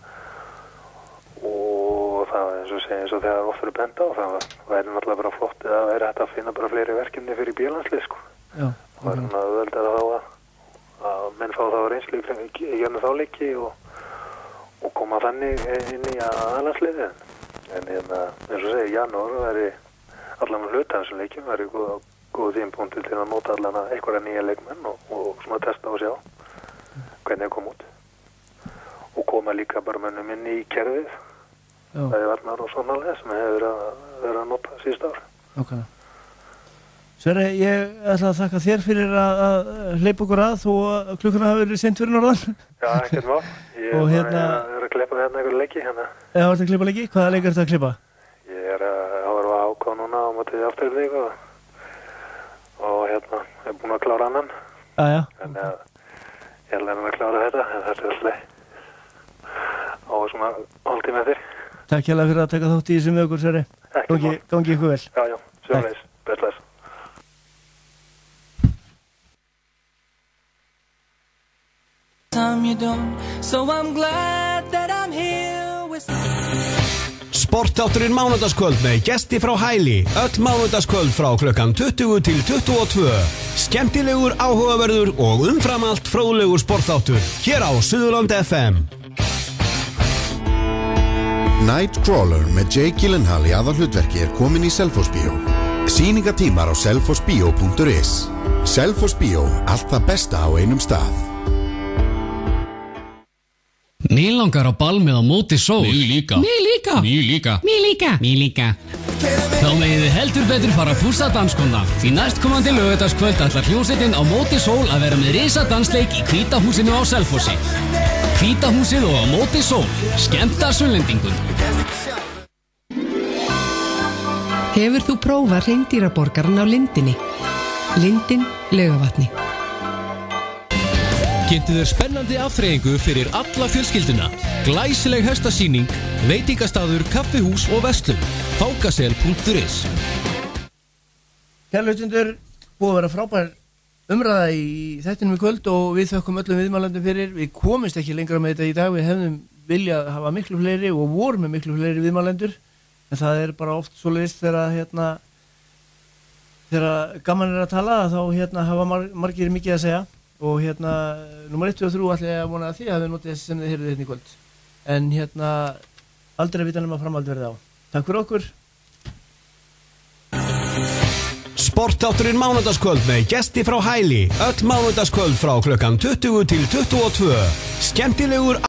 það eins og segja eins og þegar oft eru benda og það væri náttúrulega bara flott eða væri hægt að finna bara fleiri verkefni fyrir bílandslið sko. Það var svona auðveldara þá að menn fá þá reynslu í gjörnu þá leiki og koma þannig inn í aðlandsliði en eins og segja janúar væri allan hluta þessum leikjum væri góð tímapunktur til að nota allan einhverja nýja leikmenn og svona testa og sjá hvernig það kom út og koma líka bara mönnum inn í kerfið það er varnar og svona leið sem hefur verið að nota síðust ár. Okay. Sverri, ég ætla að þakka þér fyrir að hleypa okkur að þó að klukkuna hafi verið sent fyrir norðan. Já, ekkert má. Ég er að klippa einhverju leiki hérna. Já, ertu að klippa leiki? Hvaða leik ertu að klippa? Ég er að horfa á HK núna á mótið Afturelding og er búinn að klára annan. Já. En ég held að klára þetta, en þetta er alltaf á svona hálftíma eftir. Takk hérlega fyrir að taka þátt í þessu með okkur, Sverri. Gangi ykkur vel. Já, sömuleiðis. Bless. Sportátturinn mánudagskvöld með gesti frá Hæli. Öll mánudagskvöld frá klukkan 20 til 22. Skemmtilegur, áhugaverður og umfram allt fróðlegur sportáttur. Hér á Suðurland FM. Nightcrawler með Jake Gyllenhaal í aðalhlutverki er komin í Selfossbíó. Sýningatímar á selfossbio.is. Selfossbíó, allt það besta á einum stað. Mér langar á ball með á móti sól. Mér líka. Þá megið þið heldur betur fara að pússa danskonna. Því næstkomandi laugardagskvöld ætlar hljómsveitin á móti sól að vera með risadansleik í Hvíta húsinu á Selfossi. Hvíta húsið og á móti sól. Skemmta Sunnlendingun. Hefur þú prófað hreindýraborgaran á Lindinni? Lindin, Laugavatni. Kynntu þér spennandi afþreyingu fyrir alla fjölskylduna. Glæsileg hestasýning, veitingastaður, kaffihús og verslun. Fákasel.is. Kæru hlustendur, búið að vera frábær umræða í þættinum í kvöld og við þökkum öllum viðmælendum fyrir. Við komumst ekki lengra með þetta í dag. Við hefðum viljað hafa miklu fleiri og vorum með miklu fleiri viðmælendur. En það er bara oft svoleiðis þegar gaman er að tala þá hafa margir mikið að segja. Og nummer 1 og 3 ætla ég að vona að þið hafi notið þess sem þið heyrðu hérna í kvöld. En aldrei að vita nema framhald verði á. Takk fyrir okkur. Sportátturinn mánudagskvöld með gesti frá Hæli. Öll mánudagskvöld frá klukkan 20 til 22. Skemmtilegur